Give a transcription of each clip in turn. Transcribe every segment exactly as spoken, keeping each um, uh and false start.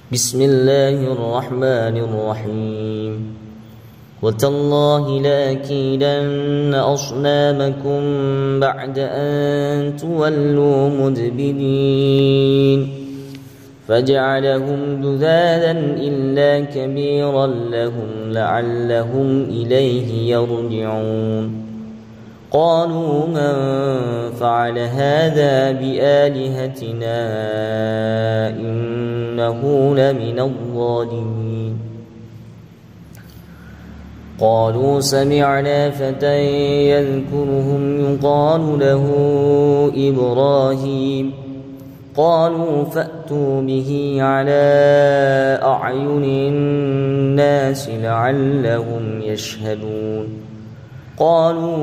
بسم الله الرحمن الرحيم وتالله لأكيدن أصنامكم بعد أن تولوا مدبرين فجعلهم جذاذا إلا كبيرا لهم لعلهم إليه يرجعون قالوا من فعل هذا بآلهتنا إنه لمن الظالمين قالوا سمعنا فتى يذكرهم يقال له إبراهيم قالوا فأتوا به على أعين الناس لعلهم يشهدون قالوا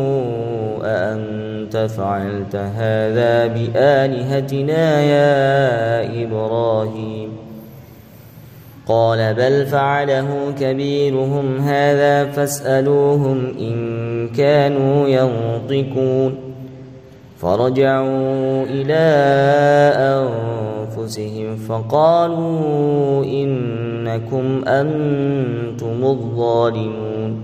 أأنت فعلت هذا بآلهتنا يا إبراهيم قال بل فعله كبيرهم هذا فاسألوهم إن كانوا ينطقون فرجعوا إلى أنفسهم فقالوا إنكم أنتم الظالمون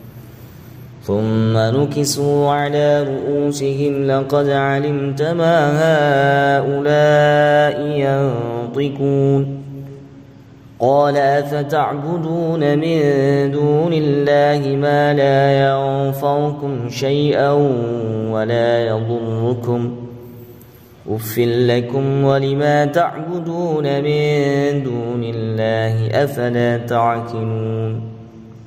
ثم نكسوا على رؤوسهم لقد علمت ما هؤلاء ينطقون قال أفتعبدون من دون الله ما لا ينفعكم شيئا ولا يضركم أف لكم ولما تعبدون من دون الله أفلا تعقلون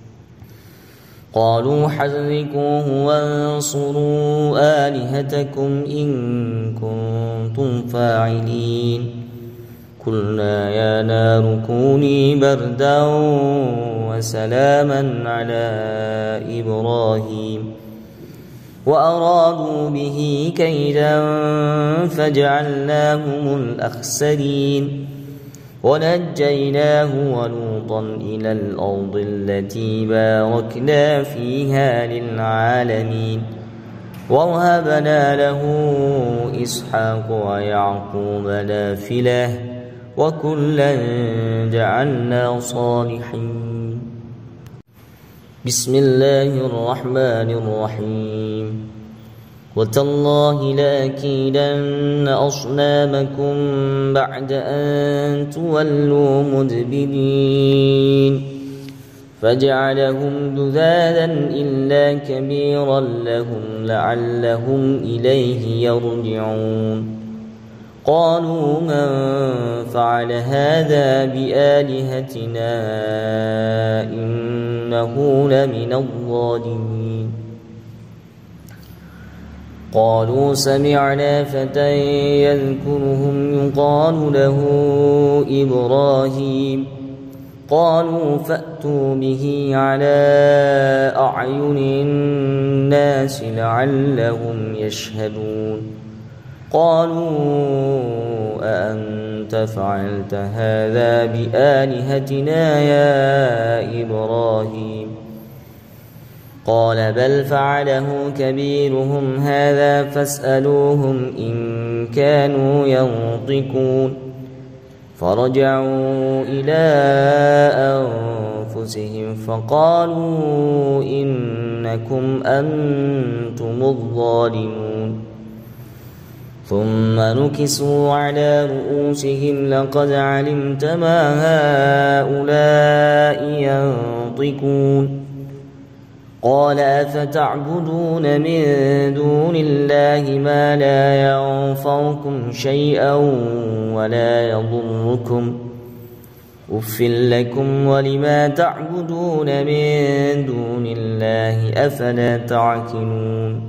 قالوا حرقوه وانصروا آلهتكم إن كنتم فاعلين قلنا يا نار كوني بردا وسلاما على إبراهيم وأرادوا به كيدا فجعلناهم الأخسرين ونجيناه ولوطا إلى الأرض التي باركنا فيها للعالمين ووهبنا له إسحاق ويعقوب نافلة وكلا جعلنا صالحين بسم الله الرحمن الرحيم وتالله لأكيدن أصنامكم بعد أن تولوا مدبرين فجعلهم جذاذا إلا كبيرا لهم لعلهم إليه يرجعون قالوا من فعل هذا بآلهتنا إنه لمن الظالمين قالوا سمعنا فتى يذكرهم يقال له إبراهيم قالوا فأتوا به على أعين الناس لعلهم يشهدون قالوا أأنت فعلت هذا بآلهتنا يا إبراهيم قال بل فعله كبيرهم هذا فاسألوهم إن كانوا ينطقون فرجعوا إلى أنفسهم فقالوا إنكم أنتم الظالمون ثم نكسوا على رؤوسهم لقد علمت ما هؤلاء ينطقون قال أفتعبدون من دون الله ما لا ينفعكم شيئا ولا يضركم أف لكم ولما تعبدون من دون الله أفلا تعقلون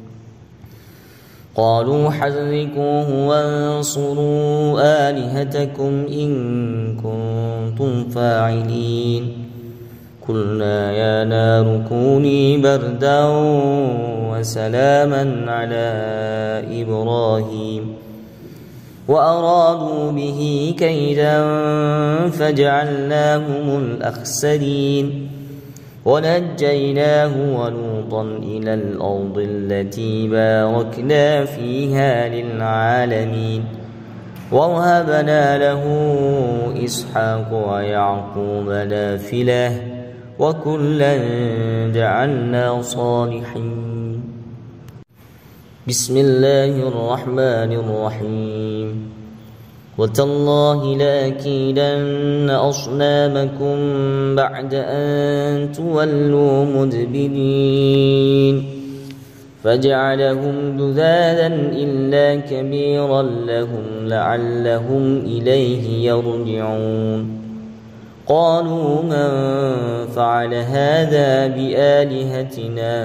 قالوا حرقوه وانصروا آلهتكم إن كنتم فاعلين قلنا يا نار كوني بردا وسلاما على إبراهيم وأرادوا به كيدا فجعلناهم الأخسرين ونجيناه ولوطا إلى الأرض التي باركنا فيها للعالمين ووهبنا له إسحاق ويعقوب نافلة وكلا جعلنا صالحين. بسم الله الرحمن الرحيم. وتالله لأكيدن أصنامكم بعد أن تولوا مدبرين فجعلهم جذاذا إلا كبيرا لهم لعلهم إليه يرجعون. قالوا من فعل هذا بآلهتنا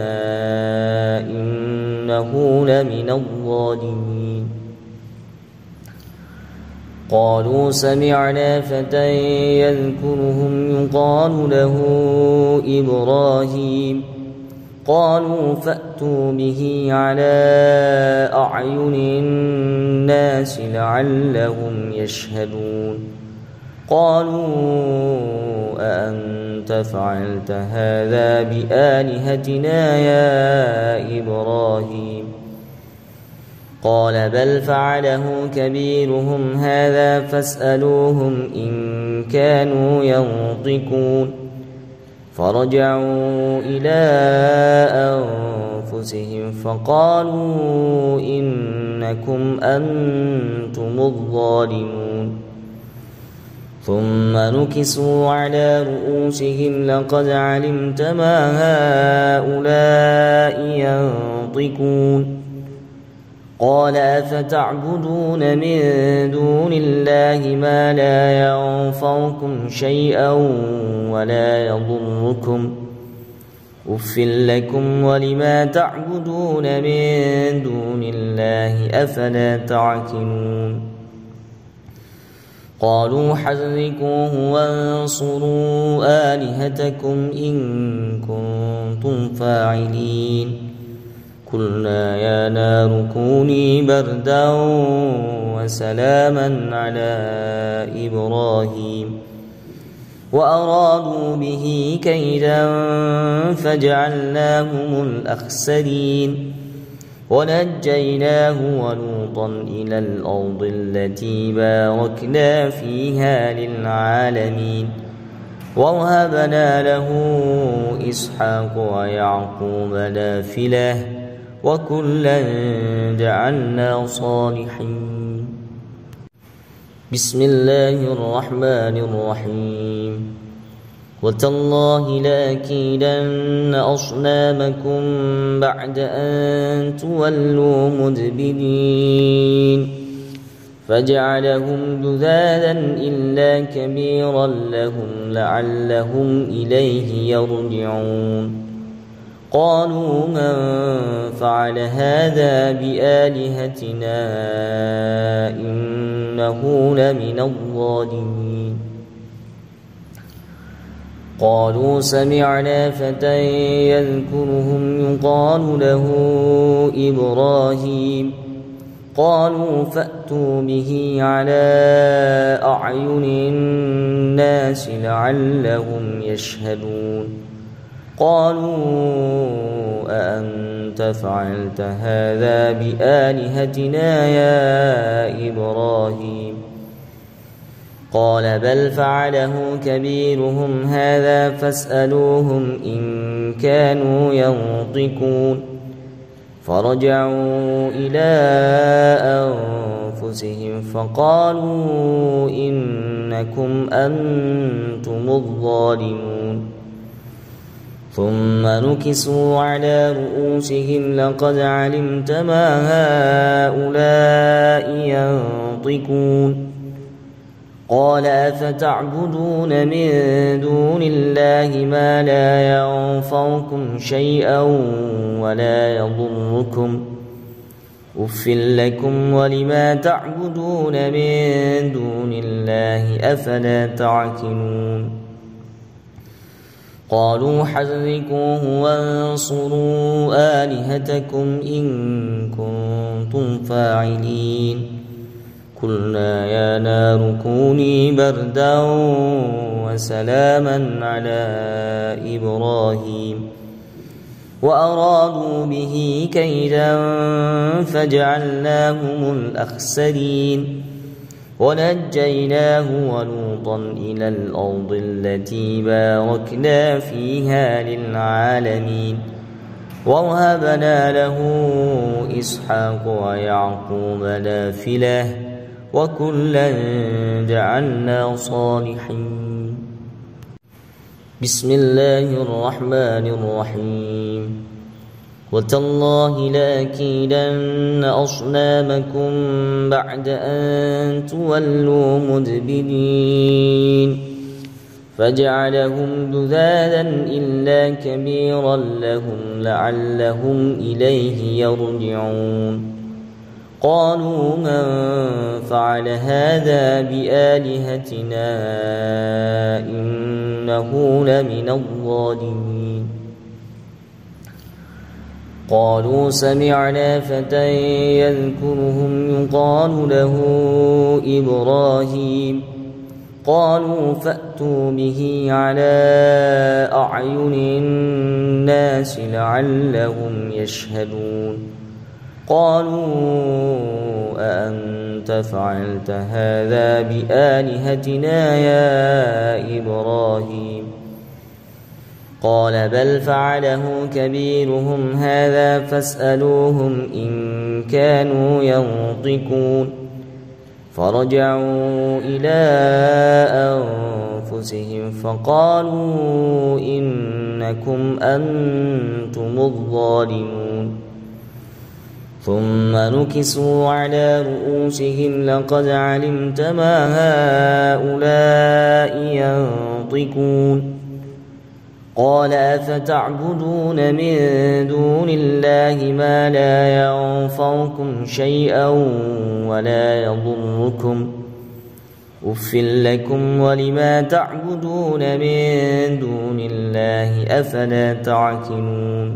إنه لمن الظالمين. قالوا سمعنا فتى يذكرهم يقال له إبراهيم قالوا فأتوا به على أعين الناس لعلهم يشهدون. قالوا أأنت فعلت هذا بآلهتنا يا إبراهيم؟ قال بل فعله كبيرهم هذا فاسألوهم إن كانوا ينطقون. فرجعوا إلى أنفسهم فقالوا إنكم أنتم الظالمون. ثم نكسوا على رؤوسهم لقد علمت ما هؤلاء ينطقون. قال أفتعبدون من دون الله ما لا ينفعكم شيئا ولا يضركم أف لكم ولما تعبدون من دون الله أفلا تعقلون. قالوا حرقوه وانصروا آلهتكم إن كنتم فاعلين. قلنا يا نار كوني بردا وسلاما على إبراهيم وأرادوا به كيدا فجعلناهم الأخسرين ونجيناه ولوطا إلى الأرض التي باركنا فيها للعالمين. ووهبنا له إسحاق ويعقوب نافلة وكلا جعلنا صالحين. بسم الله الرحمن الرحيم. وتالله لأكيدن أصنامكم بعد أن تولوا مدبرين فجعلهم جذاذا إلا كبيرا لهم لعلهم إليه يرجعون. قالوا من فعل هذا بآلهتنا إنه لمن الظالمين. قالوا سمعنا فتى يذكرهم يقال له إبراهيم قالوا فأتوا به على أعين الناس لعلهم يشهدون. قالوا أأنت فعلت هذا بآلهتنا يا إبراهيم؟ قال بل فعله كبيرهم هذا فاسألوهم إن كانوا ينطقون. فرجعوا إلى أنفسهم فقالوا إنكم أنتم الظالمون. ثم نكسوا على رؤوسهم لقد علمت ما هؤلاء ينطقون. قال أفتعبدون من دون الله ما لا ينفعكم شيئا ولا يضركم أف لكم ولما تعبدون من دون الله أفلا تعقلون. قالوا حرقوه وانصروا آلهتكم إن كنتم فاعلين. قلنا يا نار كوني بردا وسلاما على إبراهيم وأرادوا به كيدا فجعلناهم الأخسرين ونجيناه ولوطا إلى الأرض التي باركنا فيها للعالمين ووهبنا له إسحاق ويعقوب نافلة وكلا جعلنا صالحين. بسم الله الرحمن الرحيم. وتالله لأكيدن أصنامكم بعد أن تولوا مدبرين فجعلهم جذاذا إلا كبيرا لهم لعلهم إليه يرجعون. قالوا من فعل هذا بآلهتنا إنه لمن الظالمين. قالوا سمعنا فتى يذكرهم يقال له إبراهيم قالوا فأتوا به على أعين الناس لعلهم يشهدون. قالوا أأنت فعلت هذا بآلهتنا يا إبراهيم؟ قال بل فعله كبيرهم هذا فاسألوهم إن كانوا ينطقون. فرجعوا إلى أنفسهم فقالوا إنكم أنتم الظالمون. ثم نكسوا على رؤوسهم لقد علمت ما هؤلاء ينطقون. قال أفتعبدون من دون الله ما لا ينفعكم شيئا ولا يضركم أف لكم ولما تعبدون من دون الله أفلا تعقلون.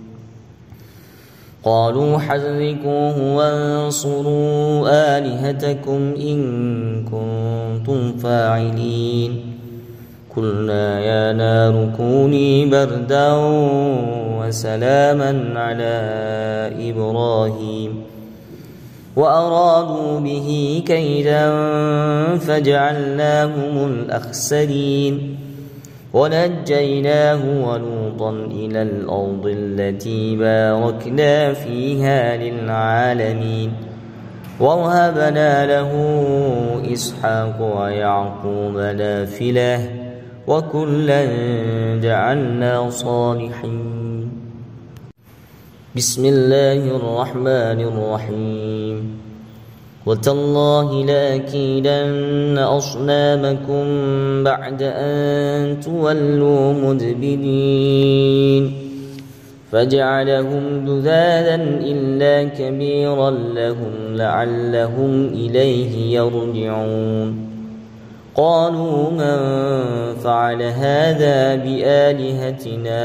قالوا حرقوه وانصروا آلهتكم إن كنتم فاعلين. قلنا يا نار كوني بردا وسلاما على إبراهيم وأرادوا به كيدا فجعلناهم الأخسرين ونجيناه ولوطا إلى الأرض التي باركنا فيها للعالمين ووهبنا له إسحاق ويعقوب نافلة وكلا جعلنا صالحين. بسم الله الرحمن الرحيم. وتالله لأكيدن أصنامكم بعد أن تولوا مدبرين فجعلهم جذاذا إلا كبيرا لهم لعلهم إليه يرجعون. قالوا من فعل هذا بآلهتنا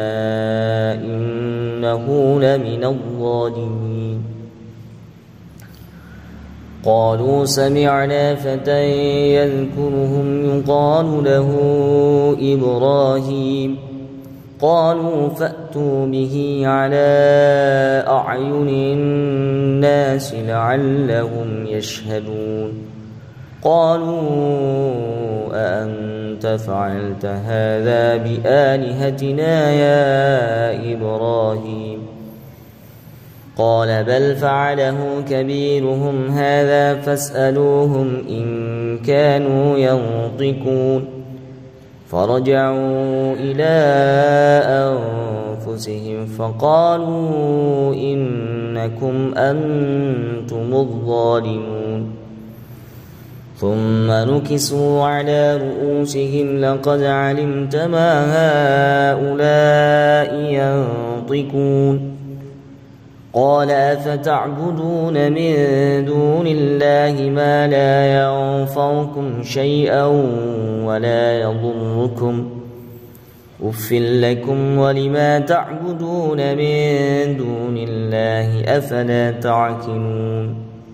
إنه لمن الظالمين. قالوا سمعنا فتى يذكرهم يقال له إبراهيم قالوا فأتوا به على أعين الناس لعلهم يشهدون. قالوا أأنت فعلت هذا بآلهتنا يا إبراهيم؟ قال بل فعله كبيرهم هذا فاسألوهم إن كانوا ينطقون. فرجعوا إلى أنفسهم فقالوا إنكم أنتم الظالمون. ثم نكسوا على رؤوسهم لقد علمت ما هؤلاء ينطقون. قال أفتعبدون من دون الله ما لا ينفعكم شيئا ولا يضركم أف لكم ولما تعبدون من دون الله أفلا تعقلون.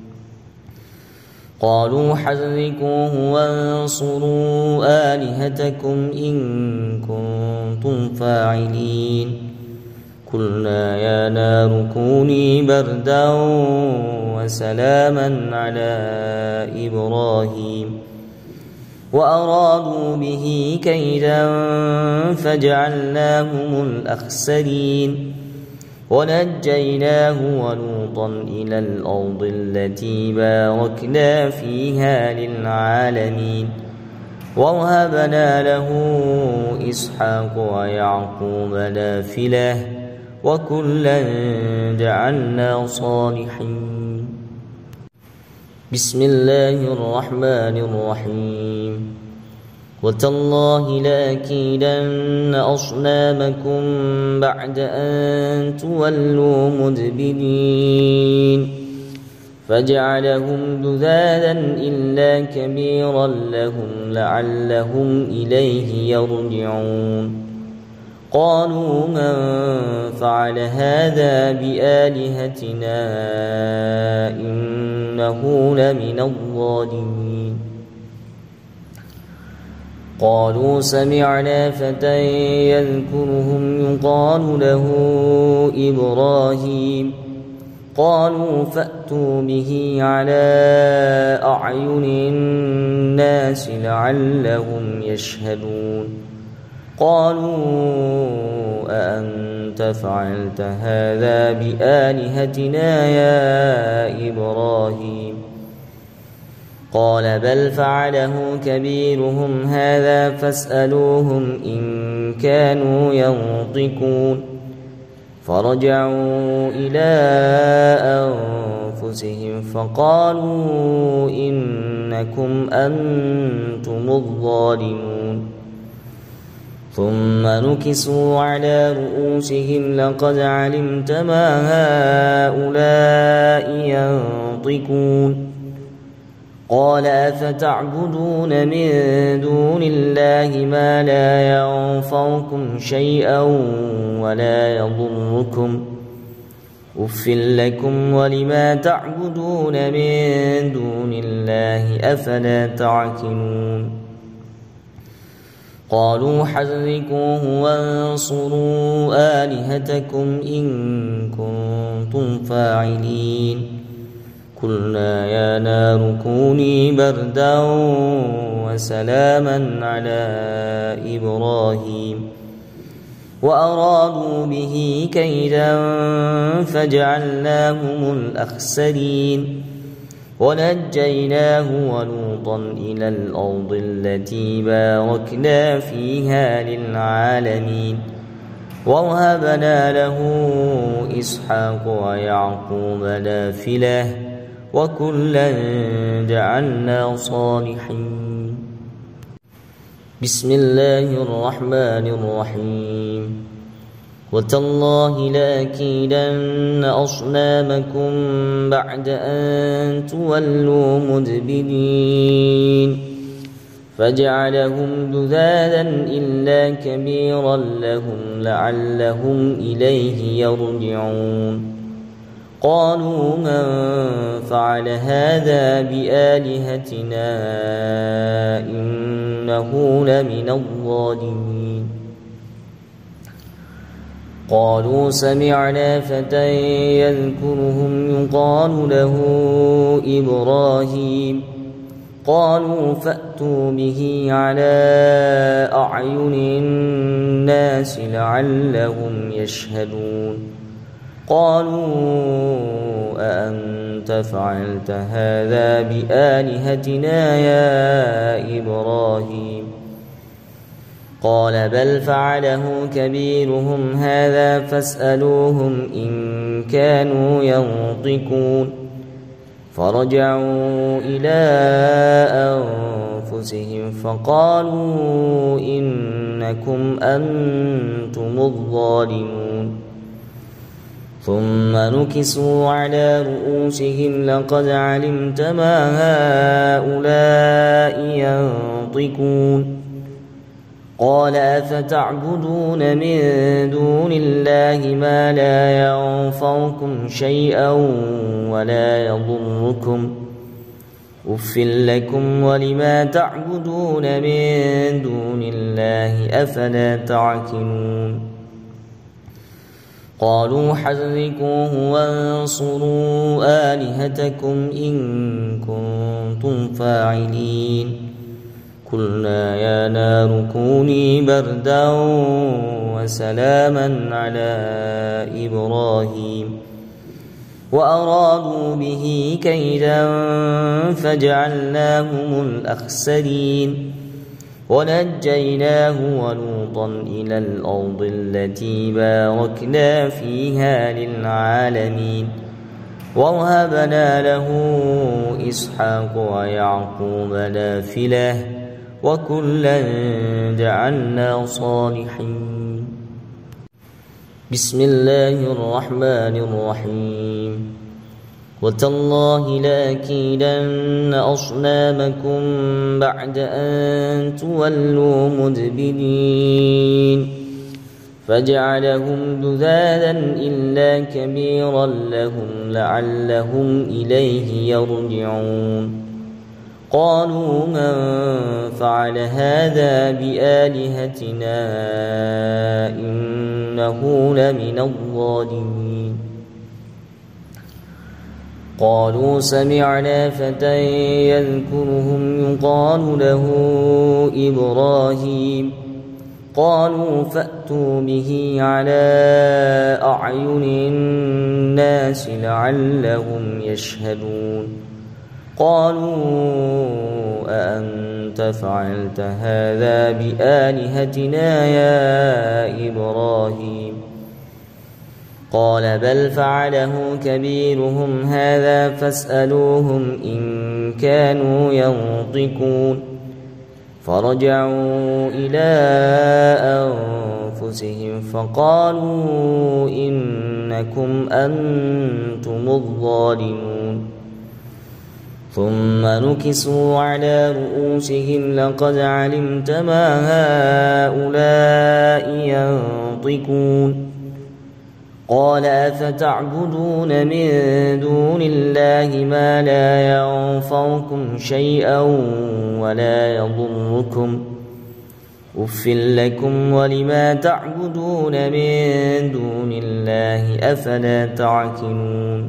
قالوا حرقوه وانصروا آلهتكم إن كنتم فاعلين. قلنا يا نار كوني بردا وسلاما على إبراهيم وأرادوا به كيدا فجعلناهم الأخسرين ونجيناه ولوطا إلى الأرض التي باركنا فيها للعالمين ووهبنا له إسحاق ويعقوب نافلة وكلا جعلنا صالحين. بسم الله الرحمن الرحيم وتالله لأكيدن أصنامكم بعد أن تولوا مدبرين فجعلهم جذاذا إلا كبيرا لهم لعلهم إليه يرجعون قالوا من فعل هذا بآلهتنا إنه لمن الظالمين قالوا سمعنا فتى يذكرهم يقال له إبراهيم قالوا فأتوا به على أعين الناس لعلهم يشهدون قالوا أأنت فعلت هذا بآلهتنا يا إبراهيم قال بل فعله كبيرهم هذا فاسألوهم إن كانوا ينطقون فرجعوا إلى أنفسهم فقالوا إنكم أنتم الظالمون ثم نكسوا على رؤوسهم لقد علمت ما هؤلاء ينطقون قال أفتعبدون من دون الله ما لا ينفعكم شيئا ولا يضركم أف لكم ولما تعبدون من دون الله أفلا تعقلون قالوا حرقوه وانصروا آلهتكم إن كنتم فاعلين قلنا يا نار كوني بردا وسلاما على إبراهيم وأرادوا به كيدا فجعلناهم الأخسرين ونجيناه ولوطا إلى الأرض التي باركنا فيها للعالمين ووهبنا له إسحاق ويعقوب نافلة وكلا جعلنا صالحين. بسم الله الرحمن الرحيم وتالله لأكيدن أصنامكم بعد أن تولوا مدبرين فجعلهم جذاذا إلا كبيرا لهم لعلهم إليه يرجعون قالوا من فعل هذا بآلهتنا إنه لمن الظالمين قالوا سمعنا فتى يذكرهم يقال له إبراهيم قالوا فأتوا به على أعين الناس لعلهم يشهدون قالوا أأنت فعلت هذا بآلهتنا يا إبراهيم قال بل فعله كبيرهم هذا فاسألوهم إن كانوا ينطقون فرجعوا إلى أنفسهم فقالوا إنكم أنتم الظالمون ثم نكسوا على رؤوسهم لقد علمت ما هؤلاء ينطقون قال أفتعبدون من دون الله ما لا ينفعكم شيئا ولا يضركم أف لكم ولما تعبدون من دون الله أفلا تعقلون قالوا حرقوه وانصروا آلهتكم إن كنتم فاعلين قلنا يا نار كوني بردا وسلاما على إبراهيم وأرادوا به كيدا فجعلناهم الأخسرين ونجيناه ولوطا إلى الأرض التي باركنا فيها للعالمين ووهبنا له إسحاق ويعقوب نافلة وكلا جعلنا صالحين بسم الله الرحمن الرحيم وتالله لأكيدن أصنامكم بعد أن تولوا مدبرين فجعلهم جذاذا إلا كبيرا لهم لعلهم إليه يرجعون قالوا من فعل هذا بآلهتنا إنه لمن الظالمين قالوا سمعنا فتى يذكرهم يقال له إبراهيم قالوا فأتوا به على أعين الناس لعلهم يشهدون قالوا أأنت فعلت هذا بآلهتنا يا إبراهيم قال بل فعله كبيرهم هذا فاسألوهم إن كانوا ينطقون فرجعوا إلى أنفسهم فقالوا إنكم أنتم الظالمون ثم نكسوا على رؤوسهم لقد علمت ما هؤلاء ينطقون قال أفتعبدون من دون الله ما لا ينفعكم شيئا ولا يضركم أف لكم ولما تعبدون من دون الله أفلا تعقلون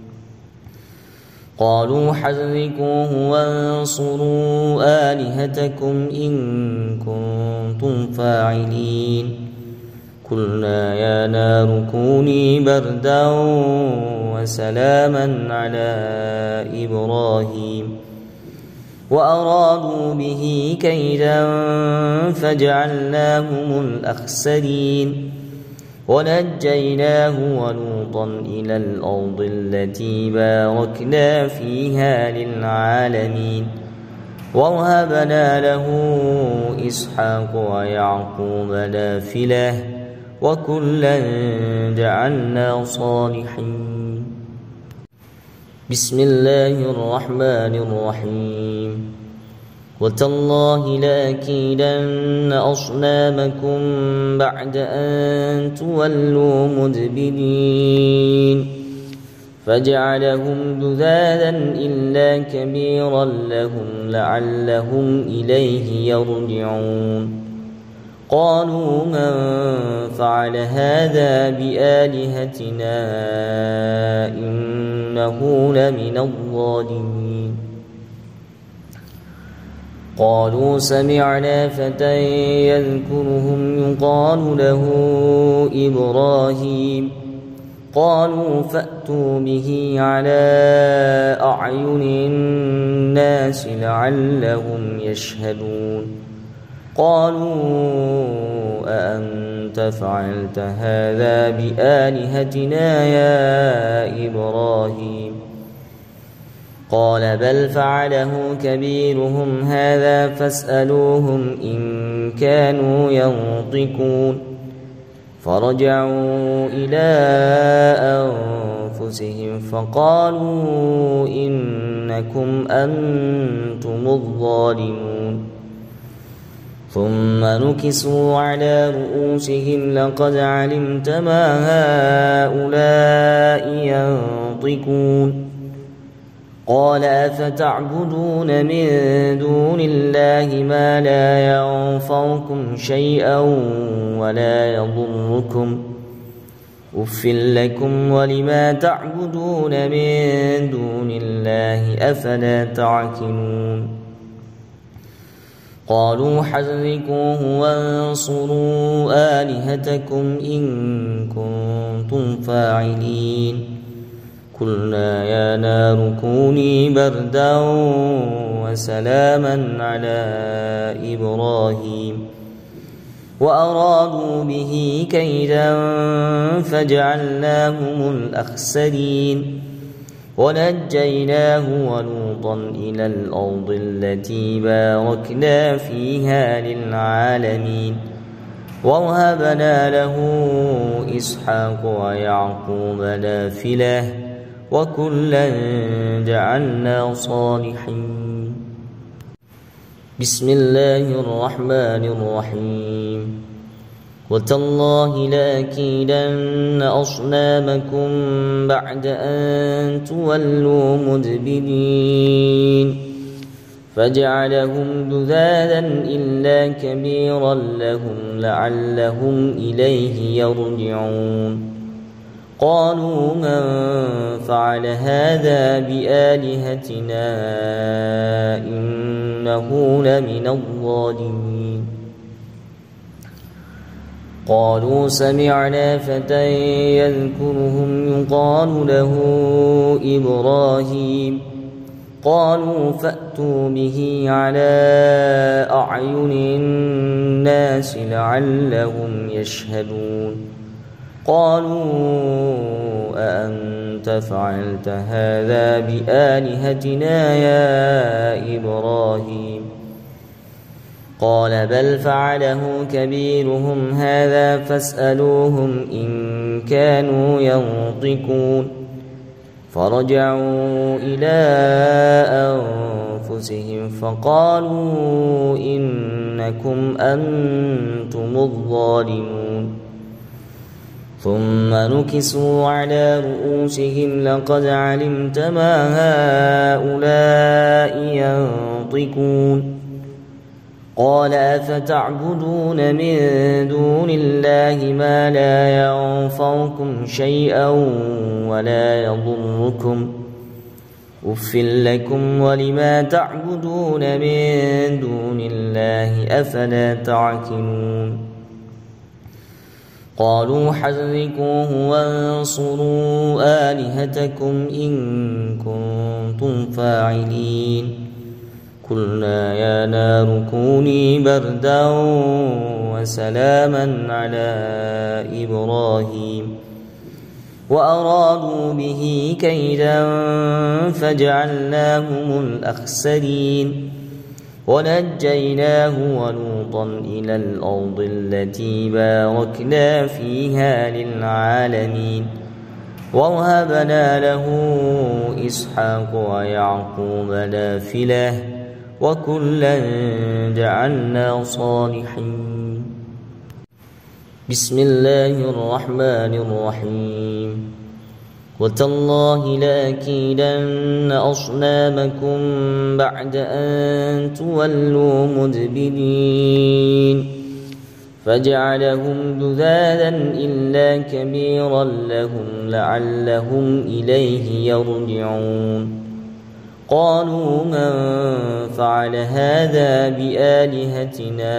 قالوا حرقوه وانصروا آلهتكم إن كنتم فاعلين قلنا يا نار كوني بردا وسلاما على إبراهيم وأرادوا به كيدا فجعلناهم الأخسرين ونجيناه ولوطا إلى الأرض التي باركنا فيها للعالمين ووهبنا له إسحاق ويعقوب نافلة وكلا جعلنا صالحين بسم الله الرحمن الرحيم وتالله لأكيدن أصنامكم بعد أن تولوا مدبرين فجعلهم جذاذا إلا كبيرا لهم لعلهم إليه يرجعون قالوا من فعل هذا بآلهتنا إنه لمن الظالمين قالوا سمعنا فتى يذكرهم يقال له إبراهيم قالوا فأتوا به على أعين الناس لعلهم يشهدون قالوا أأنت فعلت هذا بآلهتنا يا إبراهيم قال بل فعله كبيرهم هذا فاسألوهم إن كانوا ينطقون فرجعوا إلى أنفسهم فقالوا إنكم أنتم الظالمون ثم نكسوا على رؤوسهم لقد علمت ما هؤلاء ينطقون قال أفتعبدون من دون الله ما لا ينفعكم شيئا ولا يضركم أف لكم ولما تعبدون من دون الله أفلا تعقلون قالوا حرقوه وانصروا آلهتكم إن كنتم فاعلين قلنا يا نار كوني بردا وسلاما على إبراهيم وأرادوا به كيدا فجعلناهم الأخسرين ونجيناه ولوطا إلى الأرض التي باركنا فيها للعالمين ووهبنا له إسحاق ويعقوب نافلة وكلا جعلنا صالحين بسم الله الرحمن الرحيم وتالله لأكيدن أصنامكم بعد أن تولوا مدبرين فجعلهم جذاذا إلا كبيرا لهم لعلهم إليه يرجعون قالوا من فعل هذا بآلهتنا إنه لمن الظالمين قالوا سمعنا فتى يذكرهم يقال له إبراهيم قالوا فأتوا به على أعين الناس لعلهم يشهدون قالوا أأنت فعلت هذا بآلهتنا يا إبراهيم قال بل فعله كبيرهم هذا فاسألوهم إن كانوا ينطقون فرجعوا إلى أنفسهم فقالوا إنكم أنتم الظالمون ثم نكسوا على رؤوسهم لقد علمت ما هؤلاء ينطقون قال أفتعبدون من دون الله ما لا ينفعكم شيئا ولا يضركم أف لكم ولما تعبدون من دون الله أفلا تعقلون قالوا حرقوه وانصروا آلهتكم إن كنتم فاعلين قلنا يا نار كوني بردا وسلاما على إبراهيم وأرادوا به كيدا فجعلناهم الأخسرين ونجيناه ولوطا إلى الأرض التي باركنا فيها للعالمين ووهبنا له إسحاق ويعقوب نافلة وكلا جعلنا صالحين بسم الله الرحمن الرحيم وتالله لأكيدن أصنامكم بعد أن تولوا مدبرين فجعلهم جذاذا إلا كبيرا لهم لعلهم إليه يرجعون قالوا من فعل هذا بآلهتنا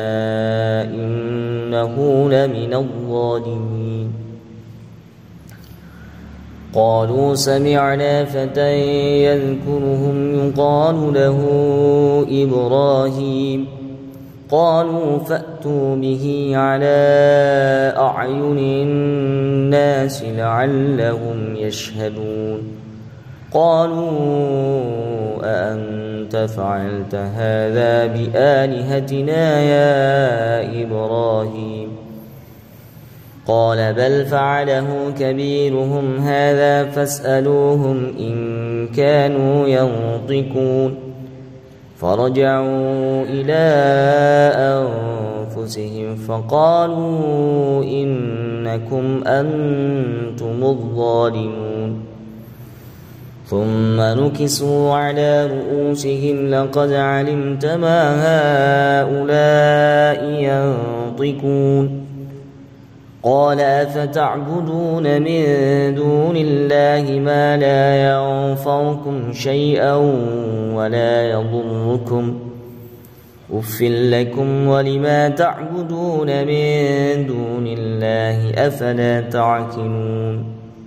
إنه لمن الظالمين قالوا سمعنا فتى يذكرهم يقال له إبراهيم قالوا فأتوا به على أعين الناس لعلهم يشهدون قالوا أأنت فعلت هذا بآلهتنا يا إبراهيم قال بل فعله كبيرهم هذا فاسألوهم إن كانوا ينطقون فرجعوا إلى أنفسهم فقالوا إنكم أنتم الظالمون ثم نكسوا على رؤوسهم لقد علمت ما هؤلاء ينطقون قال أفتعبدون من دون الله ما لا ينفعكم شيئا ولا يضركم أف لكم ولما تعبدون من دون الله أفلا تعقلون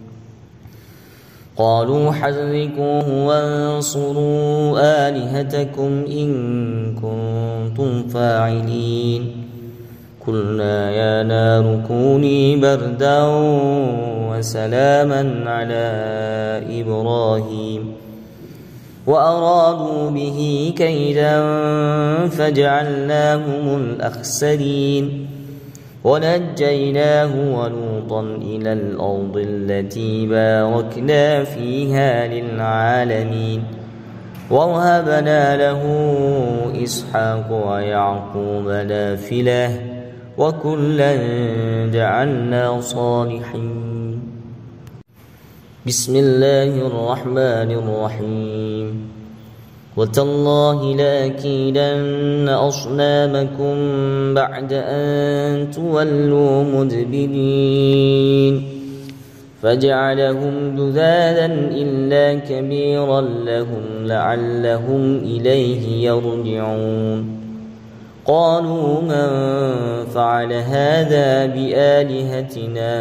قالوا حرقوه وانصروا آلهتكم إن كنتم فاعلين قلنا يا نار كوني بردا وسلاما على إبراهيم وأرادوا به كيدا فجعلناهم الأخسرين ونجيناه ولوطا إلى الأرض التي باركنا فيها للعالمين ووهبنا له إسحاق ويعقوب نافلة وكلا جعلنا صالحين بسم الله الرحمن الرحيم وتالله لأكيدن أصنامكم بعد أن تولوا مدبرين فجعلهم جذاذا إلا كبيرا لهم لعلهم إليه يرجعون قالوا من فعل هذا بآلهتنا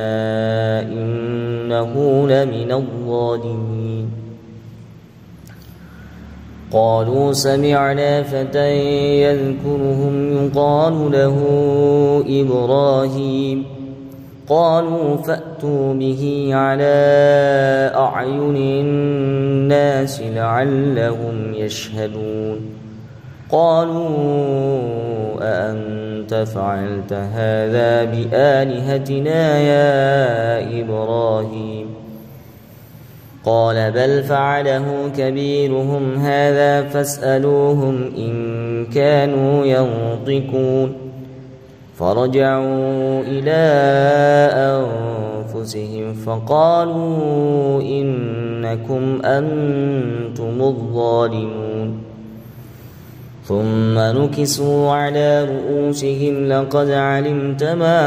إنه لمن الظالمين قالوا سمعنا فتى يذكرهم يقال له إبراهيم قالوا فأتوا به على أعين الناس لعلهم يشهدون قالوا أأنت فعلت هذا بآلهتنا يا إبراهيم قال بل فعله كبيرهم هذا فاسألوهم إن كانوا ينطقون فرجعوا إلى أنفسهم فقالوا إنكم أنتم الظالمون ثم نكسوا على رؤوسهم لقد علمت ما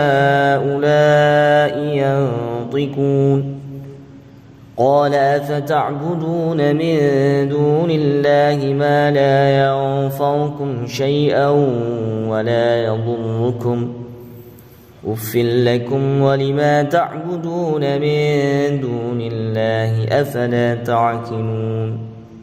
هؤلاء ينطقون قال أفتعبدون من دون الله ما لا ينفعكم شيئا ولا يضركم أف لكم ولما تعبدون من دون الله أفلا تعقلون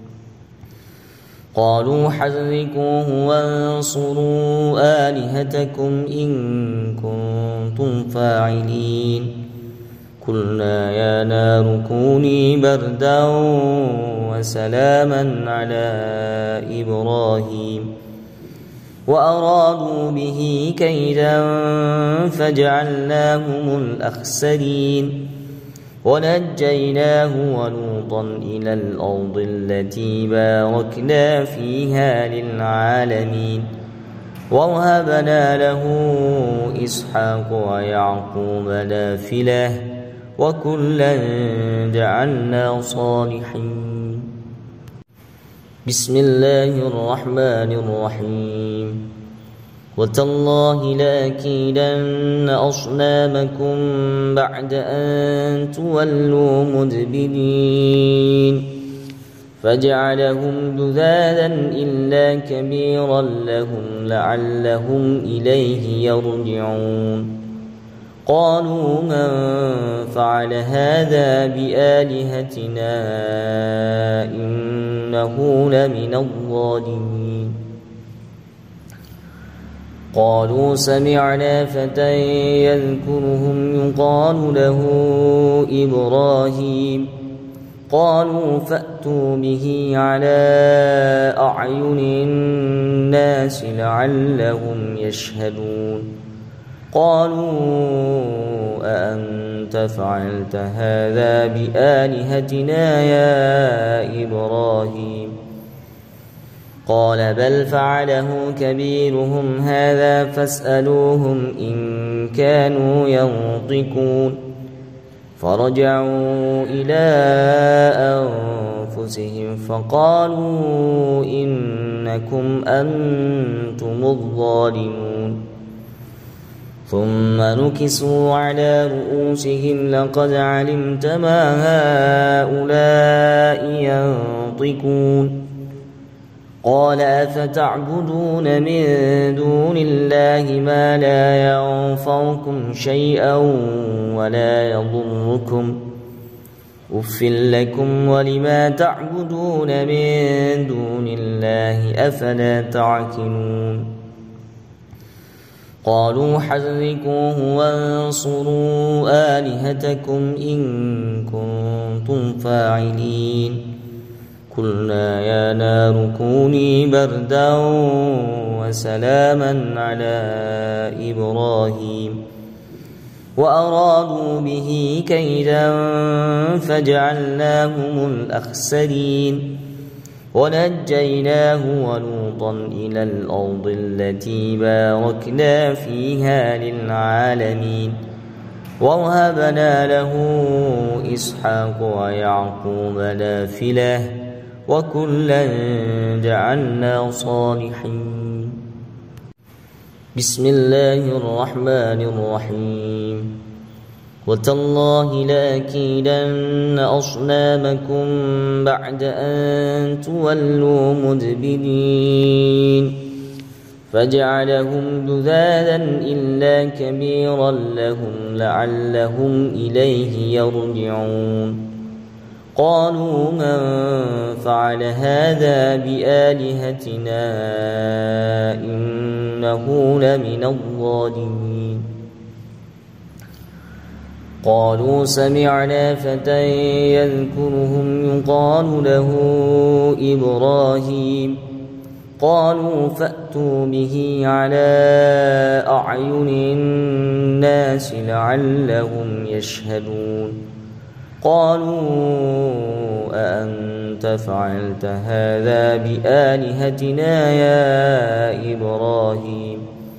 قالوا حرقوه وانصروا آلهتكم إن كنتم فاعلين قلنا يا نار كوني بردا وسلاما على إبراهيم وأرادوا به كيدا فجعلناهم الأخسرين ونجيناه ولوطا إلى الأرض التي باركنا فيها للعالمين ووهبنا له إسحاق ويعقوب نافلة وكلا جعلنا صالحين بسم الله الرحمن الرحيم وتالله لأكيدن أصنامكم بعد أن تولوا مدبرين فجعلهم جذاذا إلا كبيرا لهم لعلهم إليه يرجعون قالوا من فعل هذا بآلهتنا إنه لمن الظالمين قالوا سمعنا فتى يذكرهم يقال له إبراهيم قالوا فأتوا به على أعين الناس لعلهم يشهدون قالوا أأنت فعلت هذا بآلهتنا يا إبراهيم قال بل فعله كبيرهم هذا فاسألوهم إن كانوا ينطقون فرجعوا إلى أنفسهم فقالوا إنكم أنتم الظالمون ثم نكسوا على رؤوسهم لقد علمت ما هؤلاء ينطقون قال أفتعبدون من دون الله ما لا ينفعكم شيئا ولا يضركم أف لكم ولما تعبدون من دون الله أفلا تعقلون قالوا حرقوه وانصروا آلهتكم إن كنتم فاعلين قلنا يا نار كوني بردا وسلاما على إبراهيم وأرادوا به كيدا فجعلناهم الأخسرين ونجيناه ولوطا إلى الأرض التي باركنا فيها للعالمين ووهبنا له إسحاق ويعقوب نافلة وكلا جعلنا صالحين بسم الله الرحمن الرحيم وتالله لأكيدن أصنامكم بعد أن تولوا مدبرين فجعلهم جذاذا إلا كبيرا لهم لعلهم إليه يرجعون قالوا من فعل هذا بآلهتنا إنه لمن الظالمين قالوا سمعنا فتى يذكرهم يقال له إبراهيم قالوا فأتوا به على أعين الناس لعلهم يشهدون قالوا أأنت فعلت هذا بآلهتنا يا إبراهيم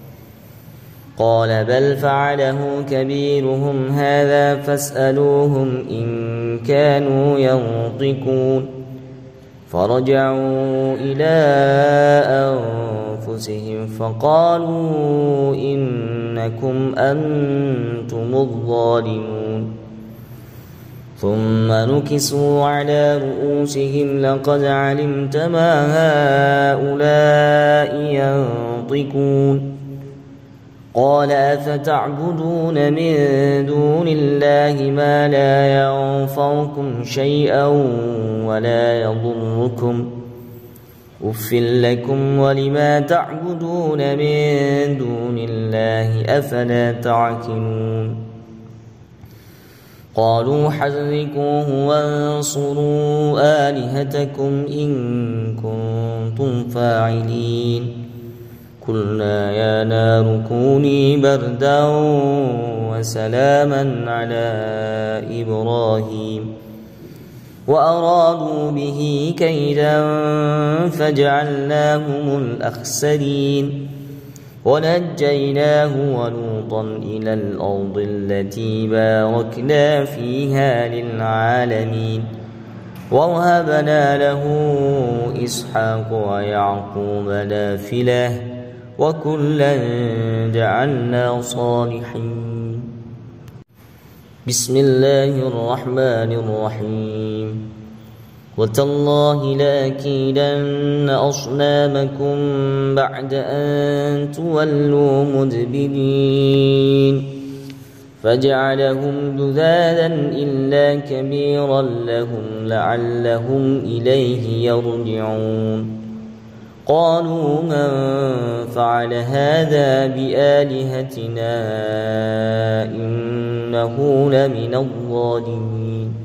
قال بل فعله كبيرهم هذا فاسألوهم إن كانوا ينطقون فرجعوا إلى أنفسهم فقالوا إنكم أنتم الظالمون ثم نكسوا على رؤوسهم لقد علمت ما هؤلاء ينطقون قال أفتعبدون من دون الله ما لا ينفعكم شيئا ولا يضركم أف لكم ولما تعبدون من دون الله أفلا تعقلون قالوا حرقوه وانصروا آلهتكم إن كنتم فاعلين قلنا يا نار كوني بردا وسلاما على إبراهيم وأرادوا به كيدا فجعلناهم الأخسرين ونجيناه ولوطا إلى الأرض التي باركنا فيها للعالمين ووهبنا له إسحاق ويعقوب نافلة وكلا جعلنا صالحين بسم الله الرحمن الرحيم وتالله لأكيدن أصنامكم بعد أن تولوا مدبرين فجعلهم جذاذا إلا كبيرا لهم لعلهم إليه يرجعون قالوا من فعل هذا بآلهتنا إنه لمن الظالمين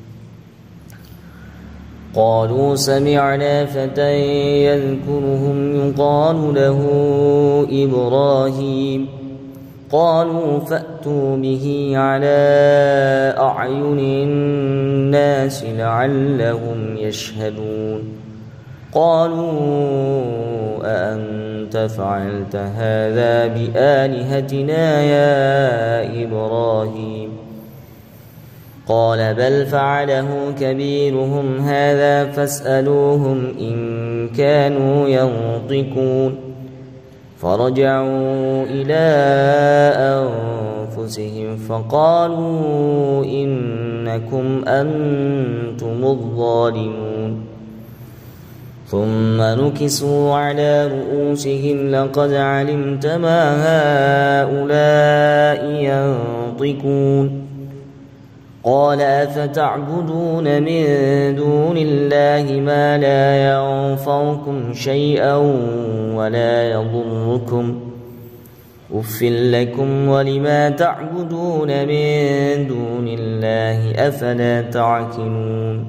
قالوا سمعنا فتى يذكرهم يقال له إبراهيم قالوا فأتوا به على أعين الناس لعلهم يشهدون قالوا أأنت فعلت هذا بآلهتنا يا إبراهيم قال بل فعله كبيرهم هذا فاسألوهم إن كانوا ينطقون فرجعوا إلى أنفسهم فقالوا إنكم أنتم الظالمون ثم نكسوا على رؤوسهم لقد علمت ما هؤلاء ينطقون قال أفتعبدون من دون الله ما لا ينفعكم شيئا ولا يضركم أف لكم ولما تعبدون من دون الله أفلا تعقلون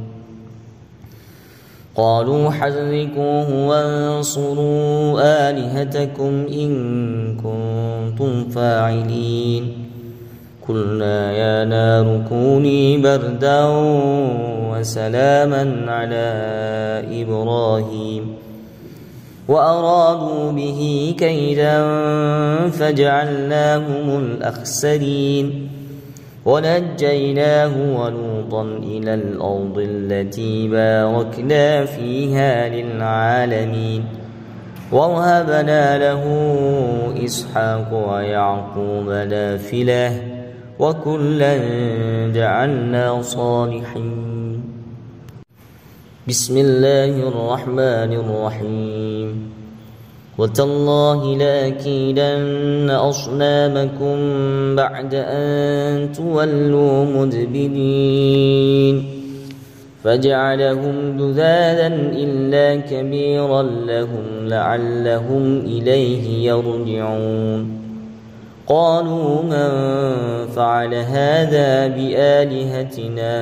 قالوا حرقوه وانصروا آلهتكم إن كنتم فاعلين قلنا يا نار كوني بردا وسلاما على إبراهيم وأرادوا به كيدا فجعلناهم الأخسرين ونجيناه ولوطا إلى الأرض التي باركنا فيها للعالمين ووهبنا له إسحاق ويعقوب نافلة وكلا جعلنا صالحين بسم الله الرحمن الرحيم وتالله لأكيدن أصنامكم بعد أن تولوا مدبرين فجعلهم جذاذا إلا كبيرا لهم لعلهم إليه يرجعون قالوا من فعل هذا بآلهتنا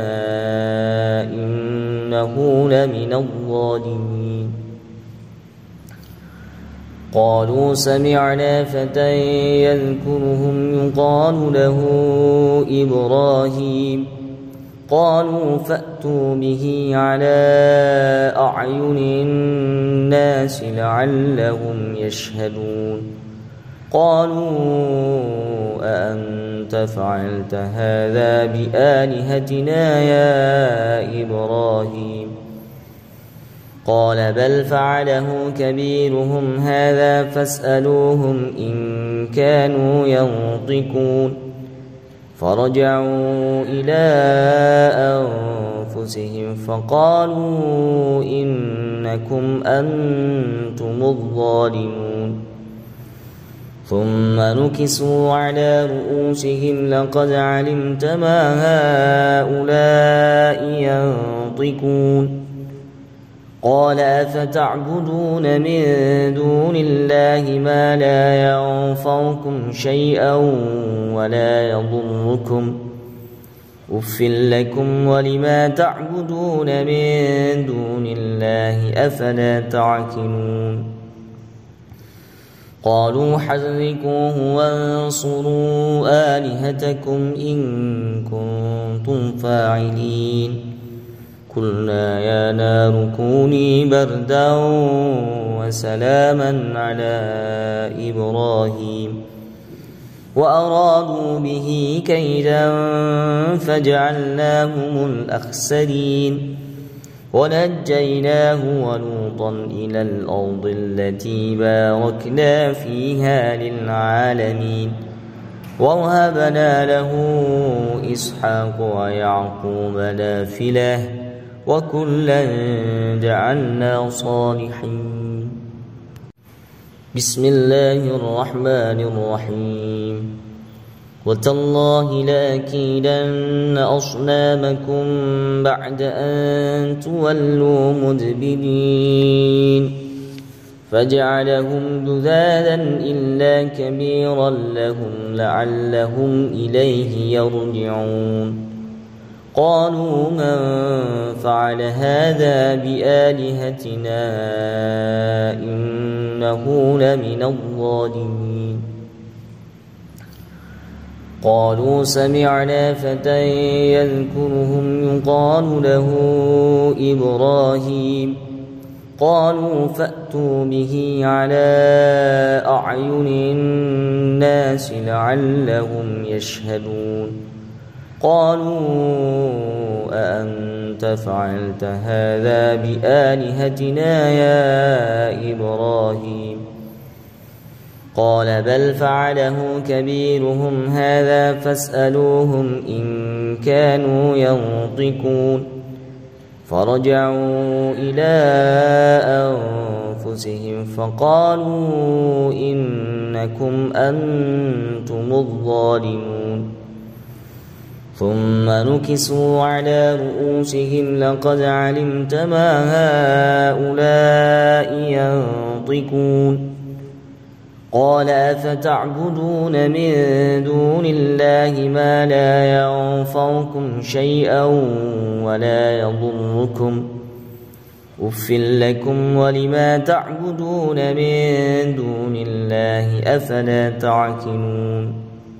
إنه لمن الظالمين قالوا سمعنا فتى يذكرهم يقال له إبراهيم قالوا فأتوا به على أعين الناس لعلهم يشهدون قالوا أأنت فعلت هذا بآلهتنا يا إبراهيم قال بل فعله كبيرهم هذا فاسألوهم إن كانوا ينطقون فرجعوا إلى أنفسهم فقالوا إنكم أنتم الظالمون ثم نكسوا على رؤوسهم لقد علمت ما هؤلاء ينطقون قال أفتعبدون من دون الله ما لا ينفعكم شيئا ولا يضركم أف لكم ولما تعبدون من دون الله أفلا تعقلون قالوا حرقوه وانصروا آلهتكم إن كنتم فاعلين قلنا يا نار كوني بردا وسلاما على إبراهيم وأرادوا به كيدا فجعلناهم الأخسرين ونجيناه ولوطا إلى الأرض التي باركنا فيها للعالمين ووهبنا له إسحاق ويعقوب نافلة وكلا جعلنا صالحين بسم الله الرحمن الرحيم وتالله لأكيدن أصنامكم بعد أن تولوا مدبرين فجعلهم جذاذا إلا كبيرا لهم لعلهم إليه يرجعون قالوا من فعل هذا بآلهتنا إنه لمن الظالمين قالوا سمعنا فتى يذكرهم يقال له إبراهيم قالوا فأتوا به على أعين الناس لعلهم يشهدون قالوا أأنت فعلت هذا بآلهتنا يا إبراهيم قال بل فعله كبيرهم هذا فاسألوهم إن كانوا ينطقون فرجعوا إلى أنفسهم فقالوا إنكم أنتم الظالمون ثم نكسوا على رؤوسهم لقد علمت ما هؤلاء ينطقون قال أفتعبدون من دون الله ما لا ينفعكم شيئا ولا يضركم أف لكم ولما تعبدون من دون الله أفلا تعقلون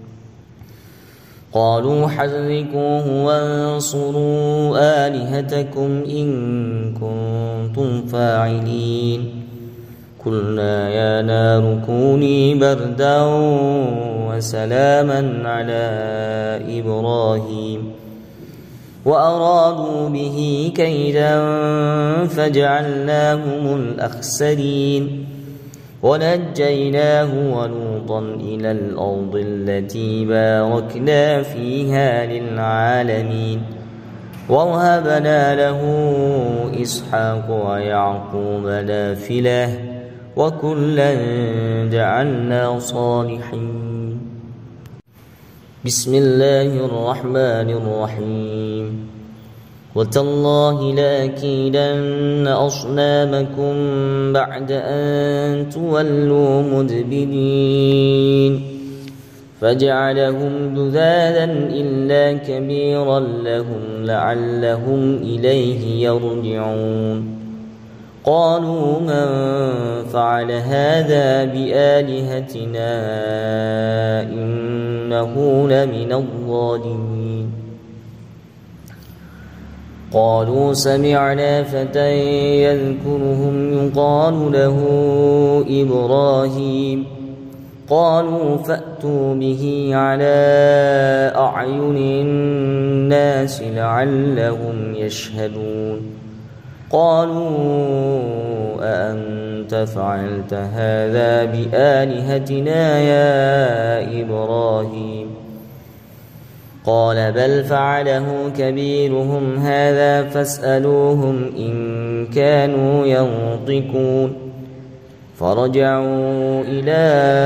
قالوا حرقوه وانصروا آلهتكم إن كنتم فاعلين قلنا يا نار كوني بردا وسلاما على إبراهيم وأرادوا به كيدا فجعلناهم الأخسرين ونجيناه ولوطا إلى الأرض التي باركنا فيها للعالمين ووهبنا له إسحاق ويعقوب نافلة وكلا جعلنا صالحين بسم الله الرحمن الرحيم وتالله لأكيدن أصنامكم بعد أن تولوا مدبرين فجعلهم جذاذا إلا كبيرا لهم لعلهم إليه يرجعون قالوا من فعل هذا بآلهتنا إنه لمن الظالمين قالوا سمعنا فتى يذكرهم يقال له إبراهيم قالوا فأتوا به على أعين الناس لعلهم يشهدون قالوا أأنت فعلت هذا بآلهتنا يا إبراهيم قال بل فعله كبيرهم هذا فاسألوهم إن كانوا ينطقون فرجعوا إلى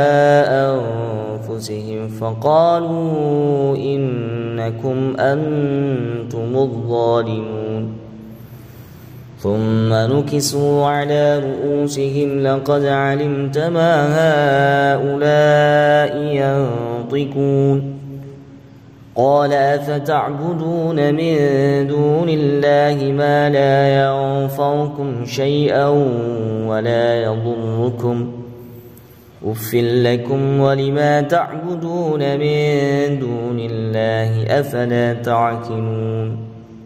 أنفسهم فقالوا إنكم أنتم الظالمون ثم نكسوا على رؤوسهم لقد علمت ما هؤلاء ينطقون قال أفتعبدون من دون الله ما لا ينفعكم شيئا ولا يضركم أف لكم ولما تعبدون من دون الله أفلا تعقلون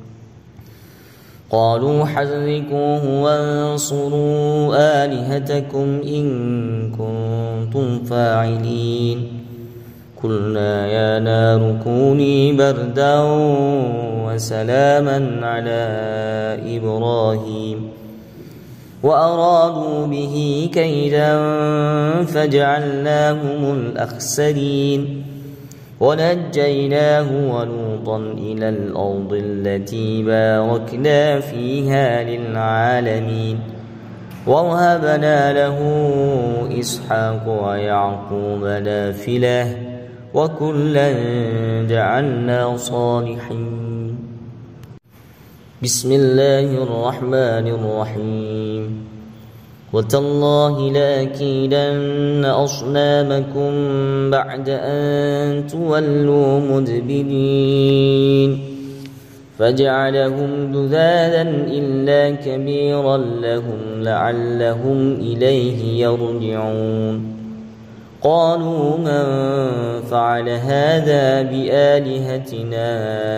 قالوا حرقوه وانصروا آلهتكم إن كنتم فاعلين قلنا يا نار كوني بردا وسلاما على إبراهيم وأرادوا به كيدا فجعلناهم الأخسرين ونجيناه ولوطا إلى الأرض التي باركنا فيها للعالمين ووهبنا له إسحاق ويعقوب نافلة وكلا جعلنا صالحين بسم الله الرحمن الرحيم وتالله لأكيدن أصنامكم بعد أن تولوا مدبرين فجعلهم جذاذا إلا كبيرا لهم لعلهم إليه يرجعون قالوا من فعل هذا بآلهتنا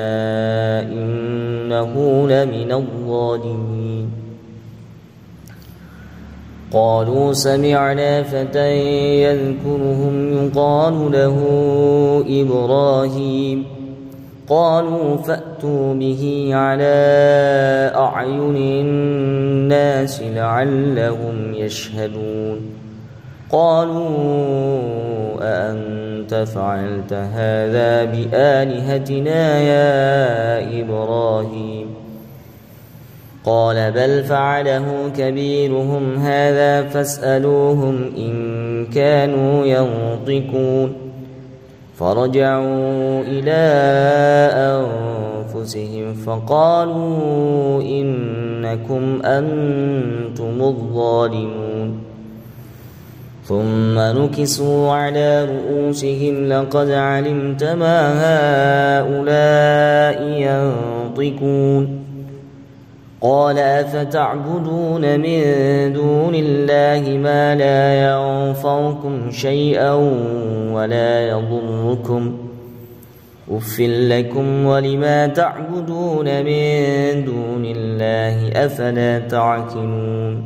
إنه لمن الظالمين قالوا سمعنا فتى يذكرهم يقال له إبراهيم قالوا فأتوا به على أعين الناس لعلهم يشهدون قالوا أأنت فعلت هذا بآلهتنا يا إبراهيم قال بل فعله كبيرهم هذا فاسألوهم إن كانوا ينطقون فرجعوا إلى أنفسهم فقالوا إنكم أنتم الظالمون ثم نكسوا على رؤوسهم لقد علمت ما هؤلاء ينطقون قال أفتعبدون من دون الله ما لا ينفعكم شيئا ولا يضركم أف لكم ولما تعبدون من دون الله أفلا تعقلون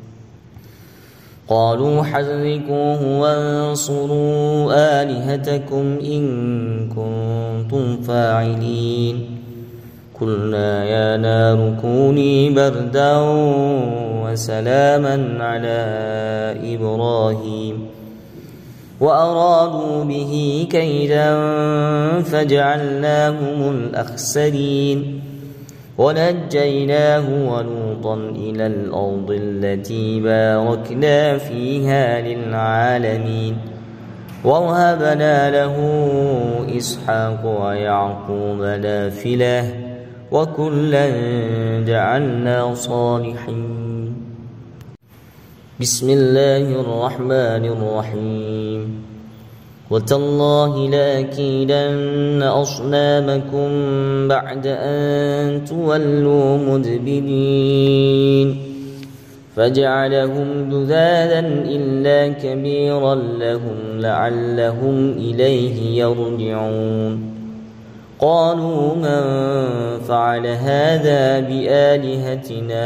قالوا حرقوه وانصروا آلهتكم إن كنتم فاعلين قلنا يا نار كوني بردا وسلاما على إبراهيم وأرادوا به كيدا فجعلناهم الأخسرين ونجيناه ولوطا إلى الأرض التي باركنا فيها للعالمين ووهبنا له إسحاق ويعقوب نافلة وكلا جعلنا صالحين بسم الله الرحمن الرحيم وتالله لأكيدن أصنامكم بعد أن تولوا مدبرين فجعلهم جذاذا إلا كبيرا لهم لعلهم إليه يرجعون قالوا من فعل هذا بآلهتنا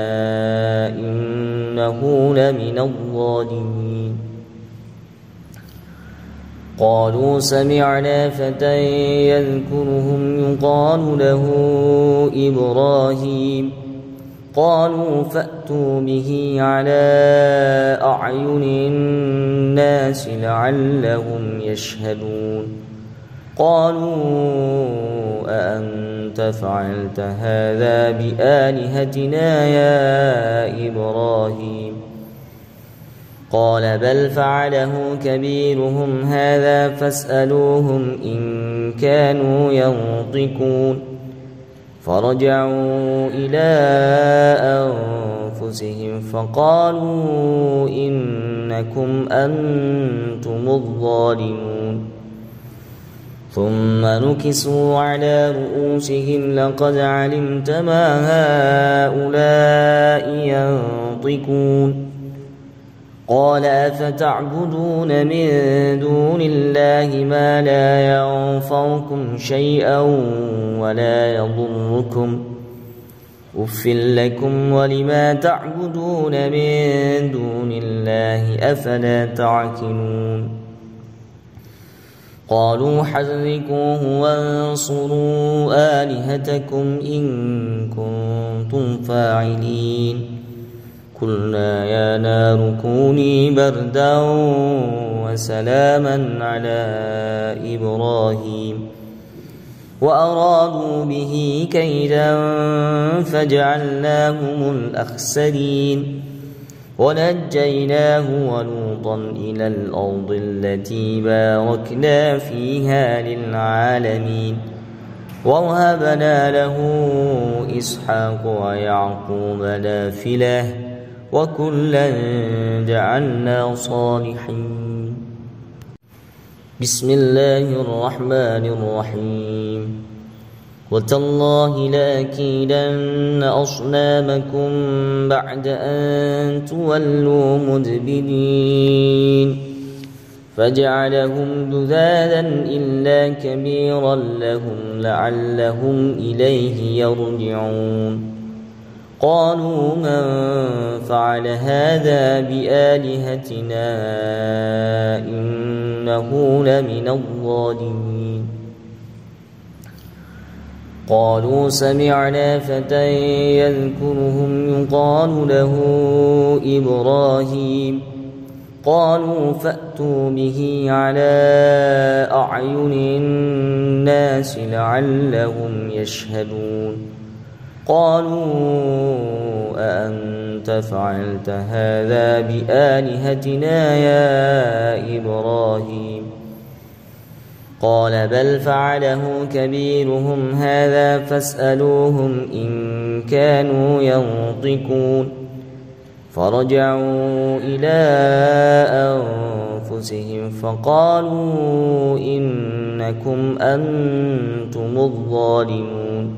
إنه لمن الظالمين قالوا سمعنا فتى يذكرهم يقال له إبراهيم قالوا فأتوا به على أعين الناس لعلهم يشهدون قالوا أأنت فعلت هذا بآلهتنا يا إبراهيم قال بل فعله كبيرهم هذا فاسألوهم إن كانوا ينطقون فرجعوا إلى أنفسهم فقالوا إنكم أنتم الظالمون ثم نكسوا على رؤوسهم لقد علمت ما هؤلاء ينطقون قال أفتعبدون من دون الله ما لا ينفعكم شيئا ولا يضركم أف لكم ولما تعبدون من دون الله أفلا تعقلون قالوا حرقوه وانصروا آلهتكم إن كنتم فاعلين قلنا يا نار كوني بردا وسلاما على إبراهيم وأرادوا به كيدا فجعلناهم الأخسرين ونجيناه ولوطا إلى الأرض التي باركنا فيها للعالمين ووهبنا له إسحاق ويعقوب نافلة وكلا جعلنا صالحين بسم الله الرحمن الرحيم وتالله لأكيدن أصنامكم بعد أن تولوا مدبرين فجعلهم جذاذا إلا كبيرا لهم لعلهم إليه يرجعون قالوا من فعل هذا بآلهتنا إنه لمن الظالمين قالوا سمعنا فتى يذكرهم يقال له إبراهيم قالوا فأتوا به على أعين الناس لعلهم يشهدون قالوا أأنت فعلت هذا بآلهتنا يا إبراهيم قال بل فعله كبيرهم هذا فاسألوهم إن كانوا ينطقون فرجعوا إلى أنفسهم فقالوا إنكم أنتم الظالمون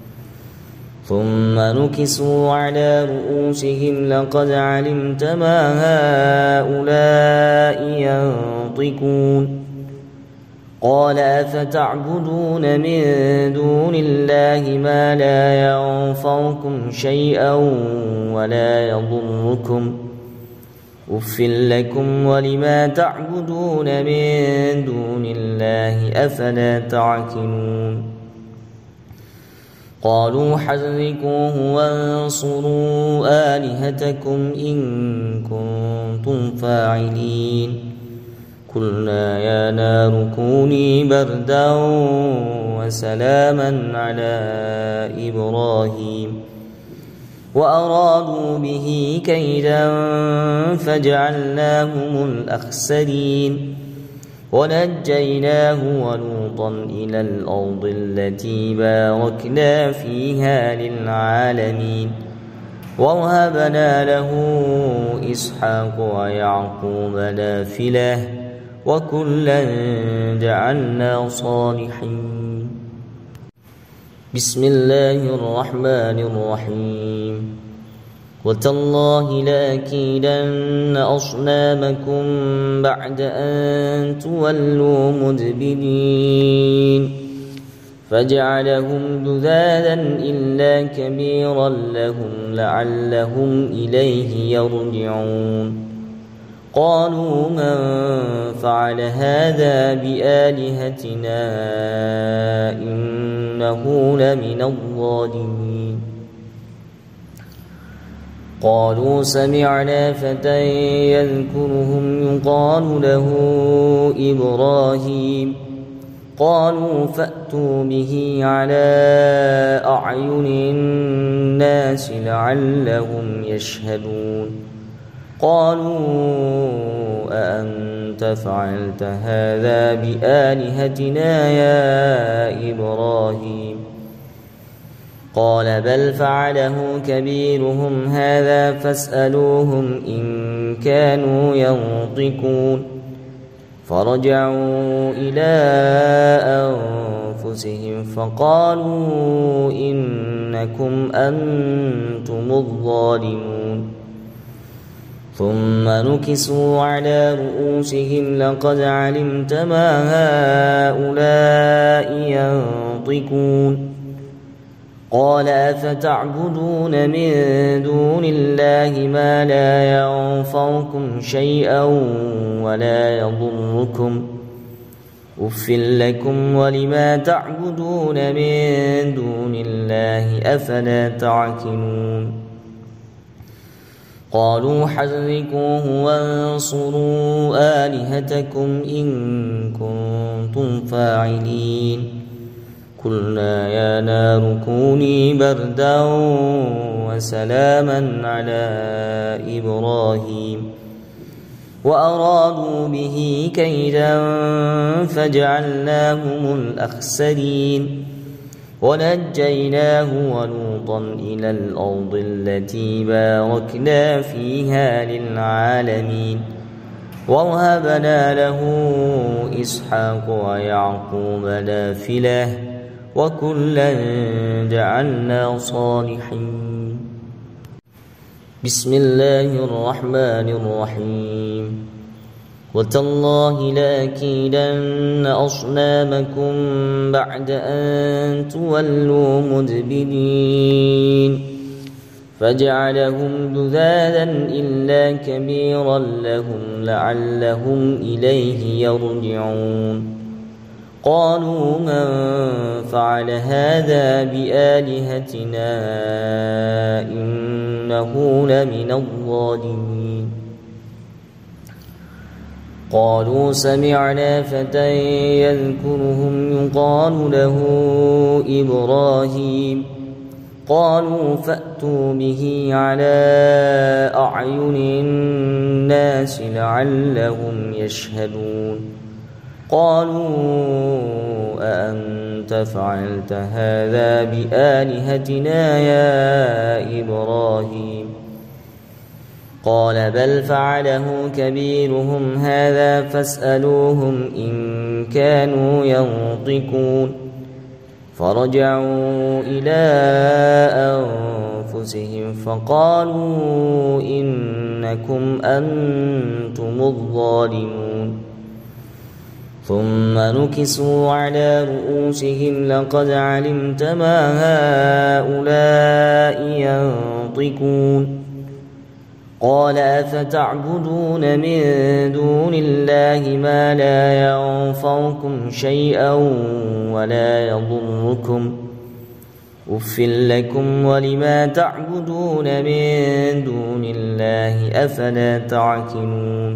ثم نكسوا على رؤوسهم لقد علمت ما هؤلاء ينطقون قال أفتعبدون من دون الله ما لا ينفعكم شيئا ولا يضركم أف لكم ولما تعبدون من دون الله أفلا تعقلون قالوا حرقوه وانصروا آلهتكم إن كنتم فاعلين قلنا يا نار كوني بردا وسلاما على إبراهيم وأرادوا به كيدا فجعلناهم الأخسرين ونجيناه ولوطا إلى الأرض التي باركنا فيها للعالمين ووهبنا له إسحاق ويعقوب نافلة وكلا جعلنا صالحين بسم الله الرحمن الرحيم وتالله لأكيدن أصنامكم بعد أن تولوا مدبرين فجعلهم جذاذا إلا كبيرا لهم لعلهم إليه يرجعون قالوا من فعل هذا بآلهتنا إنه لمن الظالمين قالوا سمعنا فتى يذكرهم يقال له إبراهيم قالوا فأتوا به على أعين الناس لعلهم يشهدون قالوا أأنت فعلت هذا بآلهتنا يا إبراهيم قال بل فعله كبيرهم هذا فاسألوهم إن كانوا ينطقون فرجعوا إلى أنفسهم فقالوا إنكم أنتم الظالمون ثم نكسوا على رؤوسهم لقد علمت ما هؤلاء ينطقون قال أفتعبدون من دون الله ما لا ينفعكم شيئا ولا يضركم أف لكم ولما تعبدون من دون الله أفلا تعقلون قالوا حرقوه وانصروا آلهتكم إن كنتم فاعلين قلنا يا نار كوني بردا وسلاما على إبراهيم وأرادوا به كيدا فجعلناهم الأخسرين ونجيناه ولوطا إلى الأرض التي باركنا فيها للعالمين ووهبنا له إسحاق ويعقوب نافلة وكلا جعلنا صالحين بسم الله الرحمن الرحيم وتالله لأكيدن أصنامكم بعد أن تولوا مدبرين فجعلهم جذاذا إلا كبيرا لهم لعلهم إليه يرجعون قالوا من فعل هذا بآلهتنا إنه لمن الظالمين قالوا سمعنا فتى يذكرهم يقال له إبراهيم قالوا فأتوا به على أعين الناس لعلهم يشهدون قالوا أأنت فعلت هذا بآلهتنا يا إبراهيم قال بل فعله كبيرهم هذا فاسألوهم إن كانوا ينطقون فرجعوا إلى أنفسهم فقالوا إنكم أنتم الظالمون ثم نكسوا على رؤوسهم لقد علمت ما هؤلاء ينطقون قال أفتعبدون من دون الله ما لا ينفعكم شيئا ولا يضركم أف لكم ولما تعبدون من دون الله أفلا تعقلون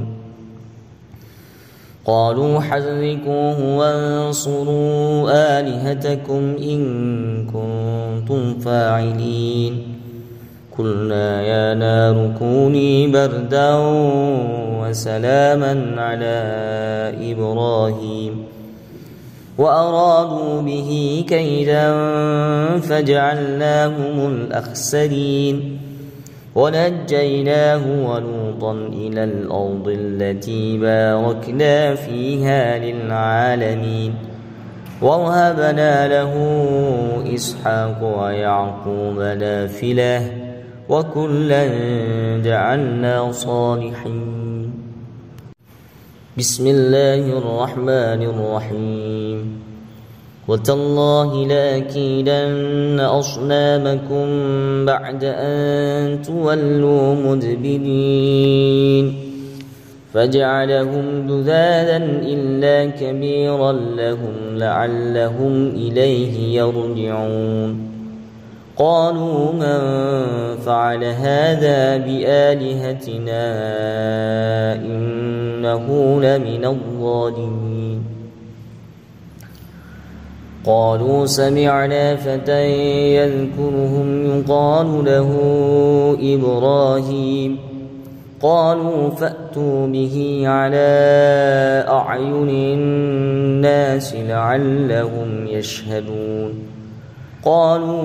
قالوا حرقوه وانصروا آلهتكم إن كنتم فاعلين قلنا يا نار كوني بردا وسلاما على إبراهيم وأرادوا به كيدا فجعلناهم الأخسرين ونجيناه ولوطا إلى الأرض التي باركنا فيها للعالمين ووهبنا له إسحاق ويعقوب نافلة وكلا جعلنا صالحين بسم الله الرحمن الرحيم وتالله لأكيدن أصنامكم بعد أن تولوا مدبرين فجعلهم جذاذا إلا كبيرا لهم لعلهم إليه يرجعون قالوا من فعل هذا بآلهتنا إنه لمن الظالمين قالوا سمعنا فتى يذكرهم يقال له إبراهيم قالوا فأتوا به على أعين الناس لعلهم يشهدون قالوا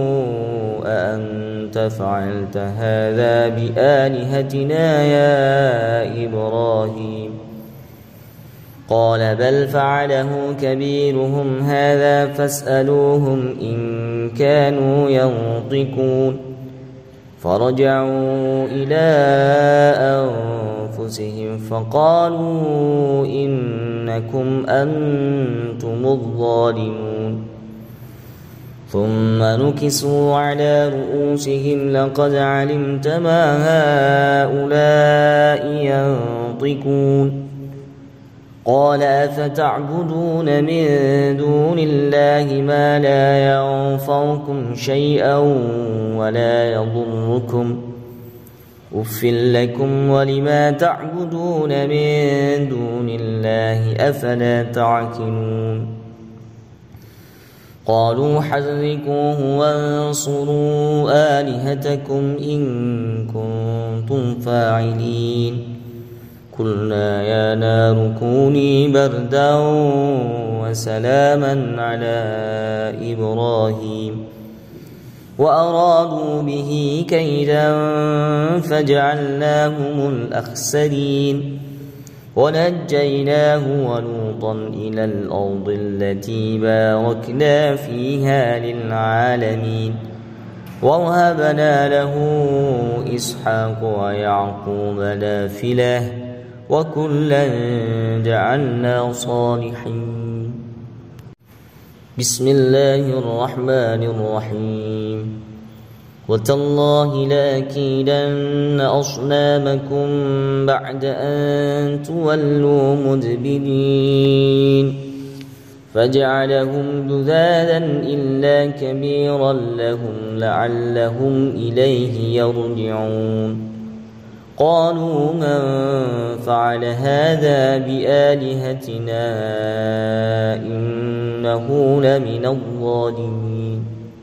أأنت فعلت هذا بآلهتنا يا إبراهيم قال بل فعله كبيرهم هذا فاسألوهم إن كانوا ينطقون فرجعوا إلى أنفسهم فقالوا إنكم أنتم الظالمون ثم نكسوا على رؤوسهم لقد علمت ما هؤلاء ينطقون قال أفتعبدون من دون الله ما لا ينفعكم شيئا ولا يضركم أف لكم ولما تعبدون من دون الله أفلا تعقلون قالوا حرقوه وانصروا آلهتكم إن كنتم فاعلين قلنا يا نار كوني بردا وسلاما على إبراهيم وأرادوا به كيدا فجعلناهم الأخسرين ونجيناه ولوطا إلى الأرض التي باركنا فيها للعالمين ووهبنا له إسحاق ويعقوب نافلة وكلا جعلنا صالحين بسم الله الرحمن الرحيم وتالله لأكيدن أصنامكم بعد أن تولوا مدبرين فجعلهم جذاذا إلا كبيرا لهم لعلهم إليه يرجعون قالوا من فعل هذا بآلهتنا إنه لمن الظالمين.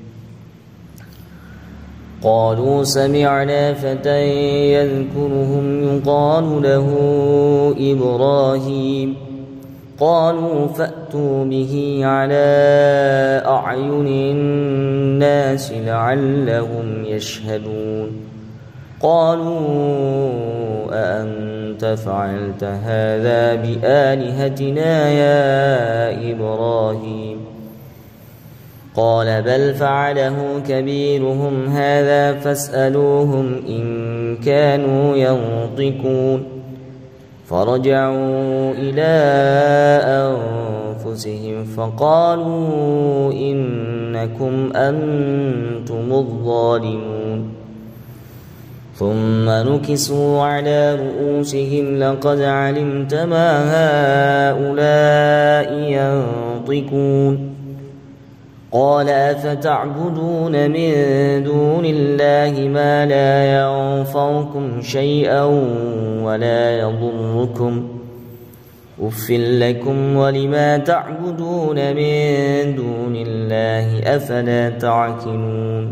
قالوا سمعنا فتى يذكرهم يقال له إبراهيم. قالوا فأتوا به على أعين الناس لعلهم يشهدون. قالوا أأنت فعلت هذا بآلهتنا يا إبراهيم؟ قال بل فعله كبيرهم هذا فاسألوهم إن كانوا ينطقون. فرجعوا إلى أنفسهم فقالوا إنكم أنتم الظالمون. ثم نكسوا على رؤوسهم لقد علمت ما هؤلاء ينطقون. قال أفتعبدون من دون الله ما لا ينفعكم شيئا ولا يضركم أف لكم ولما تعبدون من دون الله أفلا تعقلون.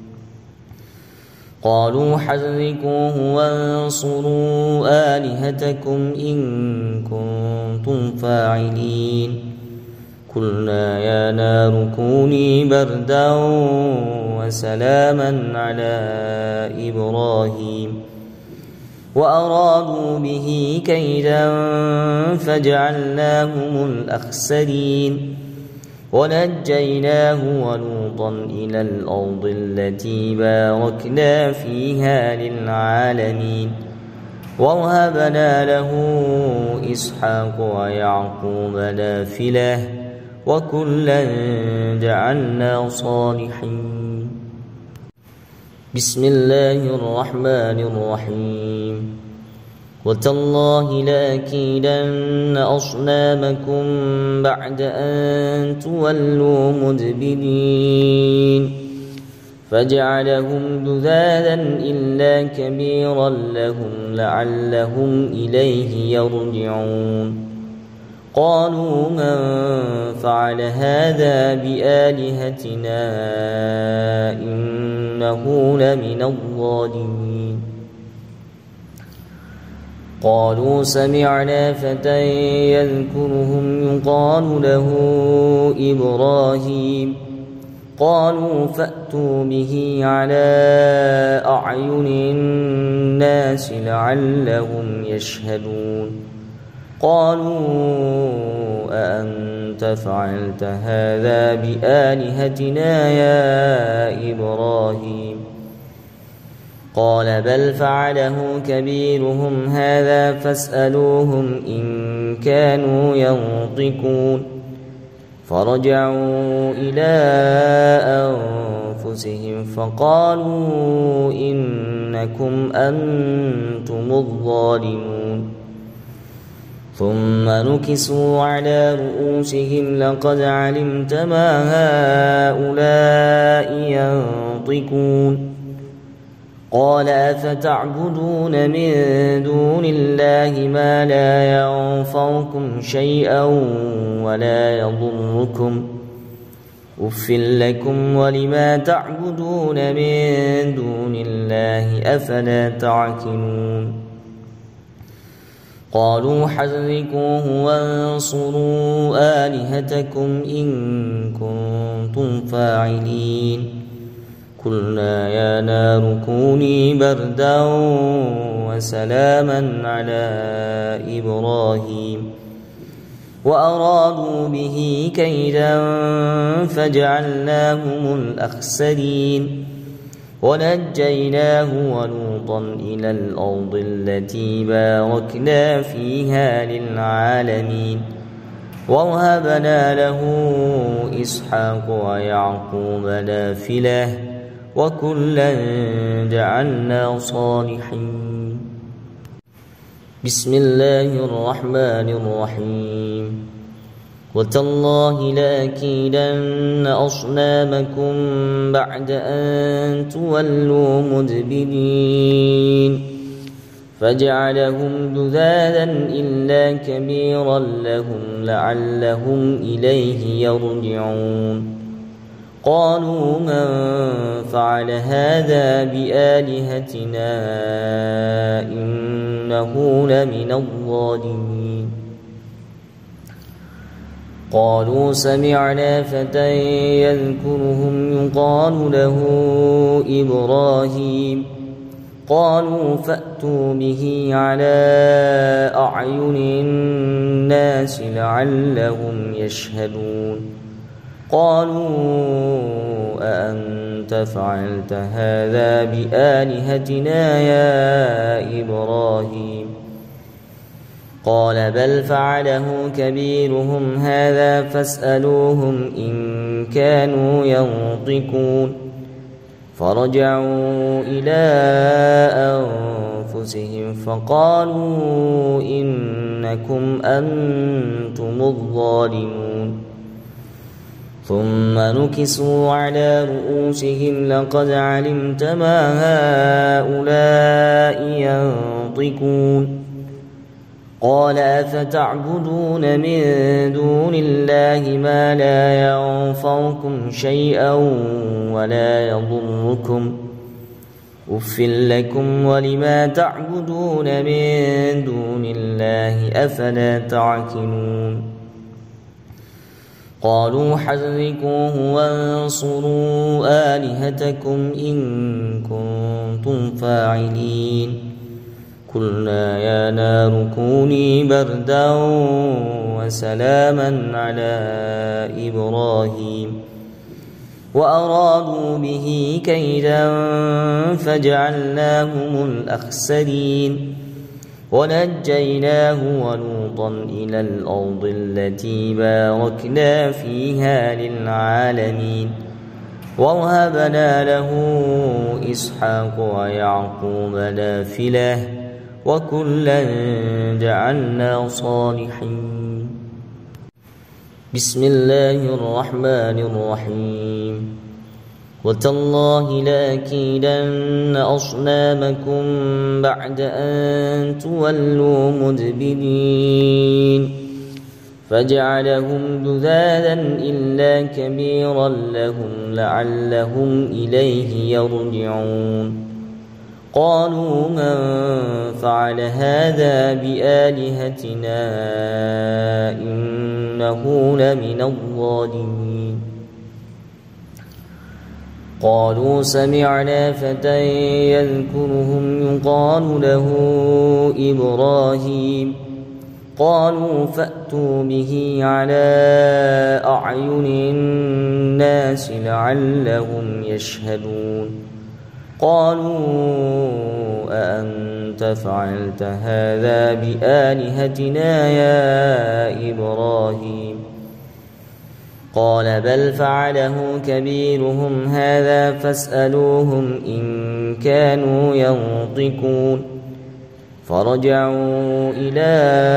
قالوا حرقوه وانصروا آلهتكم إن كنتم فاعلين. قلنا يا نار كوني بردا وسلاما على إبراهيم وأرادوا به كيدا فجعلناهم الأخسرين. ونجيناه ولوطا إلى الأرض التي باركنا فيها للعالمين. ووهبنا له إسحاق ويعقوب نافلة وكلا جعلنا صالحين. بسم الله الرحمن الرحيم. وتالله لأكيدن أصنامكم بعد أن تولوا مدبرين. فجعلهم جذاذا إلا كبيرا لهم لعلهم إليه يرجعون. قالوا من فعل هذا بآلهتنا إنه لمن الظالمين. قالوا سمعنا فتى يذكرهم يقال له إبراهيم. قالوا فأتوا به على أعين الناس لعلهم يشهدون. قالوا أأنت فعلت هذا بآلهتنا يا إبراهيم؟ قال بل فعله كبيرهم هذا فاسألوهم إن كانوا ينطقون. فرجعوا إلى أنفسهم فقالوا إنكم أنتم الظالمون. ثم نكسوا على رؤوسهم لقد علمت ما هؤلاء ينطقون. قال أفتعبدون من دون الله ما لا ينفعكم شيئا ولا يضركم أف لكم ولما تعبدون من دون الله أفلا تعقلون. قالوا حرقوه وانصروا آلهتكم إن كنتم فاعلين. قلنا يا نار كوني بردا وسلاما على إبراهيم وأرادوا به كيدا فجعلناهم الأخسرين. ونجيناه ولوطا إلى الأرض التي باركنا فيها للعالمين. ووهبنا له إسحاق ويعقوب نافلة وكلا جعلنا صالحين. بسم الله الرحمن الرحيم. وتالله لأكيدن أصنامكم بعد أن تولوا مدبرين. فجعلهم جذاذا إلا كبيرا لهم لعلهم إليه يرجعون قالوا من فعل هذا بآلهتنا إنه لمن الظالمين قالوا سمعنا فتى يذكرهم يقال له إبراهيم قالوا فأتوا به على أعين الناس لعلهم يشهدون قالوا أأنت فعلت هذا بآلهتنا يا إبراهيم قال بل فعله كبيرهم هذا فاسألوهم إن كانوا ينطقون فرجعوا إلى أنفسهم فقالوا إنكم أنتم الظالمون ثم نكسوا على رؤوسهم لقد علمت ما هؤلاء ينطقون قال أفتعبدون من دون الله ما لا ينفعكم شيئا ولا يضركم أف لكم ولما تعبدون من دون الله أفلا تعقلون قالوا حرقوه وانصروا آلهتكم إن كنتم فاعلين قلنا يا نار كوني بردا وسلاما على إبراهيم وأرادوا به كيدا فجعلناهم الأخسرين ونجيناه ولوطا إلى الأرض التي باركنا فيها للعالمين ووهبنا له إسحاق ويعقوب نافلة وكلا جعلنا صالحين بسم الله الرحمن الرحيم وتالله لأكيدن أصنامكم بعد أن تولوا مدبرين فجعلهم جذاذا إلا كبيرا لهم لعلهم إليه يرجعون قالوا من فعل هذا بآلهتنا إنه لمن الظالمين قالوا سمعنا فتى يذكرهم يقال له إبراهيم قالوا فأتوا به على أعين الناس لعلهم يشهدون قالوا أأنت فعلت هذا بآلهتنا يا إبراهيم قال بل فعله كبيرهم هذا فاسألوهم إن كانوا ينطقون فرجعوا إلى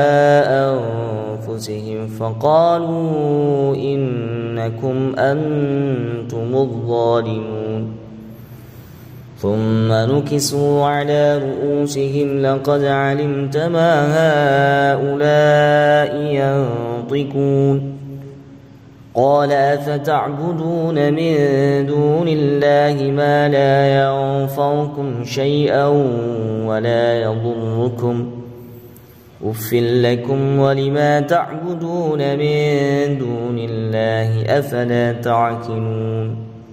أنفسهم فقالوا إنكم أنتم الظالمون ثم نكسوا على رؤوسهم لقد علمت ما هؤلاء ينطقون قال أفتعبدون من دون الله ما لا ينفعكم شيئا ولا يضركم أف لكم ولما تعبدون من دون الله أفلا تعقلون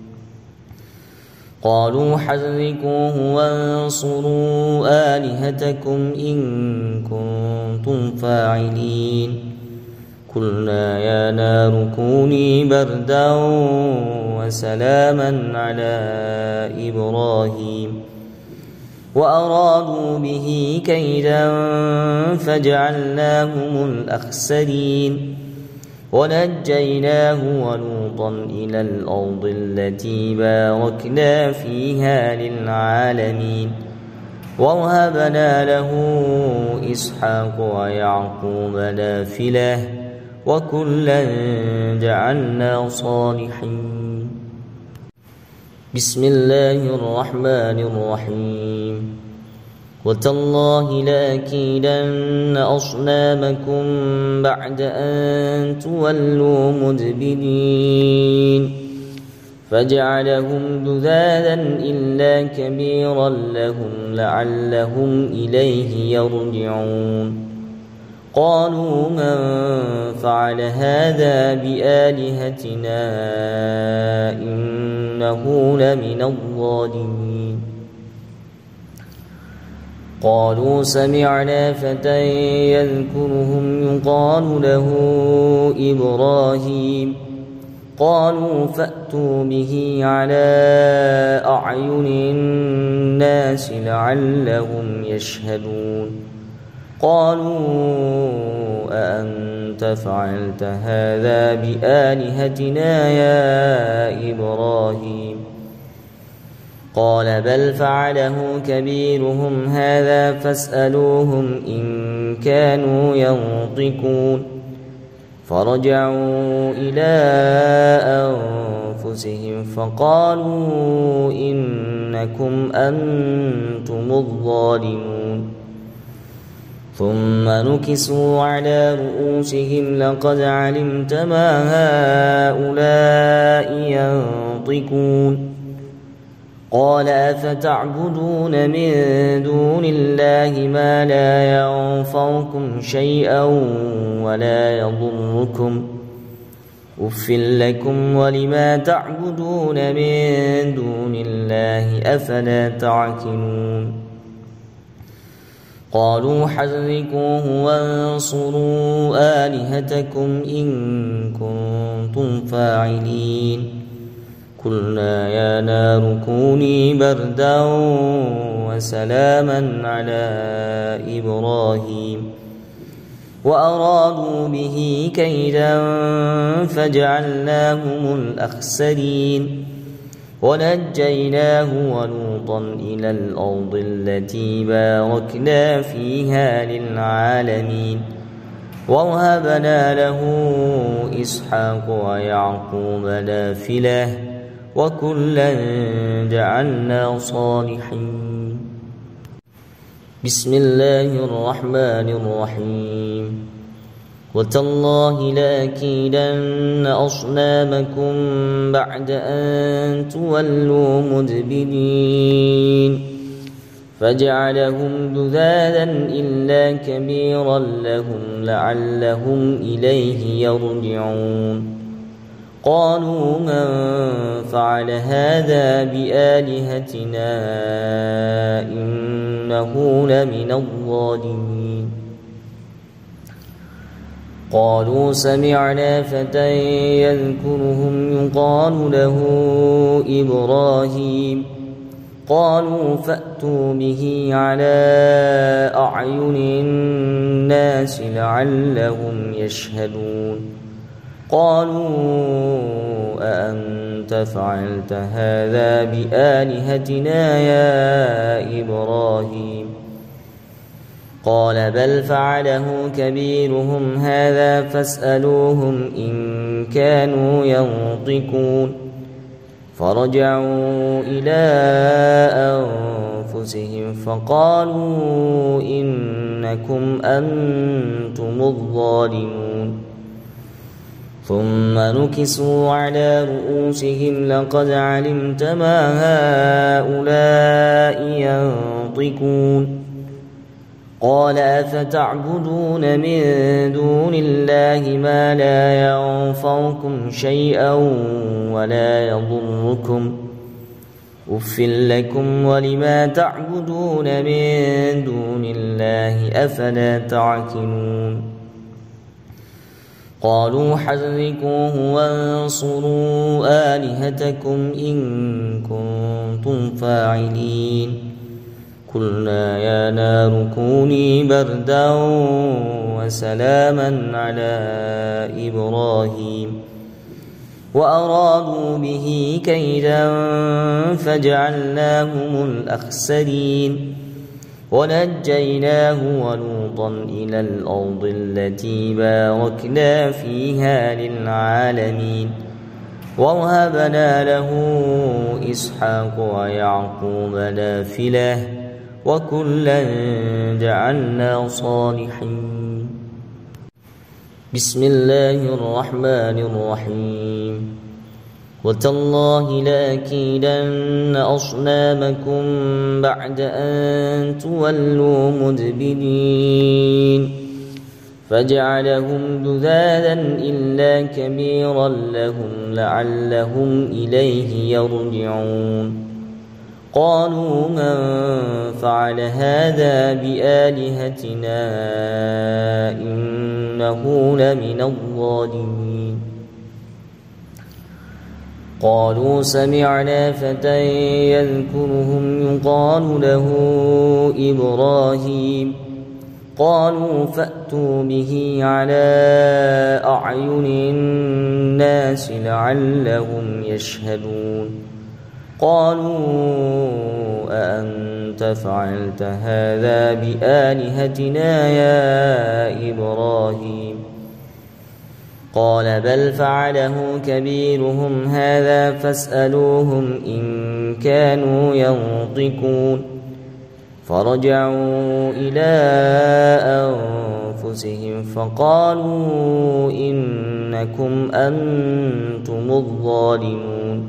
قالوا حرقوه وانصروا آلهتكم إن كنتم فاعلين قلنا يا نار كوني بردا وسلاما على إبراهيم وأرادوا به كيدا فجعلناهم الأخسرين ونجيناه ولوطا إلى الأرض التي باركنا فيها للعالمين ووهبنا له إسحاق ويعقوب نافلة وكلا جعلنا صالحين بسم الله الرحمن الرحيم وتالله لأكيدن أصنامكم بعد أن تولوا مدبرين فجعلهم جذاذا إلا كبيرا لهم لعلهم إليه يرجعون قالوا من فعل هذا بآلهتنا إنه لمن الظالمين قالوا سمعنا فتى يذكرهم يقال له إبراهيم قالوا فأتوا به على أعين الناس لعلهم يشهدون قالوا أأنت فعلت هذا بآلهتنا يا إبراهيم قال بل فعله كبيرهم هذا فاسألوهم إن كانوا ينطقون فرجعوا إلى أنفسهم فقالوا إنكم أنتم الظالمون ثم نكسوا على رؤوسهم لقد علمت ما هؤلاء ينطقون قال أفتعبدون من دون الله ما لا ينفعكم شيئا ولا يضركم أف لكم ولما تعبدون من دون الله أفلا تعقلون قالوا حرقوه وانصروا آلهتكم إن كنتم فاعلين قلنا يا نار كوني بردا وسلاما على إبراهيم وأرادوا به كيدا فجعلناهم الأخسرين ونجيناه ولوطا إلى الأرض التي باركنا فيها للعالمين ووهبنا له إسحاق ويعقوب نافلة وكلا جعلنا صالحين بسم الله الرحمن الرحيم وتالله لأكيدن أصنامكم بعد أن تولوا مدبرين فجعلهم جذاذا إلا كبيرا لهم لعلهم إليه يرجعون قالوا من فعل هذا بآلهتنا إنه لمن الظالمين قالوا سمعنا فتى يذكرهم يقال له إبراهيم قالوا فأتوا به على أعين الناس لعلهم يشهدون قالوا أأنت فعلت هذا بآلهتنا يا إبراهيم قال بل فعله كبيرهم هذا فاسألوهم إن كانوا ينطقون فرجعوا إلى أنفسهم فقالوا إنكم أنتم الظالمون ثم نكسوا على رؤوسهم لقد علمت ما هؤلاء ينطقون قال أفتعبدون من دون الله ما لا ينفعكم شيئا ولا يضركم أف لكم ولما تعبدون من دون الله أفلا تعقلون قالوا حرقوه وانصروا آلهتكم إن كنتم فاعلين قلنا يا نار كوني بردا وسلاما على إبراهيم وأرادوا به كيدا فجعلناهم الأخسرين ونجيناه ولوطا إلى الأرض التي باركنا فيها للعالمين ووهبنا له إسحاق ويعقوب نافلة وكلا جعلنا صالحين. بسم الله الرحمن الرحيم. وتالله لأكيدن أصنامكم بعد أن تولوا مدبرين فجعلهم جذاذا إلا كبيرا لهم لعلهم إليه يرجعون. قالوا من فعل هذا بآلهتنا إنه لمن الظالمين. قالوا سمعنا فتى يذكرهم يقال له إبراهيم قالوا فأتوا به على أعين الناس لعلهم يشهدون. قالوا أأنت فعلت هذا بآلهتنا يا إبراهيم؟ قال بل فعله كبيرهم هذا فاسألوهم إن كانوا ينطقون. فرجعوا إلى أنفسهم فقالوا إنكم أنتم الظالمون.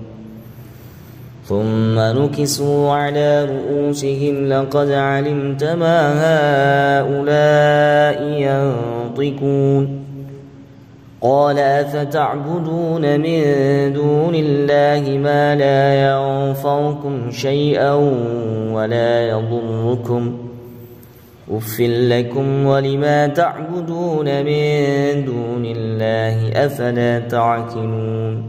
ثم نكسوا على رؤوسهم لقد علمت ما هؤلاء ينطقون. قال أفتعبدون من دون الله ما لا ينفعكم شيئا ولا يضركم أف لكم ولما تعبدون من دون الله أفلا تعقلون.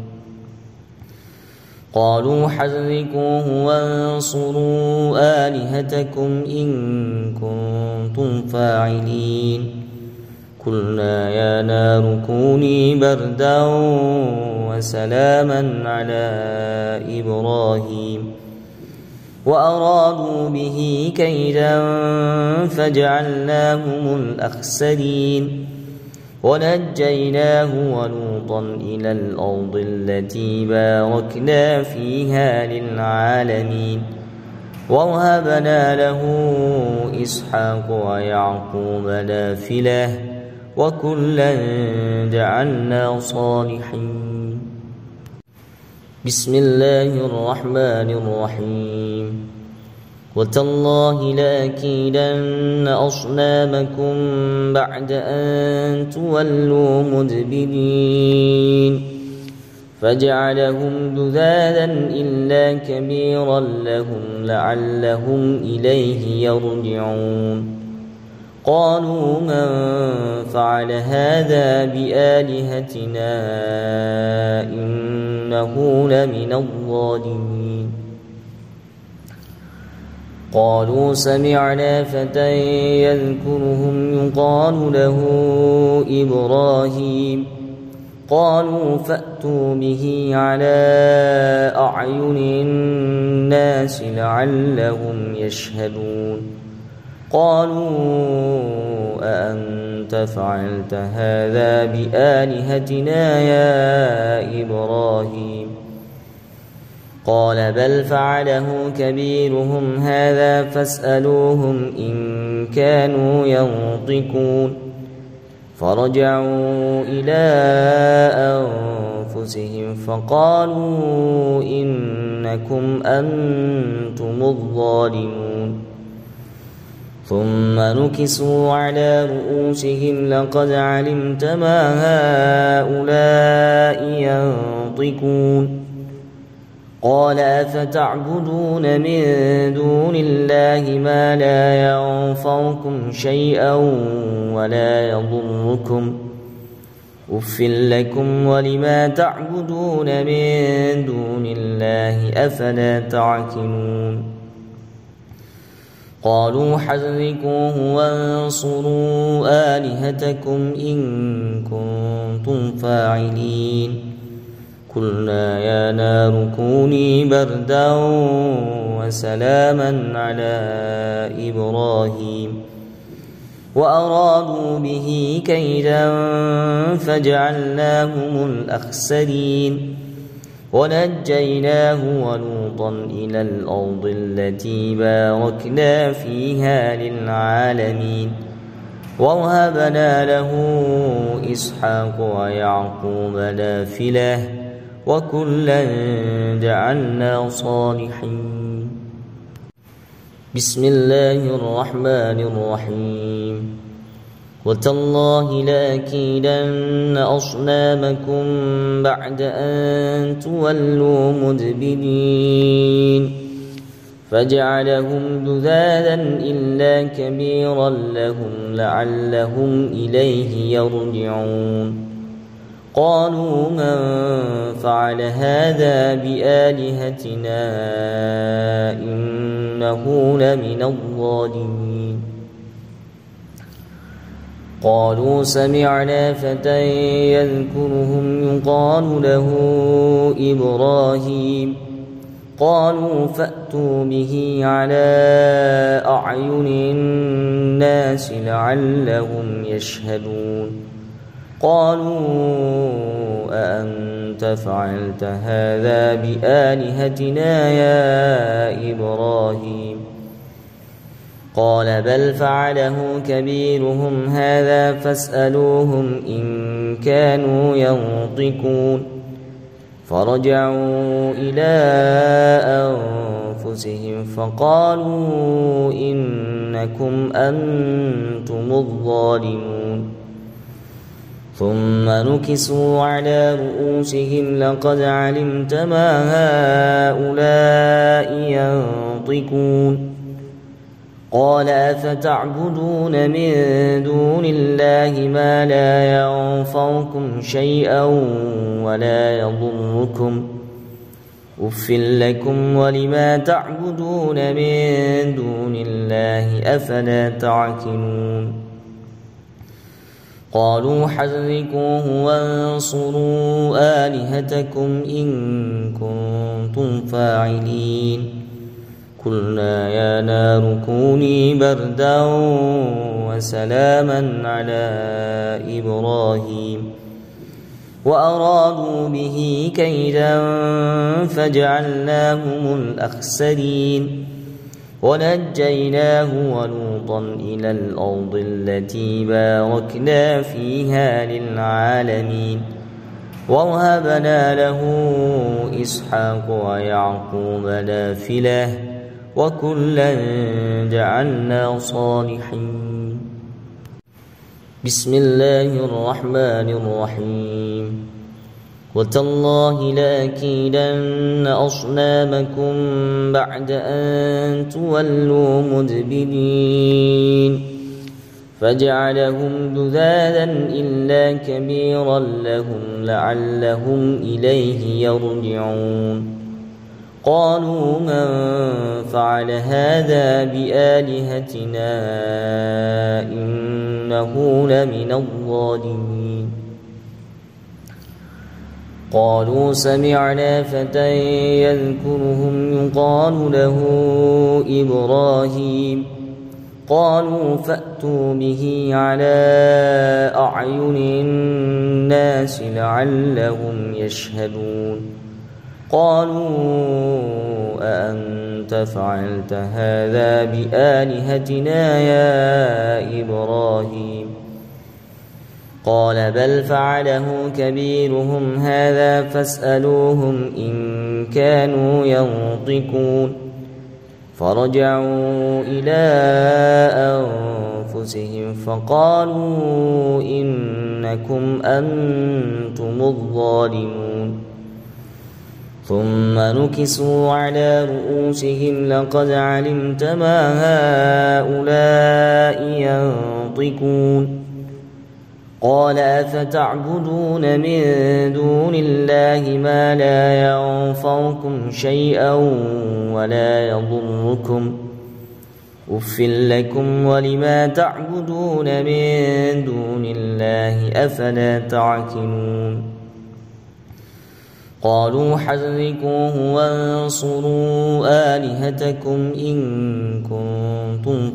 قالوا حرقوه وانصروا آلهتكم إن كنتم فاعلين. قلنا يا نار كوني بردا وسلاما على إبراهيم وأرادوا به كيدا فجعلناهم الأخسرين ونجيناه ولوطا إلى الأرض التي باركنا فيها للعالمين ووهبنا له إسحاق ويعقوب نافلة وكلا جعلنا صالحين. بسم الله الرحمن الرحيم. وتالله لأكيدن أصنامكم بعد أن تولوا مدبرين فجعلهم جذاذا إلا كبيرا لهم لعلهم إليه يرجعون. قالوا من فعل هذا بآلهتنا إنه لمن الظالمين. قالوا سمعنا فتى يذكرهم يقال له إبراهيم قالوا فأتوا به على أعين الناس لعلهم يشهدون. قالوا أأنت فعلت هذا بآلهتنا يا إبراهيم؟ قال بل فعله كبيرهم هذا فاسألوهم إن كانوا ينطقون. فرجعوا إلى أنفسهم فقالوا إنكم أنتم الظالمون. ثم نكسوا على رؤوسهم لقد علمت ما هؤلاء ينطقون. قال أفتعبدون من دون الله ما لا ينفعكم شيئا ولا يضركم أف لكم ولما تعبدون من دون الله أفلا تعقلون. قالوا حرقوه وانصروا آلهتكم إن كنتم فاعلين. قلنا يا نار كوني بردا وسلاما على إبراهيم وأرادوا به كيدا فجعلناهم الأخسرين ونجيناه ولوطا إلى الأرض التي باركنا فيها للعالمين ووهبنا له إسحاق ويعقوب نافلة وكلا جعلنا صالحين. بسم الله الرحمن الرحيم. وتالله لأكيدن أصنامكم بعد أن تولوا مدبرين فجعلهم جذاذا إلا كبيرا لهم لعلهم إليه يرجعون. قالوا من فعل هذا بآلهتنا إنه لمن الظالمين. قالوا سمعنا فتى يذكرهم يقال له إبراهيم قالوا فأتوا به على أعين الناس لعلهم يشهدون. قالوا أأنت فعلت هذا بآلهتنا يا إبراهيم؟ قال بل فعله كبيرهم هذا فاسألوهم إن كانوا ينطقون. فرجعوا إلى أنفسهم فقالوا إنكم أنتم الظالمون. ثم نكسوا على رؤوسهم لقد علمت ما هؤلاء ينطقون. قال أفتعبدون من دون الله ما لا ينفعكم شيئا ولا يضركم أف لكم ولما تعبدون من دون الله أفلا تعقلون. قالوا حرقوه وانصروا آلهتكم إن كنتم فاعلين. قلنا يا نار كوني بردا وسلاما على إبراهيم وأرادوا به كيدا فجعلناهم الأخسرين ونجيناه ولوطا إلى الأرض التي باركنا فيها للعالمين ووهبنا له إسحاق ويعقوب نافلة وكلا جعلنا صالحين. بسم الله الرحمن الرحيم. وتالله لأكيدن أصنامكم بعد أن تولوا مدبرين فجعلهم جذاذا إلا كبيرا لهم لعلهم إليه يرجعون. قالوا من فعل هذا بآلهتنا إنه لمن الظالمين. قالوا سمعنا فتى يذكرهم يقال له إبراهيم قالوا فأتوا به على أعين الناس لعلهم يشهدون. قالوا أأنت فعلت هذا بآلهتنا يا إبراهيم؟ قال بل فعله كبيرهم هذا فاسألوهم إن كانوا ينطقون. فرجعوا إلى أنفسهم فقالوا إنكم أنتم الظالمون. ثم نكسوا على رؤوسهم لقد علمت ما هؤلاء ينطقون. قال أفتعبدون من دون الله ما لا ينفعكم شيئا ولا يضركم أف لكم ولما تعبدون من دون الله أفلا تعقلون. قالوا حرقوه وانصروا آلهتكم إن كنتم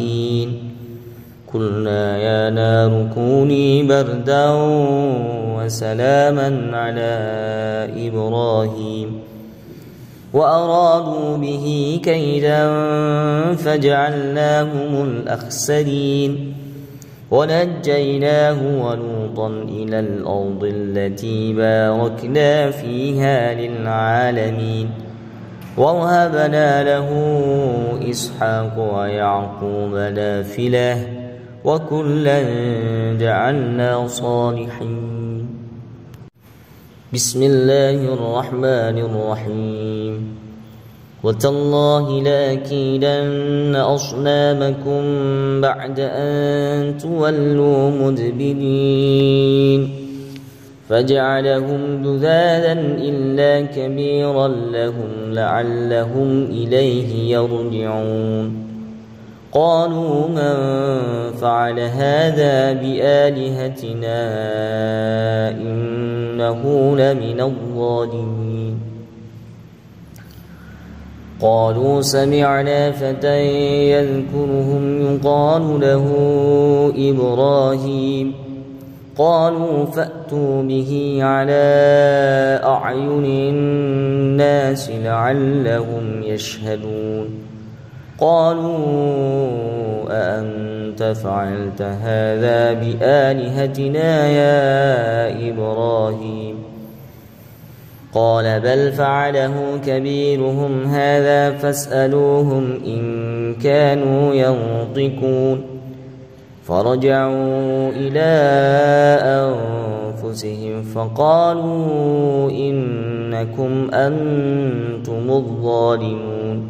فاعلين. قلنا يا نار كوني بردا وسلاما على إبراهيم وأرادوا به كيدا فجعلناهم الأخسرين ونجيناه ولوطا إلى الأرض التي باركنا فيها للعالمين ووهبنا له إسحاق ويعقوب نافلة وكلا جعلنا صالحين. بسم الله الرحمن الرحيم وتالله لأكيدن أصنامكم بعد أن تولوا مدبرين فجعلهم جذاذا إلا كبيرا لهم لعلهم إليه يرجعون قالوا من فعل هذا بآلهتنا إنه لمن الظالمين قالوا سمعنا فتى يذكرهم يقال له إبراهيم قالوا فأتوا به على أعين الناس لعلهم يشهدون قالوا أأنت فعلت هذا بآلهتنا يا إبراهيم قال بل فعله كبيرهم هذا فاسألوهم إن كانوا ينطقون فرجعوا إلى أنفسهم فقالوا إنكم أنتم الظالمون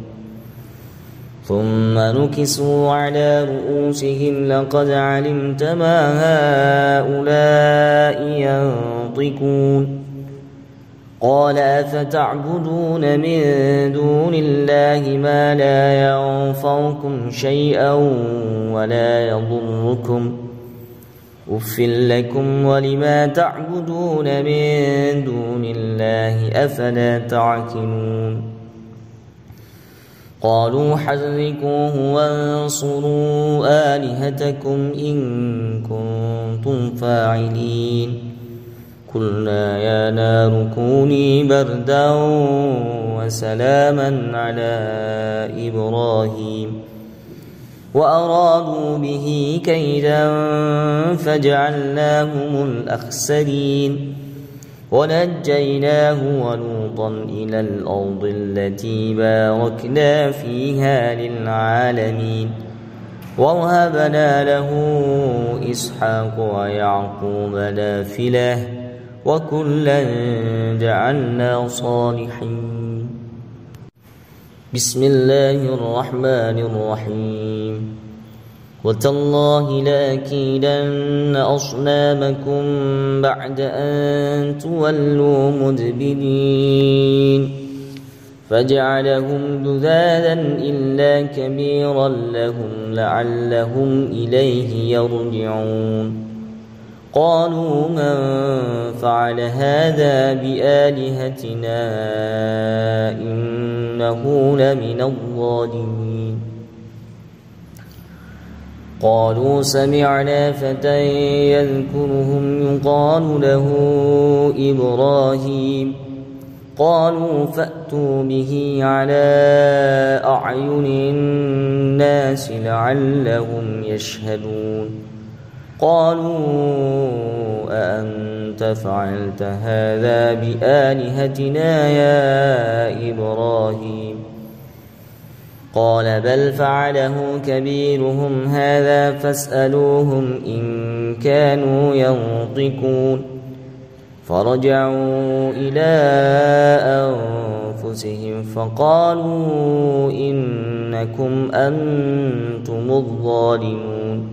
ثم نكسوا على رؤوسهم لقد علمت ما هؤلاء ينطقون قال أفتعبدون من دون الله ما لا ينفعكم شيئا ولا يضركم أف لكم ولما تعبدون من دون الله أفلا تعقلون قالوا حرقوه وانصروا آلهتكم إن كنتم فاعلين قلنا يا نار كوني بردا وسلاما على إبراهيم وأرادوا به كيدا فجعلناهم الأخسرين ونجيناه ولوطا إلى الأرض التي باركنا فيها للعالمين ووهبنا له إسحاق ويعقوب نافلة وكلا جعلنا صالحين. بسم الله الرحمن الرحيم وتالله لأكيدن أصنامكم بعد أن تولوا مدبرين فجعلهم جذاذا إلا كبيرا لهم لعلهم إليه يرجعون قالوا من فعل هذا بآلهتنا إنه لمن الظالمين قالوا سمعنا فتى يذكرهم يقال له إبراهيم قالوا فأتوا به على أعين الناس لعلهم يشهدون قالوا أأنت فعلت هذا بآلهتنا يا إبراهيم قال بل فعله كبيرهم هذا فاسألوهم إن كانوا ينطقون فرجعوا إلى أنفسهم فقالوا إنكم أنتم الظالمون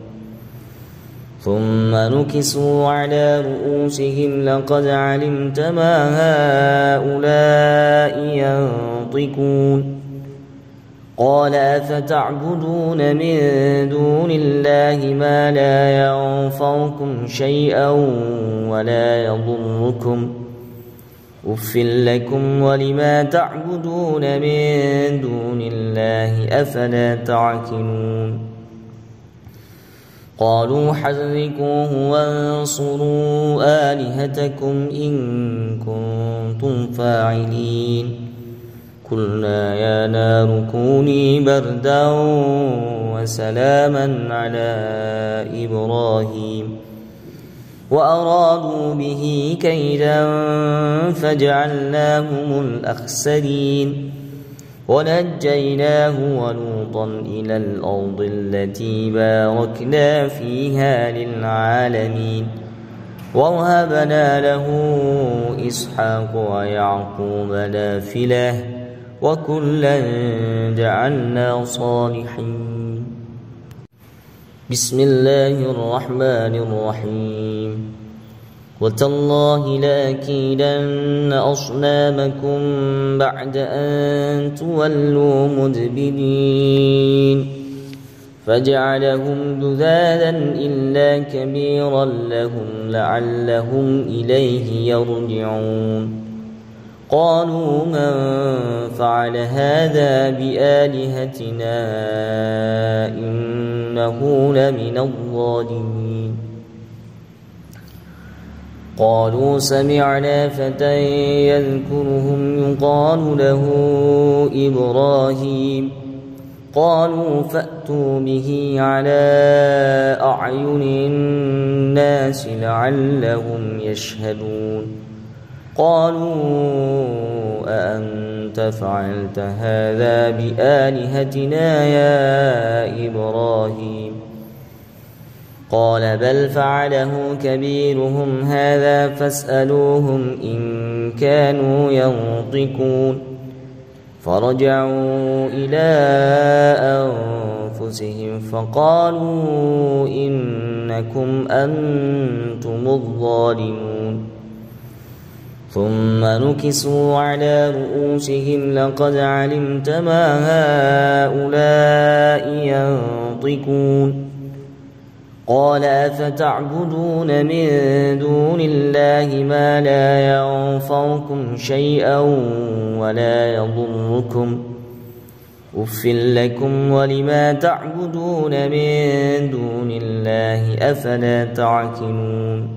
ثم نكسوا على رؤوسهم لقد علمت ما هؤلاء ينطقون قال أفتعبدون من دون الله ما لا ينفعكم شيئا ولا يضركم أف لكم ولما تعبدون من دون الله أفلا تعقلون قالوا حرقوه وانصروا آلهتكم إن كنتم فاعلين قلنا يا نار كوني بردا وسلاما على إبراهيم وأرادوا به كيدا فجعلناهم الأخسرين ونجيناه ولوطا إلى الأرض التي باركنا فيها للعالمين ووهبنا له إسحاق ويعقوب نافلة وكلا جعلنا صالحين. بسم الله الرحمن الرحيم وتالله لأكيدن أصنامكم بعد أن تولوا مدبرين فجعلهم جذاذا إلا كبيرا لهم لعلهم إليه يرجعون قالوا من فعل هذا بآلهتنا إنه لمن الظالمين قالوا سمعنا فتى يذكرهم يقال له إبراهيم قالوا فأتوا به على أعين الناس لعلهم يشهدون قالوا أأنت فعلت هذا بآلهتنا يا إبراهيم قال بل فعله كبيرهم هذا فاسألوهم إن كانوا ينطقون فرجعوا إلى أنفسهم فقالوا إنكم أنتم الظالمون ثم نكسوا على رؤوسهم لقد علمت ما هؤلاء ينطقون قال أفتعبدون من دون الله ما لا ينفعكم شيئا ولا يضركم أف لكم ولما تعبدون من دون الله أفلا تعقلون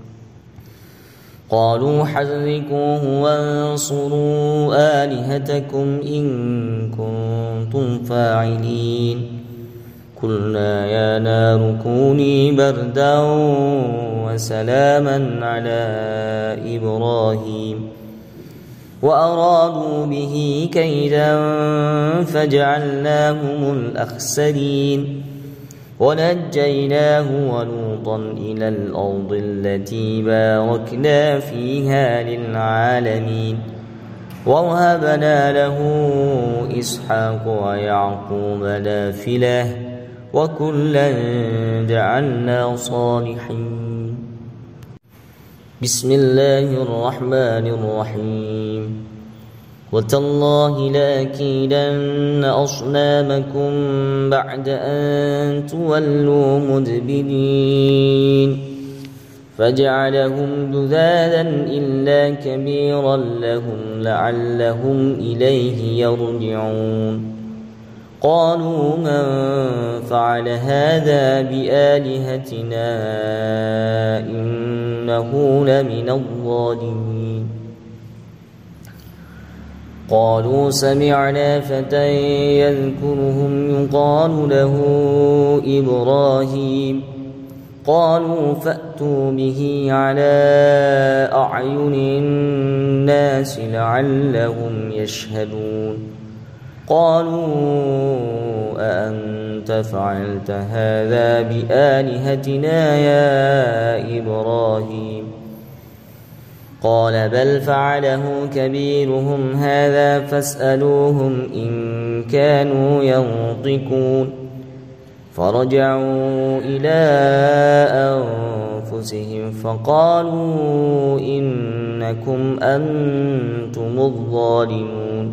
قالوا حرقوه وانصروا آلهتكم إن كنتم فاعلين قلنا يا نار كوني بردا وسلاما على إبراهيم وأرادوا به كيدا فجعلناهم الأخسرين ونجيناه ولوطا إلى الأرض التي باركنا فيها للعالمين ووهبنا له إسحاق ويعقوب نافلة وكلا جعلنا صالحين. بسم الله الرحمن الرحيم وتالله لأكيدن أصنامكم بعد أن تولوا مدبرين فجعلهم جذاذا إلا كبيرا لهم لعلهم إليه يرجعون قالوا من فعل هذا بآلهتنا إنه لمن الظالمين قالوا سمعنا فتى يذكرهم يقال له إبراهيم قالوا فأتوا به على أعين الناس لعلهم يشهدون قالوا أأنت فعلت هذا بآلهتنا يا إبراهيم قال بل فعله كبيرهم هذا فاسألوهم إن كانوا ينطقون فرجعوا إلى أنفسهم فقالوا إنكم أنتم الظالمون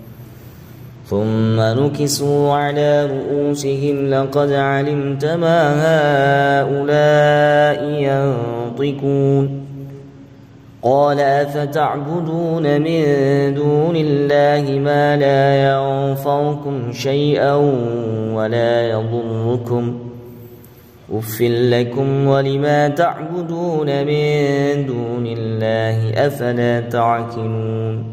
ثم نكسوا على رؤوسهم لقد علمت ما هؤلاء ينطقون قال أفتعبدون من دون الله ما لا ينفعكم شيئا ولا يضركم أف لكم ولما تعبدون من دون الله أفلا تعقلون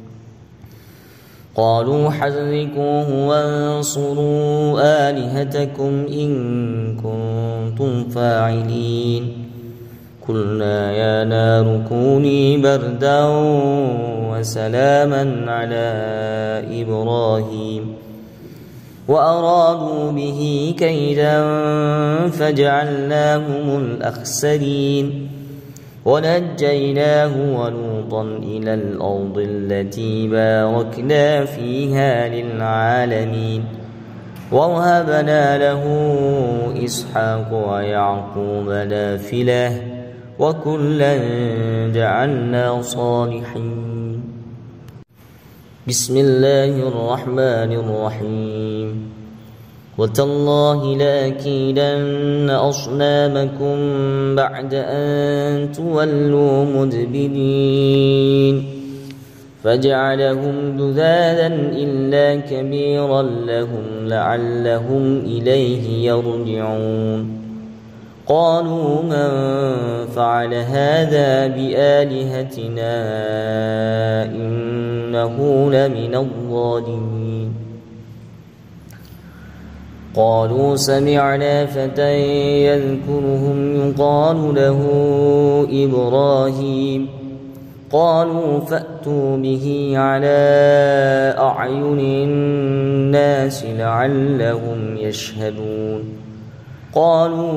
قالوا حرقوه وانصروا آلهتكم إن كنتم فاعلين قلنا يا نار كوني بردا وسلاما على إبراهيم وأرادوا به كيدا فجعلناهم الأخسرين ونجيناه ولوطا إلى الأرض التي باركنا فيها للعالمين ووهبنا له إسحاق ويعقوب نافلة وكلا جعلنا صالحين بسم الله الرحمن الرحيم وتالله لأكيدن أصنامكم بعد أن تولوا مدبرين فجعلهم جذاذا إلا كبيرا لهم لعلهم إليه يرجعون قالوا من فعل هذا بآلهتنا إنه لمن الظالمين قالوا سمعنا فتى يذكرهم يقال له إبراهيم قالوا فأتوا به على أعين الناس لعلهم يشهدون قالوا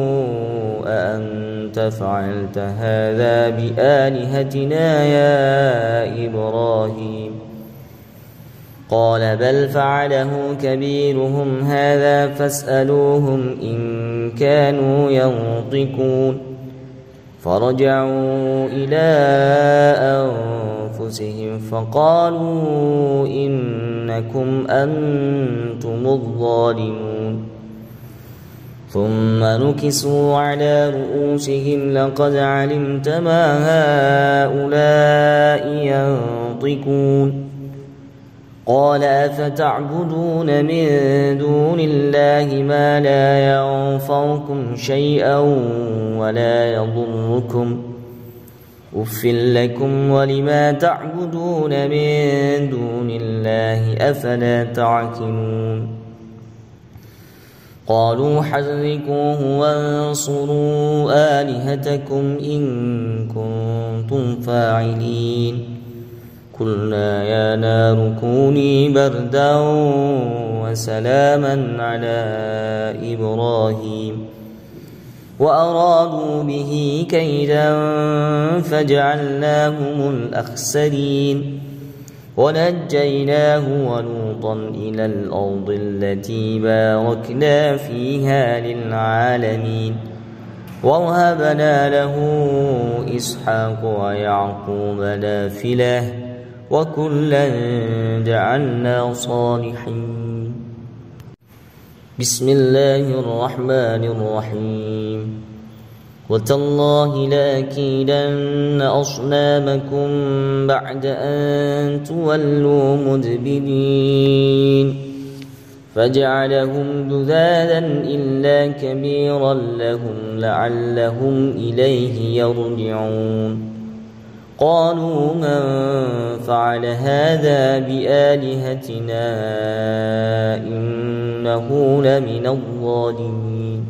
أأنت فعلت هذا بآلهتنا يا إبراهيم قال بل فعله كبيرهم هذا فاسألوهم إن كانوا ينطقون فرجعوا إلى أنفسهم فقالوا إنكم أنتم الظالمون ثم نكسوا على رؤوسهم لقد علمت ما هؤلاء ينطقون قال أفتعبدون من دون الله ما لا ينفعكم شيئا ولا يضركم أف لكم ولما تعبدون من دون الله أفلا تعقلون قالوا حرقوه وانصروا آلهتكم إن كنتم فاعلين قلنا يا نار كوني بردا وسلاما على إبراهيم وأرادوا به كيدا فجعلناهم الأخسرين ونجيناه ولوطا إلى الأرض التي باركنا فيها للعالمين ووهبنا له إسحاق ويعقوب نافلة وكلا جعلنا صالحين بسم الله الرحمن الرحيم وتالله لأكيدن أصنامكم بعد أن تولوا مدبرين فجعلهم جذاذا إلا كبيرا لهم لعلهم إليه يرجعون قالوا من فعل هذا بآلهتنا إنه لمن الظالمين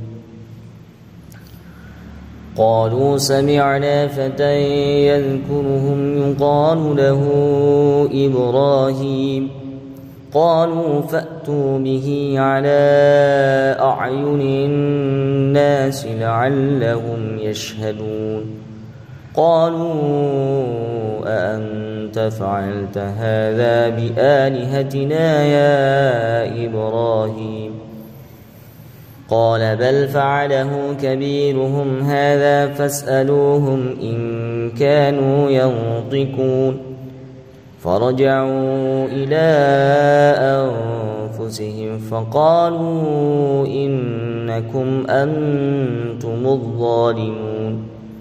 قالوا سمعنا فتى يذكرهم يقال له إبراهيم قالوا فأتوا به على أعين الناس لعلهم يشهدون قالوا أأنت فعلت هذا بآلهتنا يا إبراهيم قال بل فعله كبيرهم هذا فاسألوهم إن كانوا ينطقون فرجعوا إلى أنفسهم فقالوا إنكم أنتم الظالمون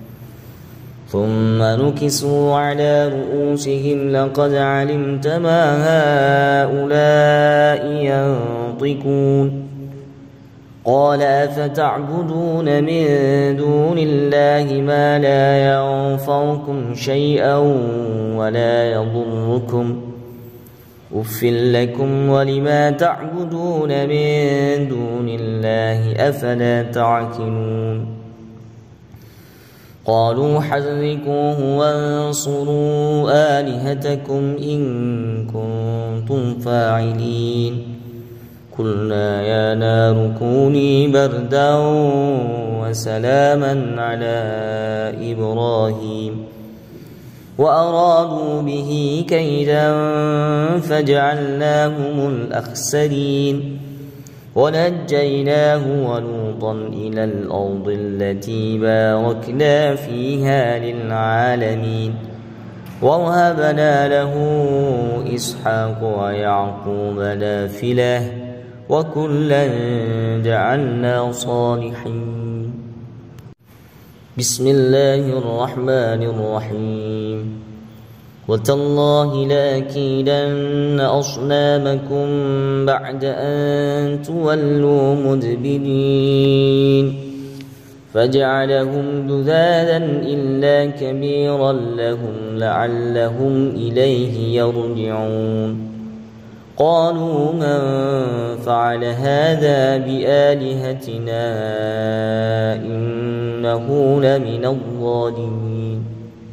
ثم نكسوا على رؤوسهم لقد علمت ما هؤلاء ينطقون قال أفتعبدون من دون الله ما لا ينفعكم شيئا ولا يضركم أف لكم ولما تعبدون من دون الله أفلا تعقلون قالوا حرقوه وانصروا آلهتكم إن كنتم فاعلين قلنا يا نار كوني بردا وسلاما على إبراهيم وأرادوا به كيدا فجعلناهم الأخسرين ونجيناه ولوطا إلى الأرض التي باركنا فيها للعالمين ووهبنا له إسحاق ويعقوب نافلة وكلا جعلنا صالحين بسم الله الرحمن الرحيم وتالله لأكيدن أصنامكم بعد أن تولوا مدبرين فجعلهم جذاذا إلا كبيرا لهم لعلهم إليه يرجعون قالوا من فعل هذا بآلهتنا إنه لمن الظالمين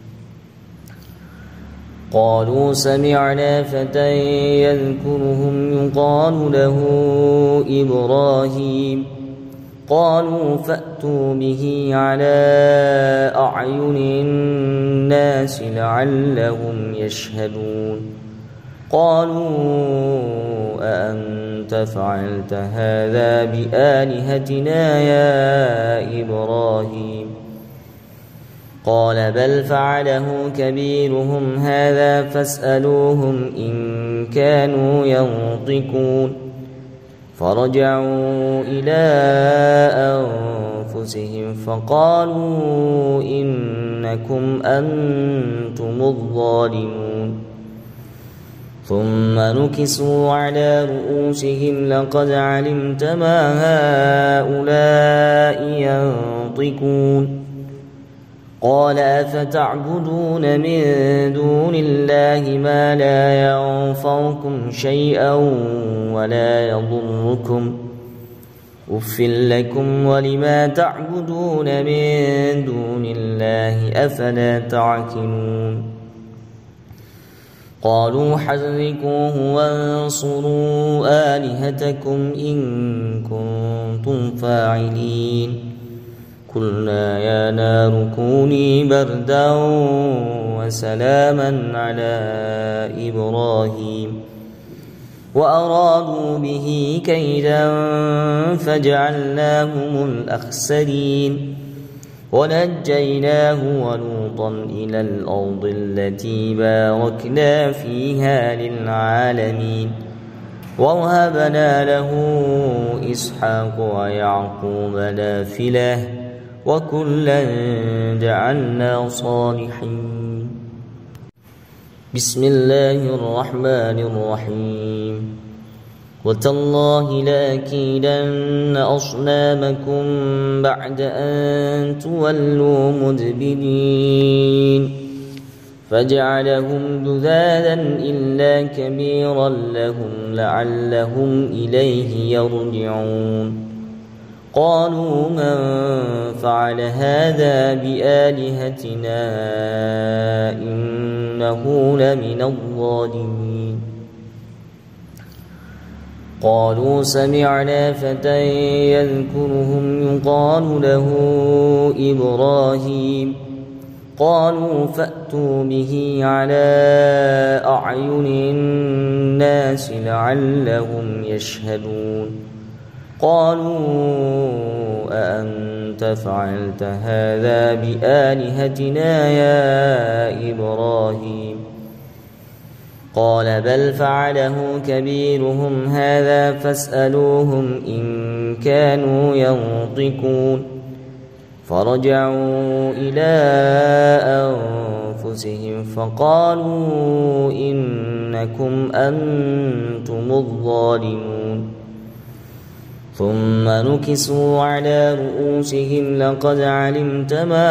قالوا سمعنا فتى يذكرهم يقال له إبراهيم قالوا فأتوا به على أعين الناس لعلهم يشهدون قالوا أأنت فعلت هذا بآلهتنا يا إبراهيم قال بل فعله كبيرهم هذا فاسألوهم إن كانوا ينطقون فرجعوا إلى أنفسهم فقالوا إنكم أنتم الظالمون ثم نكسوا على رؤوسهم لقد علمت ما هؤلاء ينطقون قال أفتعبدون من دون الله ما لا ينفعكم شيئا ولا يضركم أف لكم ولما تعبدون من دون الله أفلا تعقلون قالوا حرقوه وانصروا آلهتكم إن كنتم فاعلين قلنا يا نار كوني بردا وسلاما على إبراهيم وأرادوا به كيدا فجعلناهم الأخسرين ونجيناه ولوطا إلى الأرض التي باركنا فيها للعالمين ووهبنا له إسحاق ويعقوب نافلة وكلا جعلنا صالحين بسم الله الرحمن الرحيم وتالله لأكيدن أصنامكم بعد أن تولوا مدبرين فجعلهم جذاذا إلا كبيرا لهم لعلهم إليه يرجعون قالوا من فعل هذا بآلهتنا إنه لمن الظالمين قالوا سمعنا فتى يذكرهم يقال له إبراهيم قالوا فأتوا به على أعين الناس لعلهم يشهدون قالوا أأنت فعلت هذا بآلهتنا يا إبراهيم قال بل فعله كبيرهم هذا فاسألوهم إن كانوا ينطقون فرجعوا إلى أنفسهم فقالوا إنكم أنتم الظالمون ثم نكسوا على رؤوسهم لقد علمت ما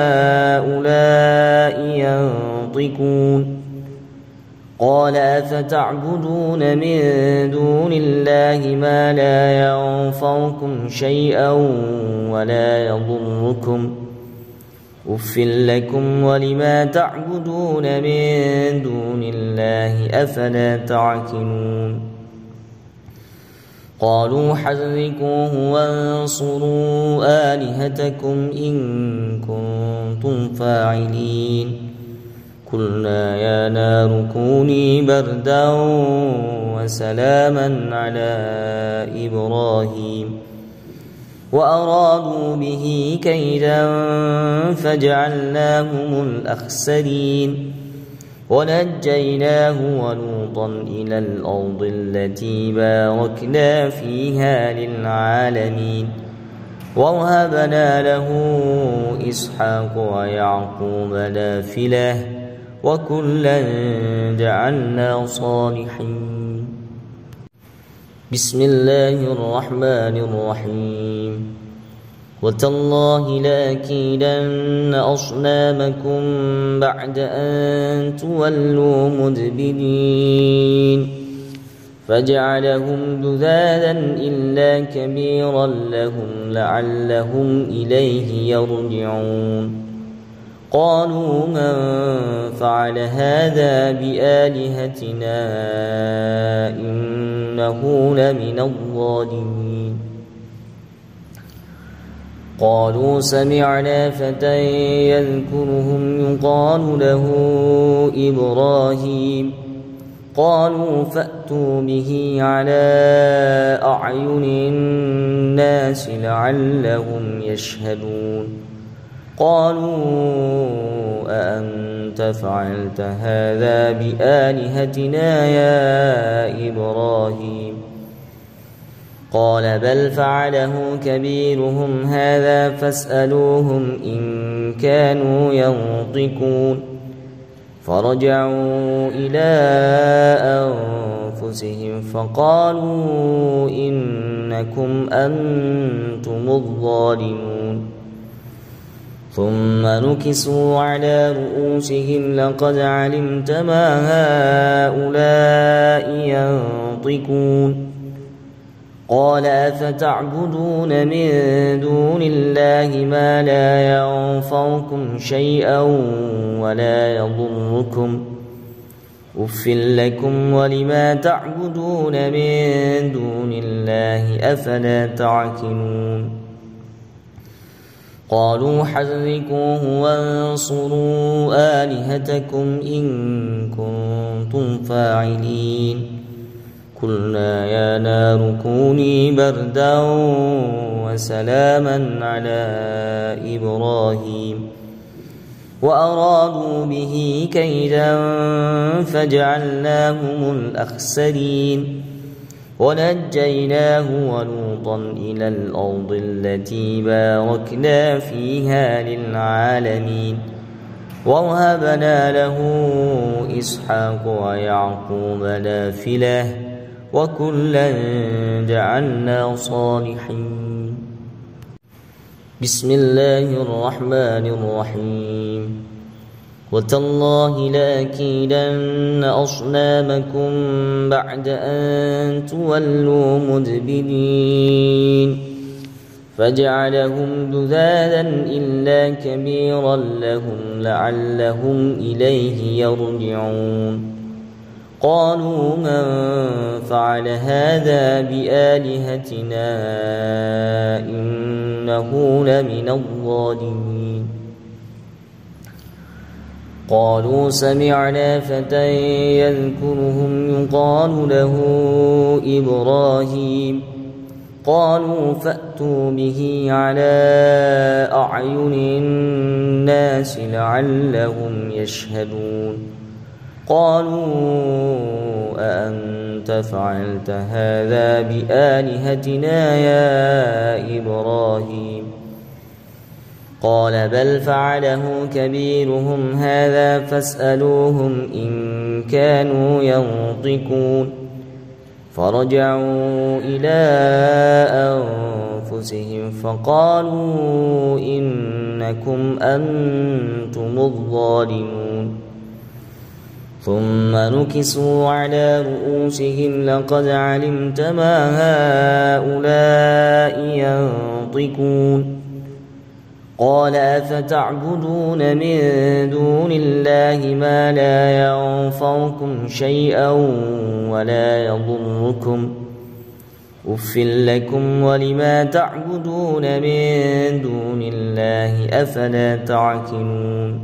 هؤلاء ينطقون قال أفتعبدون من دون الله ما لا ينفعكم شيئا ولا يضركم أف لكم ولما تعبدون من دون الله أفلا تعقلون قالوا حرقوه وانصروا آلهتكم إن كنتم فاعلين قلنا يا نار كوني بردا وسلاما على إبراهيم وأرادوا به كيدا فجعلناهم الأخسرين ونجيناه ولوطا إلى الأرض التي باركنا فيها للعالمين ووهبنا له إسحاق ويعقوب نافلة وكلا جعلنا صالحين بسم الله الرحمن الرحيم وتالله لأكيدن أصنامكم بعد أن تولوا مدبرين فجعلهم جذاذا إلا كبيرا لهم لعلهم إليه يرجعون قالوا من فعل هذا بآلهتنا إنه لمن الظالمين قالوا سمعنا فتى يذكرهم يقال له إبراهيم قالوا فأتوا به على أعين الناس لعلهم يشهدون قالوا أأنت فعلت هذا بآلهتنا يا إبراهيم قال بل فعله كبيرهم هذا فاسألوهم إن كانوا ينطقون فرجعوا إلى أنفسهم فقالوا إنكم أنتم الظالمون ثم نكسوا على رؤوسهم لقد علمت ما هؤلاء ينطقون قال أفتعبدون من دون الله ما لا ينفعكم شيئا ولا يضركم أف لكم ولما تعبدون من دون الله أفلا تعقلون قالوا حرقوه وانصروا آلهتكم إن كنتم فاعلين قلنا يا نار كوني بردا وسلاما على إبراهيم وأرادوا به كيدا فجعلناهم الأخسرين ونجيناه ولوطا إلى الأرض التي باركنا فيها للعالمين ووهبنا له إسحاق ويعقوب نافلة وكلا جعلنا صالحين بسم الله الرحمن الرحيم وتالله لأكيدن أصنامكم بعد أن تولوا مدبرين فجعلهم جذاذا إلا كبيرا لهم لعلهم إليه يرجعون قالوا من فعل هذا بآلهتنا إنه لمن الظالمين قالوا سمعنا فتى يذكرهم يقال له إبراهيم قالوا فأتوا به على أعين الناس لعلهم يشهدون قالوا أأنت فعلت هذا بآلهتنا يا إبراهيم قال بل فعله كبيرهم هذا فاسألوهم إن كانوا ينطقون فرجعوا إلى أنفسهم فقالوا إنكم أنتم الظالمون ثم نكسوا على رؤوسهم لقد علمت ما هؤلاء ينطقون قال أفتعبدون من دون الله ما لا ينفعكم شيئا ولا يضركم أف لكم ولما تعبدون من دون الله أفلا تعقلون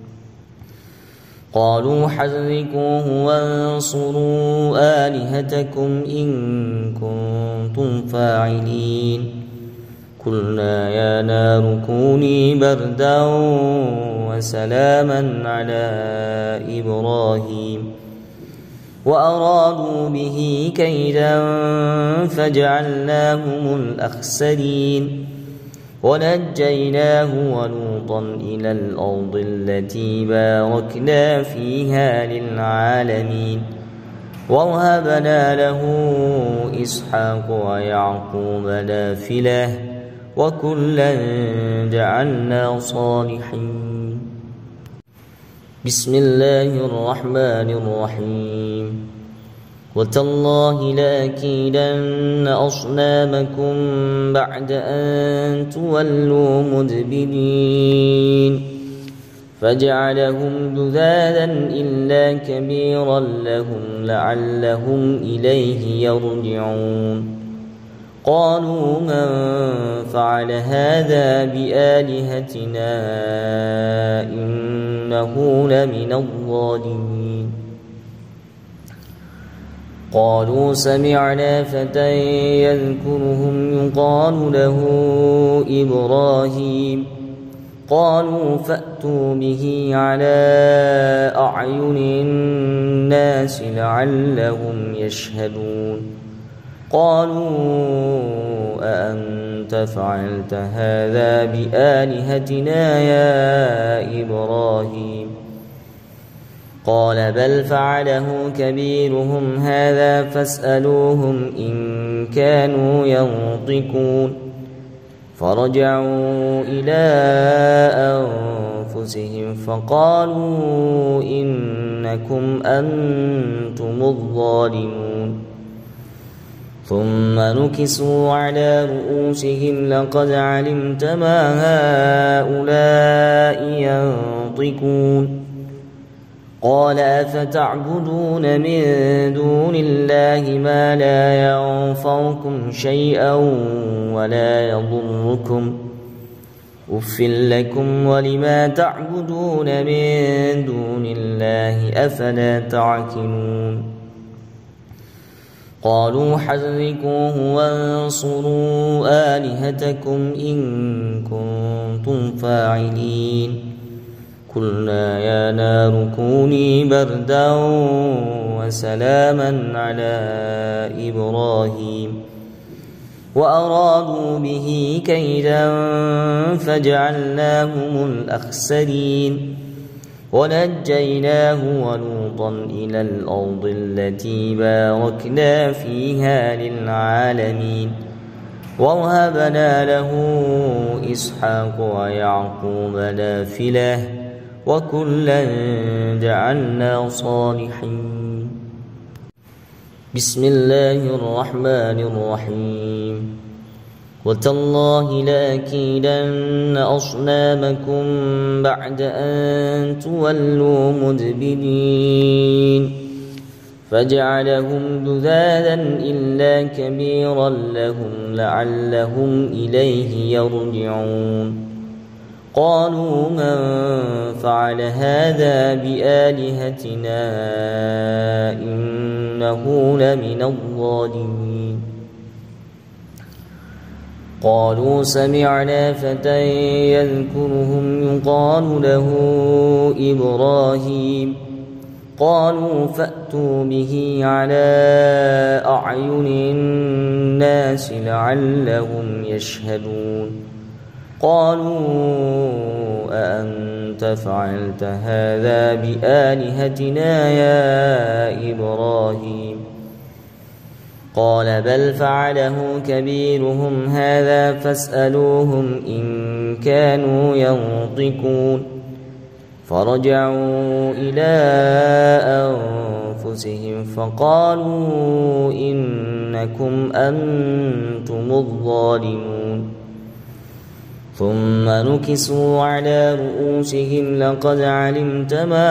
قالوا حرقوه وانصروا آلهتكم إن كنتم فاعلين قلنا يا نار كوني بردا وسلاما على إبراهيم وأرادوا به كيدا فجعلناهم الأخسرين ونجيناه ولوطا إلى الأرض التي باركنا فيها للعالمين ووهبنا له إسحاق ويعقوب نافلة وكلا جعلنا صالحين بسم الله الرحمن الرحيم وتالله لأكيدن أصنامكم بعد أن تولوا مدبرين فجعلهم جذاذا إلا كبيرا لهم لعلهم إليه يرجعون قالوا من فعل هذا بآلهتنا إنه لمن الظالمين قالوا سمعنا فتى يذكرهم يقال له إبراهيم قالوا فأتوا به على أعين الناس لعلهم يشهدون قالوا أأنت فعلت هذا بآلهتنا يا إبراهيم قال بل فعله كبيرهم هذا فاسألوهم إن كانوا ينطقون فرجعوا إلى أنفسهم فقالوا إنكم أنتم الظالمون ثم نكسوا على رؤوسهم لقد علمت ما هؤلاء ينطقون قال أفتعبدون من دون الله ما لا ينفعكم شيئا ولا يضركم أف لكم ولما تعبدون من دون الله أفلا تعقلون قالوا حرقوه وانصروا آلهتكم إن كنتم فاعلين قلنا يا نار كوني بردا وسلاما على إبراهيم وأرادوا به كيدا فجعلناهم الأخسرين ونجيناه ولوطا إلى الأرض التي باركنا فيها للعالمين ووهبنا له إسحاق ويعقوب نافلة وكلا جعلنا صالحين بسم الله الرحمن الرحيم وتالله لأكيدن أصنامكم بعد أن تولوا مدبرين فجعلهم جذاذا إلا كبيرا لهم لعلهم إليه يرجعون قالوا من فعل هذا بآلهتنا إنه لمن الظالمين قالوا سمعنا فتى يذكرهم يقال له إبراهيم قالوا فأتوا به على أعين الناس لعلهم يشهدون قالوا أأنت فعلت هذا بآلهتنا يا إبراهيم قال بل فعله كبيرهم هذا فاسألوهم إن كانوا ينطقون فرجعوا إلى أنفسهم فقالوا إنكم أنتم الظالمون ثم نكسوا على رؤوسهم لقد علمت ما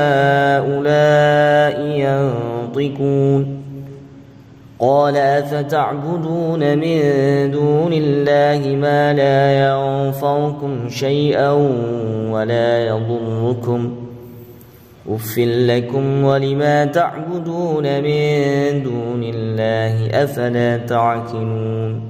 هؤلاء ينطقون قال أفتعبدون من دون الله ما لا ينفعكم شيئا ولا يضركم أف لكم ولما تعبدون من دون الله أفلا تعقلون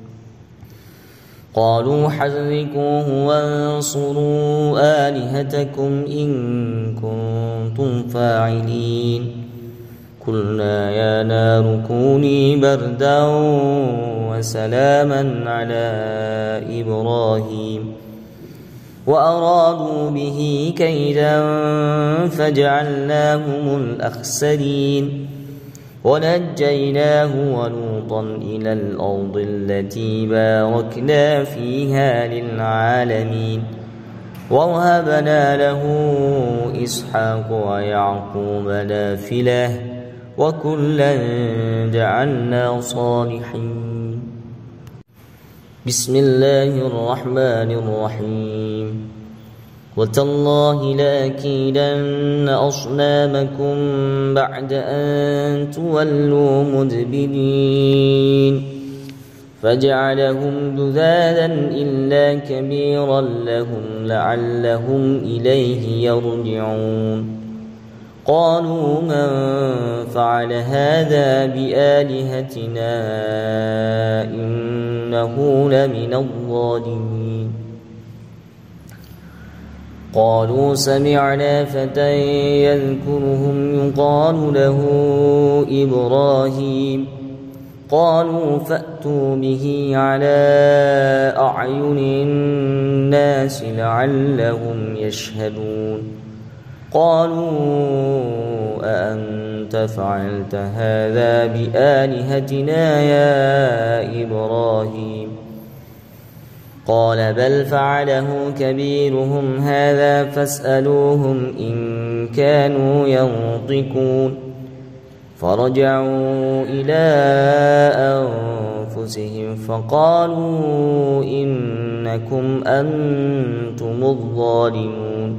قالوا حرقوه وانصروا آلهتكم إن كنتم فاعلين قلنا يا نار كوني بردا وسلاما على إبراهيم وأرادوا به كيدا فجعلناهم الأخسرين ونجيناه ولوطا إلى الأرض التي باركنا فيها للعالمين ووهبنا له إسحاق ويعقوب نافلة وكلا جعلنا صالحين بسم الله الرحمن الرحيم وتالله لأكيدن أصنامكم بعد أن تولوا مدبرين فجعلهم جذاذا إلا كبيرا لهم لعلهم إليه يرجعون قالوا من فعل هذا بآلهتنا إنه لمن الظالمين قالوا سمعنا فتى يذكرهم يقال له إبراهيم قالوا فأتوا به على أعين الناس لعلهم يشهدون قالوا أأنت فعلت هذا بآلهتنا يا إبراهيم قال بل فعله كبيرهم هذا فاسألوهم إن كانوا ينطقون فرجعوا إلى أنفسهم فقالوا إنكم أنتم الظالمون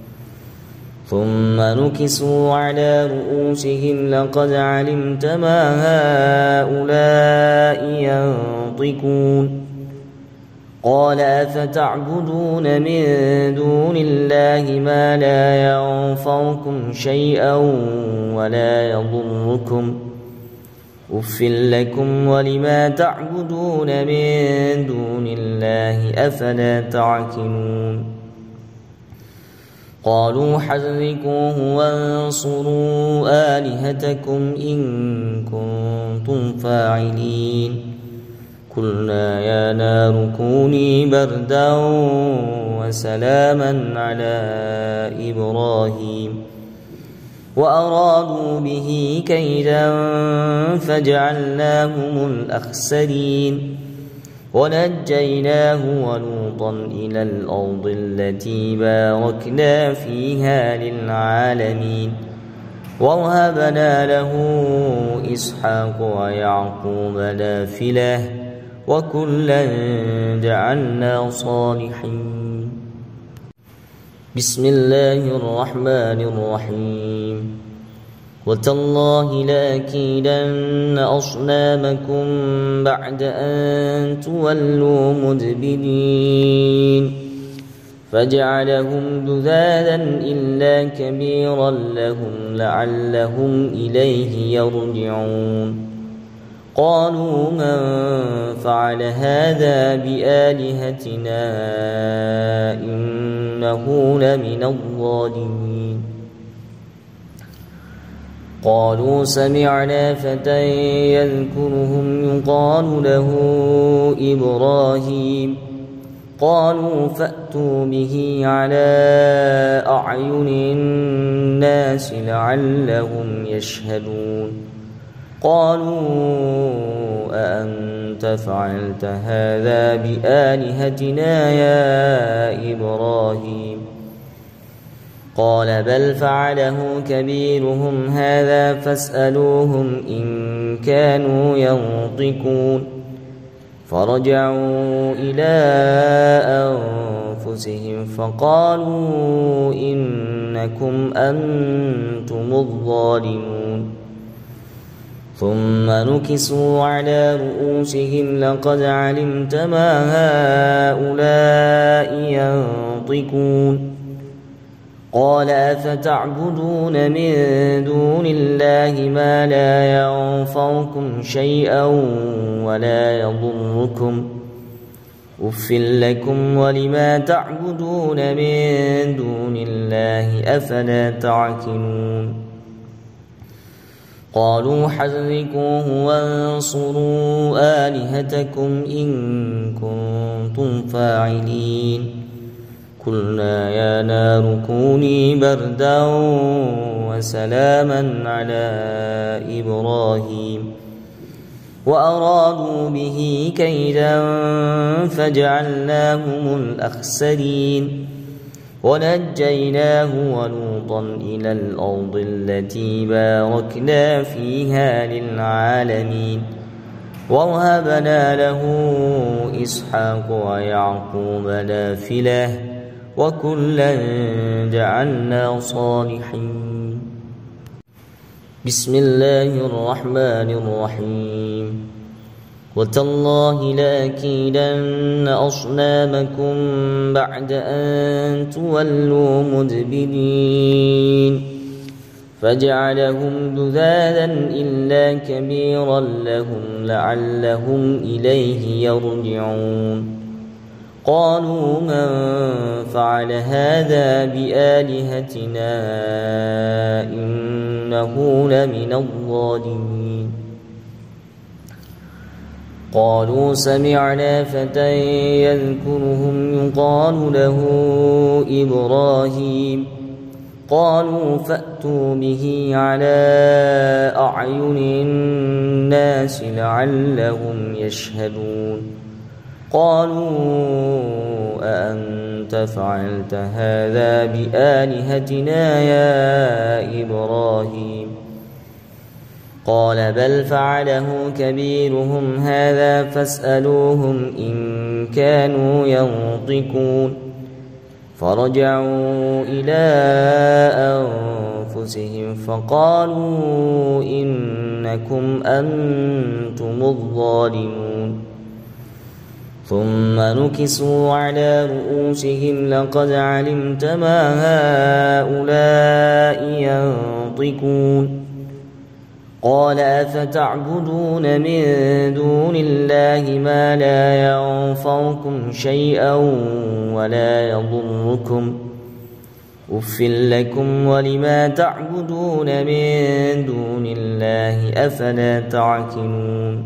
ثم نكسوا على رؤوسهم لقد علمت ما هؤلاء ينطقون قال أفتعبدون من دون الله ما لا ينفعكم شيئا ولا يضركم أف لكم ولما تعبدون من دون الله أفلا تعقلون قالوا حرقوه وانصروا آلهتكم إن كنتم فاعلين قلنا يا نار كوني بردا وسلاما على إبراهيم وأرادوا به كيدا فجعلناهم الأخسرين ونجيناه ولوطا إلى الأرض التي باركنا فيها للعالمين ووهبنا له إسحاق ويعقوب نافلة وكلا جعلنا صالحين بسم الله الرحمن الرحيم وتالله لأكيدن أصنامكم بعد أن تولوا مدبرين فجعلهم جذاذا إلا كبيرا لهم لعلهم إليه يرجعون قالوا من فعل هذا بآلهتنا إنه لمن الظالمين قالوا سمعنا فتى يذكرهم يقال له إبراهيم قالوا فأتوا به على أعين الناس لعلهم يشهدون قالوا أأنت فعلت هذا بآلهتنا يا إبراهيم قال بل فعله كبيرهم هذا فاسألوهم إن كانوا ينطقون فرجعوا إلى أنفسهم فقالوا إنكم أنتم الظالمون ثم نكسوا على رؤوسهم لقد علمت ما هؤلاء ينطقون قال أفتعبدون من دون الله ما لا ينفعكم شيئا ولا يضركم أف لكم ولما تعبدون من دون الله أفلا تعقلون قالوا حرقوه وانصروا آلهتكم إن كنتم فاعلين قلنا يا نار كوني بردا وسلاما على إبراهيم وأرادوا به كيدا فجعلناهم الأخسرين ونجيناه ولوطا إلى الأرض التي باركنا فيها للعالمين ووهبنا له إسحاق ويعقوب نافلة وكلا جعلنا صالحين بسم الله الرحمن الرحيم وتالله لأكيدن أصنامكم بعد أن تولوا مدبرين فجعلهم جذاذا إلا كبيرا لهم لعلهم إليه يرجعون قالوا من فعل هذا بآلهتنا إنه لمن الظالمين قالوا سمعنا فتى يذكرهم يقال له إبراهيم قالوا فأتوا به على أعين الناس لعلهم يشهدون قالوا أأنت فعلت هذا بآلهتنا يا إبراهيم قال بل فعله كبيرهم هذا فاسألوهم إن كانوا ينطقون فرجعوا إلى أنفسهم فقالوا إنكم أنتم الظالمون ثم نكسوا على رؤوسهم لقد علمت ما هؤلاء ينطقون قال أفتعبدون من دون الله ما لا ينفعكم شيئا ولا يضركم أف لكم ولما تعبدون من دون الله أفلا تعقلون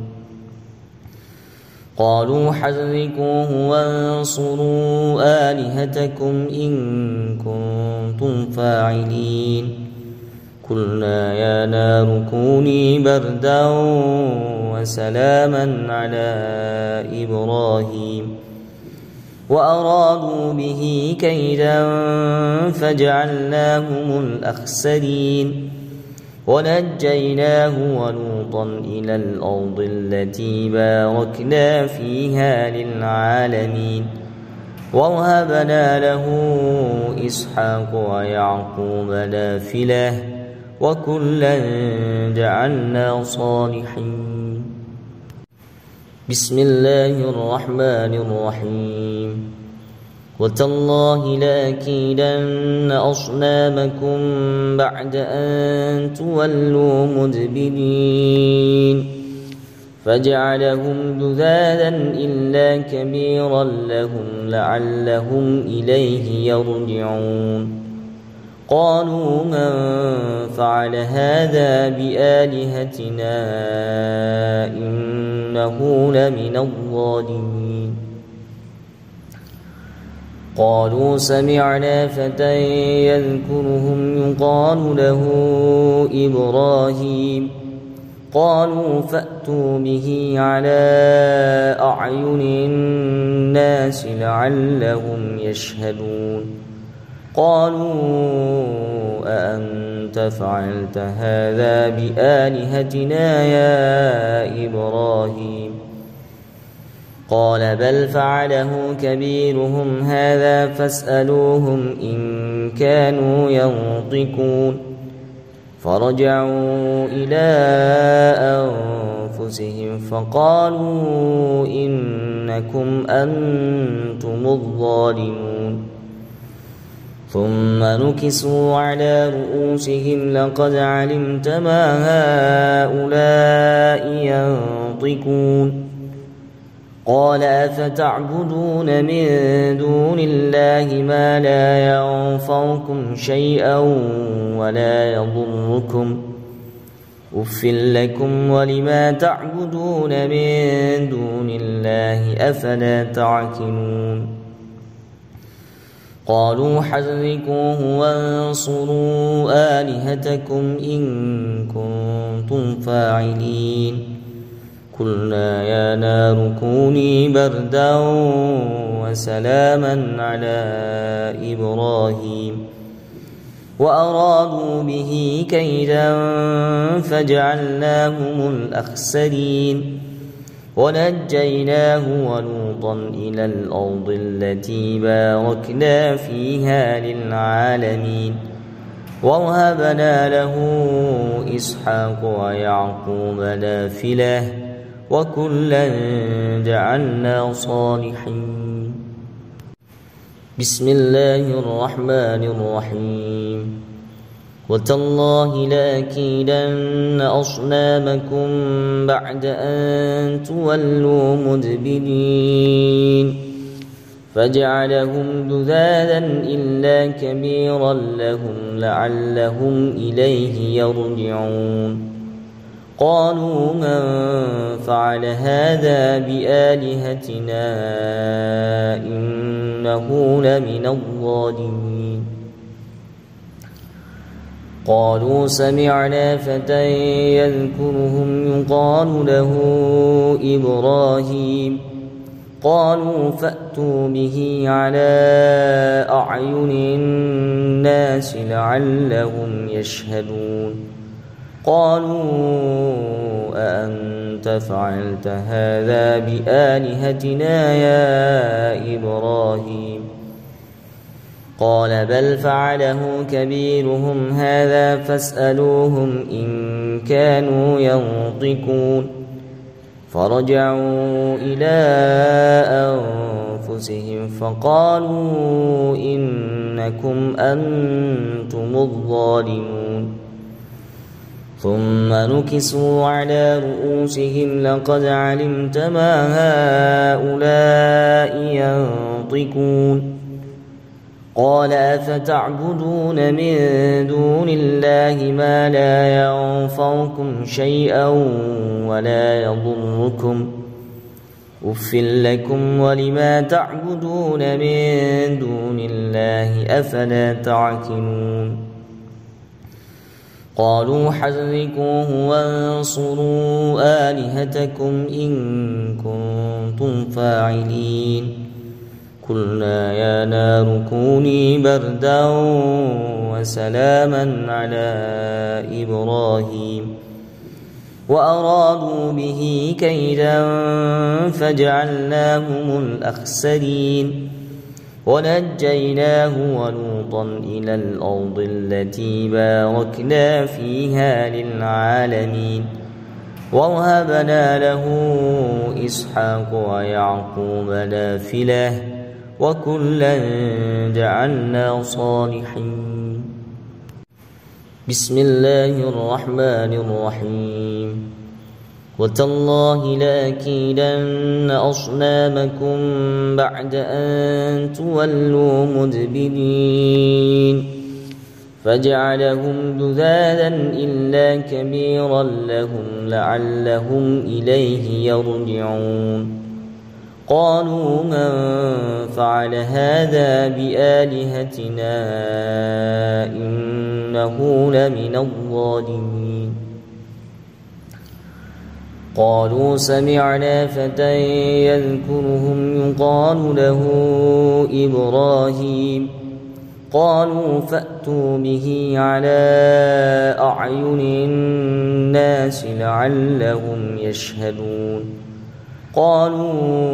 قالوا حرقوه وانصروا آلهتكم إن كنتم فاعلين قلنا يا نار كوني بردا وسلاما على إبراهيم وأرادوا به كيدا فجعلناهم الأخسرين ونجيناه ولوطا إلى الأرض التي باركنا فيها للعالمين ووهبنا له إسحاق ويعقوب نافلة وكلا جعلنا صالحين بسم الله الرحمن الرحيم وتالله لأكيدن أصنامكم بعد أن تولوا مدبرين فجعلهم جذاذا إلا كبيرا لهم لعلهم إليه يرجعون قالوا من فعل هذا بآلهتنا إنه لمن الظالمين قالوا سمعنا فتى يذكرهم يقال له إبراهيم قالوا فأتوا به على أعين الناس لعلهم يشهدون قالوا أأنت فعلت هذا بآلهتنا يا إبراهيم قال بل فعله كبيرهم هذا فاسألوهم إن كانوا ينطقون فرجعوا إلى أنفسهم فقالوا إنكم أنتم الظالمون ثم نكسوا على رؤوسهم لقد علمت ما هؤلاء ينطقون قال أفتعبدون من دون الله ما لا ينفعكم شيئا ولا يضركم أف لكم ولما تعبدون من دون الله أفلا تعقلون قالوا حرقوه وانصروا آلهتكم إن كنتم فاعلين قلنا يا نار كوني بردا وسلاما على إبراهيم وأرادوا به كيدا فجعلناهم الأخسرين ونجيناه ولوطا إلى الأرض التي باركنا فيها للعالمين ووهبنا له إسحاق ويعقوب نافلة وكلا جعلنا صالحين بسم الله الرحمن الرحيم وتالله لأكيدن أصنامكم بعد أن تولوا مدبرين فجعلهم جذاذا إلا كبيرا لهم لعلهم إليه يرجعون قالوا من فعل هذا بآلهتنا إنه لمن الظالمين قالوا سمعنا فتى يذكرهم يقال له إبراهيم قالوا فأتوا به على أعين الناس لعلهم يشهدون قالوا أأنت فعلت هذا بآلهتنا يا إبراهيم قال بل فعله كبيرهم هذا فاسألوهم إن كانوا ينطقون فرجعوا إلى أنفسهم فقالوا إنكم أنتم الظالمون ثم نكسوا على رؤوسهم لقد علمت ما هؤلاء ينطقون قال أفتعبدون من دون الله ما لا ينفعكم شيئا ولا يضركم أف لكم ولما تعبدون من دون الله أفلا تعقلون قالوا حرقوه وانصروا آلهتكم إن كنتم فاعلين قلنا يا نار كوني بردا وسلاما على إبراهيم وأرادوا به كيدا فجعلناهم الأخسرين ونجيناه ولوطا إلى الأرض التي باركنا فيها للعالمين ووهبنا له إسحاق ويعقوب نافلة وكلا جعلنا صالحين بسم الله الرحمن الرحيم وتالله لأكيدن أصنامكم بعد أن تولوا مدبرين فجعلهم جذاذا إلا كبيرا لهم لعلهم إليه يرجعون قالوا من فعل هذا بآلهتنا إنه لمن الظالمين قالوا سمعنا فتى يذكرهم يقال له إبراهيم قالوا فأتوا به على أعين الناس لعلهم يشهدون قالوا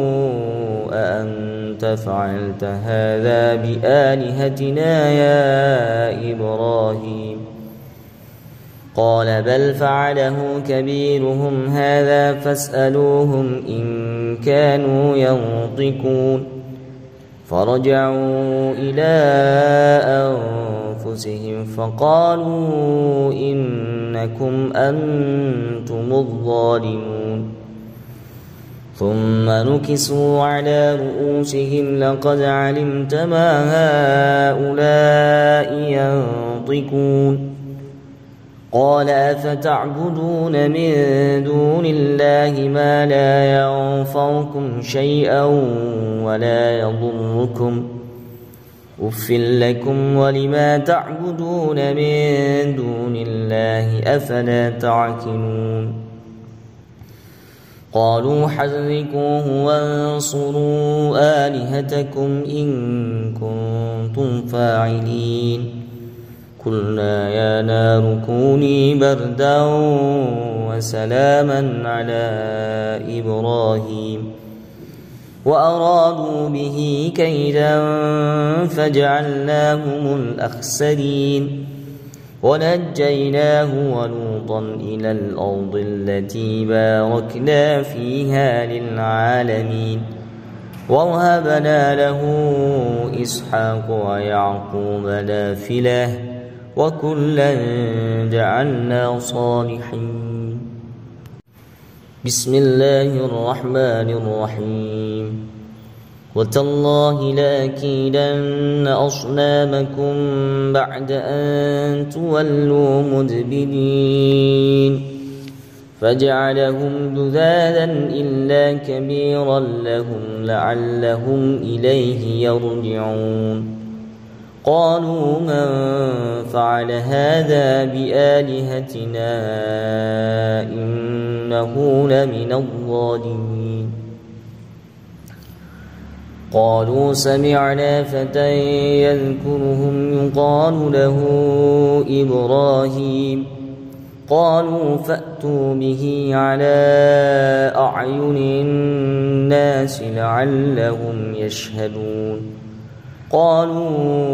أأنت فعلت هذا بآلهتنا يا إبراهيم قال بل فعله كبيرهم هذا فاسألوهم إن كانوا ينطقون فرجعوا إلى أنفسهم فقالوا إنكم أنتم الظالمون ثم نكسوا على رؤوسهم لقد علمت ما هؤلاء ينطقون قال أفتعبدون من دون الله ما لا ينفعكم شيئا ولا يضركم أف لكم ولما تعبدون من دون الله أفلا تعقلون قالوا حرقوه وانصروا آلهتكم إن كنتم فاعلين قلنا يا نار كوني بردا وسلاما على إبراهيم وأرادوا به كيدا فجعلناهم الأخسرين ونجيناه ولوطا إلى الأرض التي باركنا فيها للعالمين ووهبنا له إسحاق ويعقوب نافلة وكلا جعلنا صالحين بسم الله الرحمن الرحيم وتالله لأكيدن أصنامكم بعد أن تولوا مدبرين فجعلهم جذاذا إلا كبيرا لهم لعلهم إليه يرجعون قالوا من فعل هذا بآلهتنا إنه لمن الظالمين قالوا سمعنا فتى يذكرهم يقال له إبراهيم قالوا فأتوا به على أعين الناس لعلهم يشهدون قالوا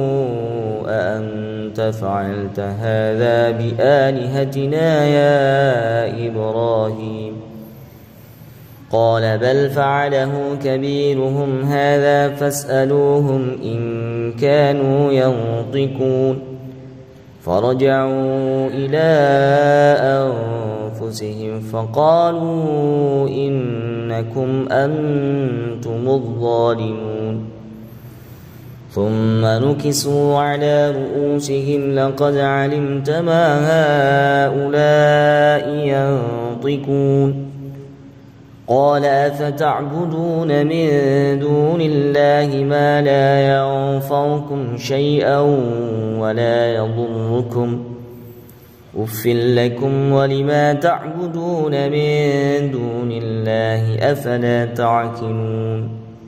أأنت فعلت هذا بآلهتنا يا إبراهيم قال بل فعله كبيرهم هذا فاسألوهم إن كانوا ينطقون فرجعوا إلى أنفسهم فقالوا إنكم أنتم الظالمون ثم نكسوا على رؤوسهم لقد علمت ما هؤلاء ينطقون قال أفتعبدون من دون الله ما لا ينفعكم شيئا ولا يضركم أف لكم ولما تعبدون من دون الله أفلا تعقلون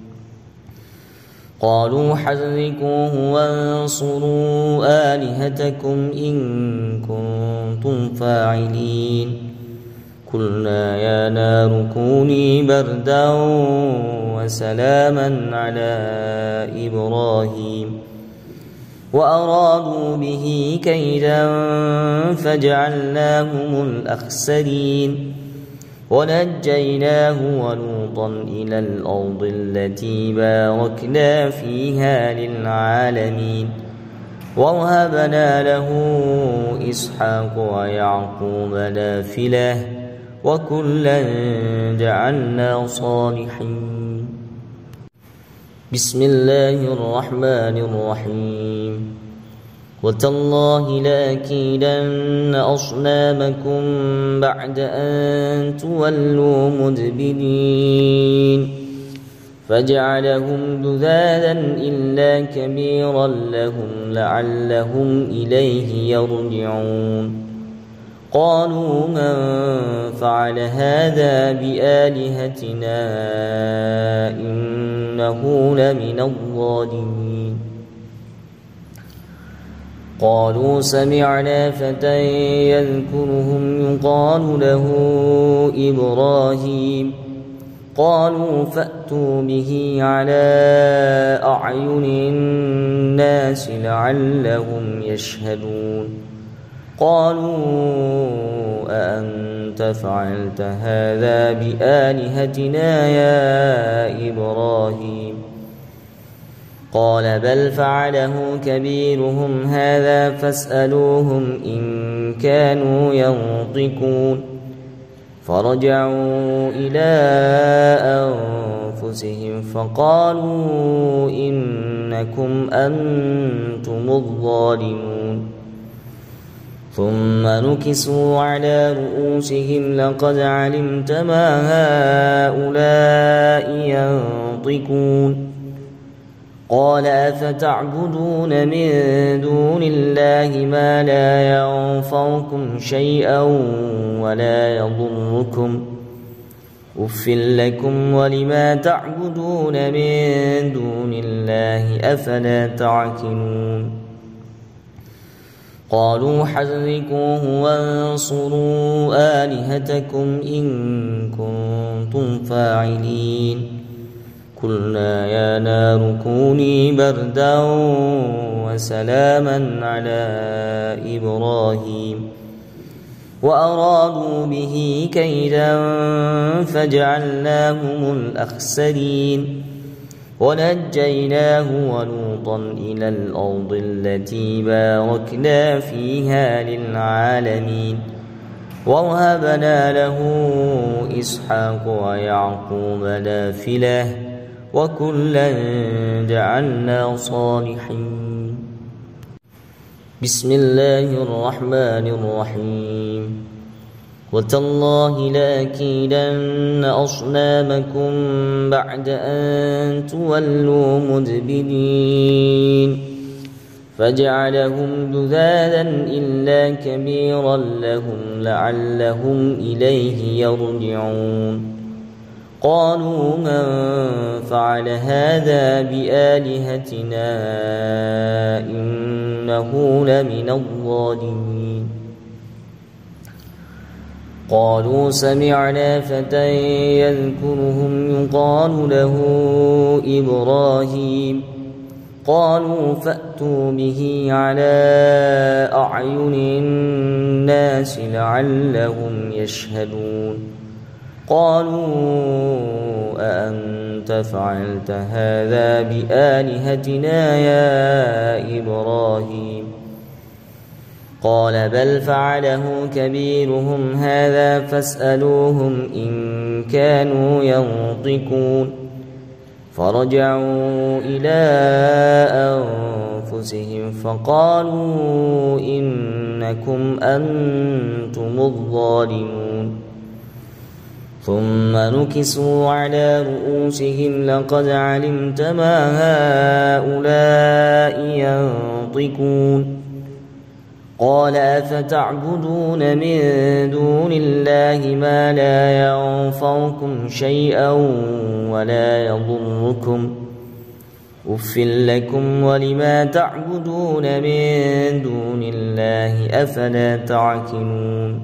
قالوا حرقوه وانصروا آلهتكم إن كنتم فاعلين قلنا يا نار كوني بردا وسلاما على إبراهيم وأرادوا به كيدا فجعلناهم الأخسرين ونجيناه ولوطا إلى الأرض التي باركنا فيها للعالمين ووهبنا له إسحاق ويعقوب نافلة وكلا جعلنا صالحين بسم الله الرحمن الرحيم وتالله لأكيدن أصنامكم بعد أن تولوا مدبرين فجعلهم جذاذا إلا كبيرا لهم لعلهم إليه يرجعون قالوا من فعل هذا بآلهتنا إنه لمن الظالمين. قالوا سمعنا فتى يذكرهم يقال له إبراهيم. قالوا فأتوا به على أعين الناس لعلهم يشهدون. قالوا أأنت فعلت هذا بآلهتنا يا إبراهيم؟ قال بل فعله كبيرهم هذا فاسألوهم إن كانوا ينطقون. فرجعوا إلى أنفسهم فقالوا إنكم أنتم الظالمون. ثم نكسوا على رؤوسهم لقد علمت ما هؤلاء ينطقون. قال أفتعبدون من دون الله ما لا ينفعكم شيئا ولا يضركم أف لكم ولما تعبدون من دون الله أفلا تعقلون. قالوا حرقوه وانصروا آلهتكم إن كنتم فاعلين. قلنا يا نار كوني بردا وسلاما على إبراهيم وأرادوا به كيدا فجعلناهم الأخسرين. ونجيناه ولوطا إلى الأرض التي باركنا فيها للعالمين. ووهبنا له إسحاق ويعقوب نافلة وكلا جعلنا صالحين. بسم الله الرحمن الرحيم. وتالله لأكيدن أصنامكم بعد أن تولوا مدبرين. فجعلهم جذاذا إلا كبيرا لهم لعلهم إليه يرجعون. قالوا من فعل هذا بآلهتنا إنه لمن الظالمين. قالوا سمعنا فتى يذكرهم يقال له إبراهيم. قالوا فأتوا به على أعين الناس لعلهم يشهدون. قالوا أأنت فعلت هذا بآلهتنا يا إبراهيم؟ قال بل فعله كبيرهم هذا فاسألوهم إن كانوا ينطقون. فرجعوا إلى أنفسهم فقالوا إنكم أنتم الظالمون. ثم نكسوا على رؤوسهم لقد علمت ما هؤلاء ينطقون. قال أفتعبدون من دون الله ما لا ينفعكم شيئا ولا يضركم أف لكم ولما تعبدون من دون الله أفلا تعقلون.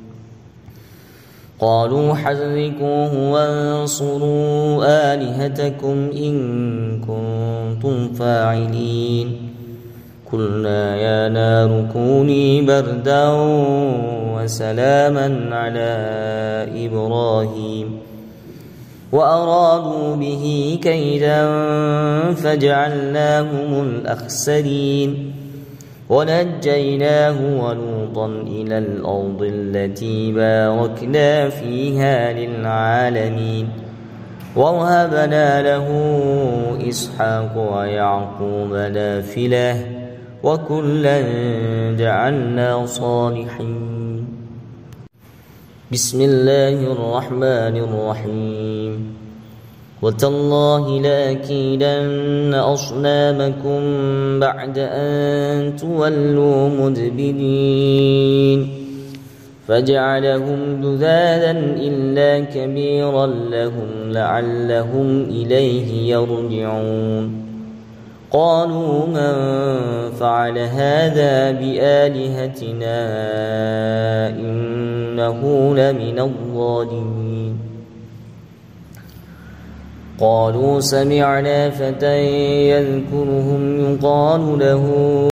قالوا حرقوه وانصروا آلهتكم إن كنتم فاعلين. قلنا يا نار كوني بردا وسلاما على إبراهيم وأرادوا به كيدا فجعلناهم الأخسرين. ونجيناه ولوطا إلى الأرض التي باركنا فيها للعالمين. ووهبنا له إسحاق ويعقوب نافلة وكلا جعلنا صالحين. بسم الله الرحمن الرحيم. وتالله لأكيدن أصنامكم بعد أن تولوا مدبرين. فجعلهم جذاذا إلا كبيرا لهم لعلهم إليه يرجعون قالوا من فعل هذا بآلهتنا إنه لمن الظالمين قالوا سمعنا فتى يذكرهم يقال له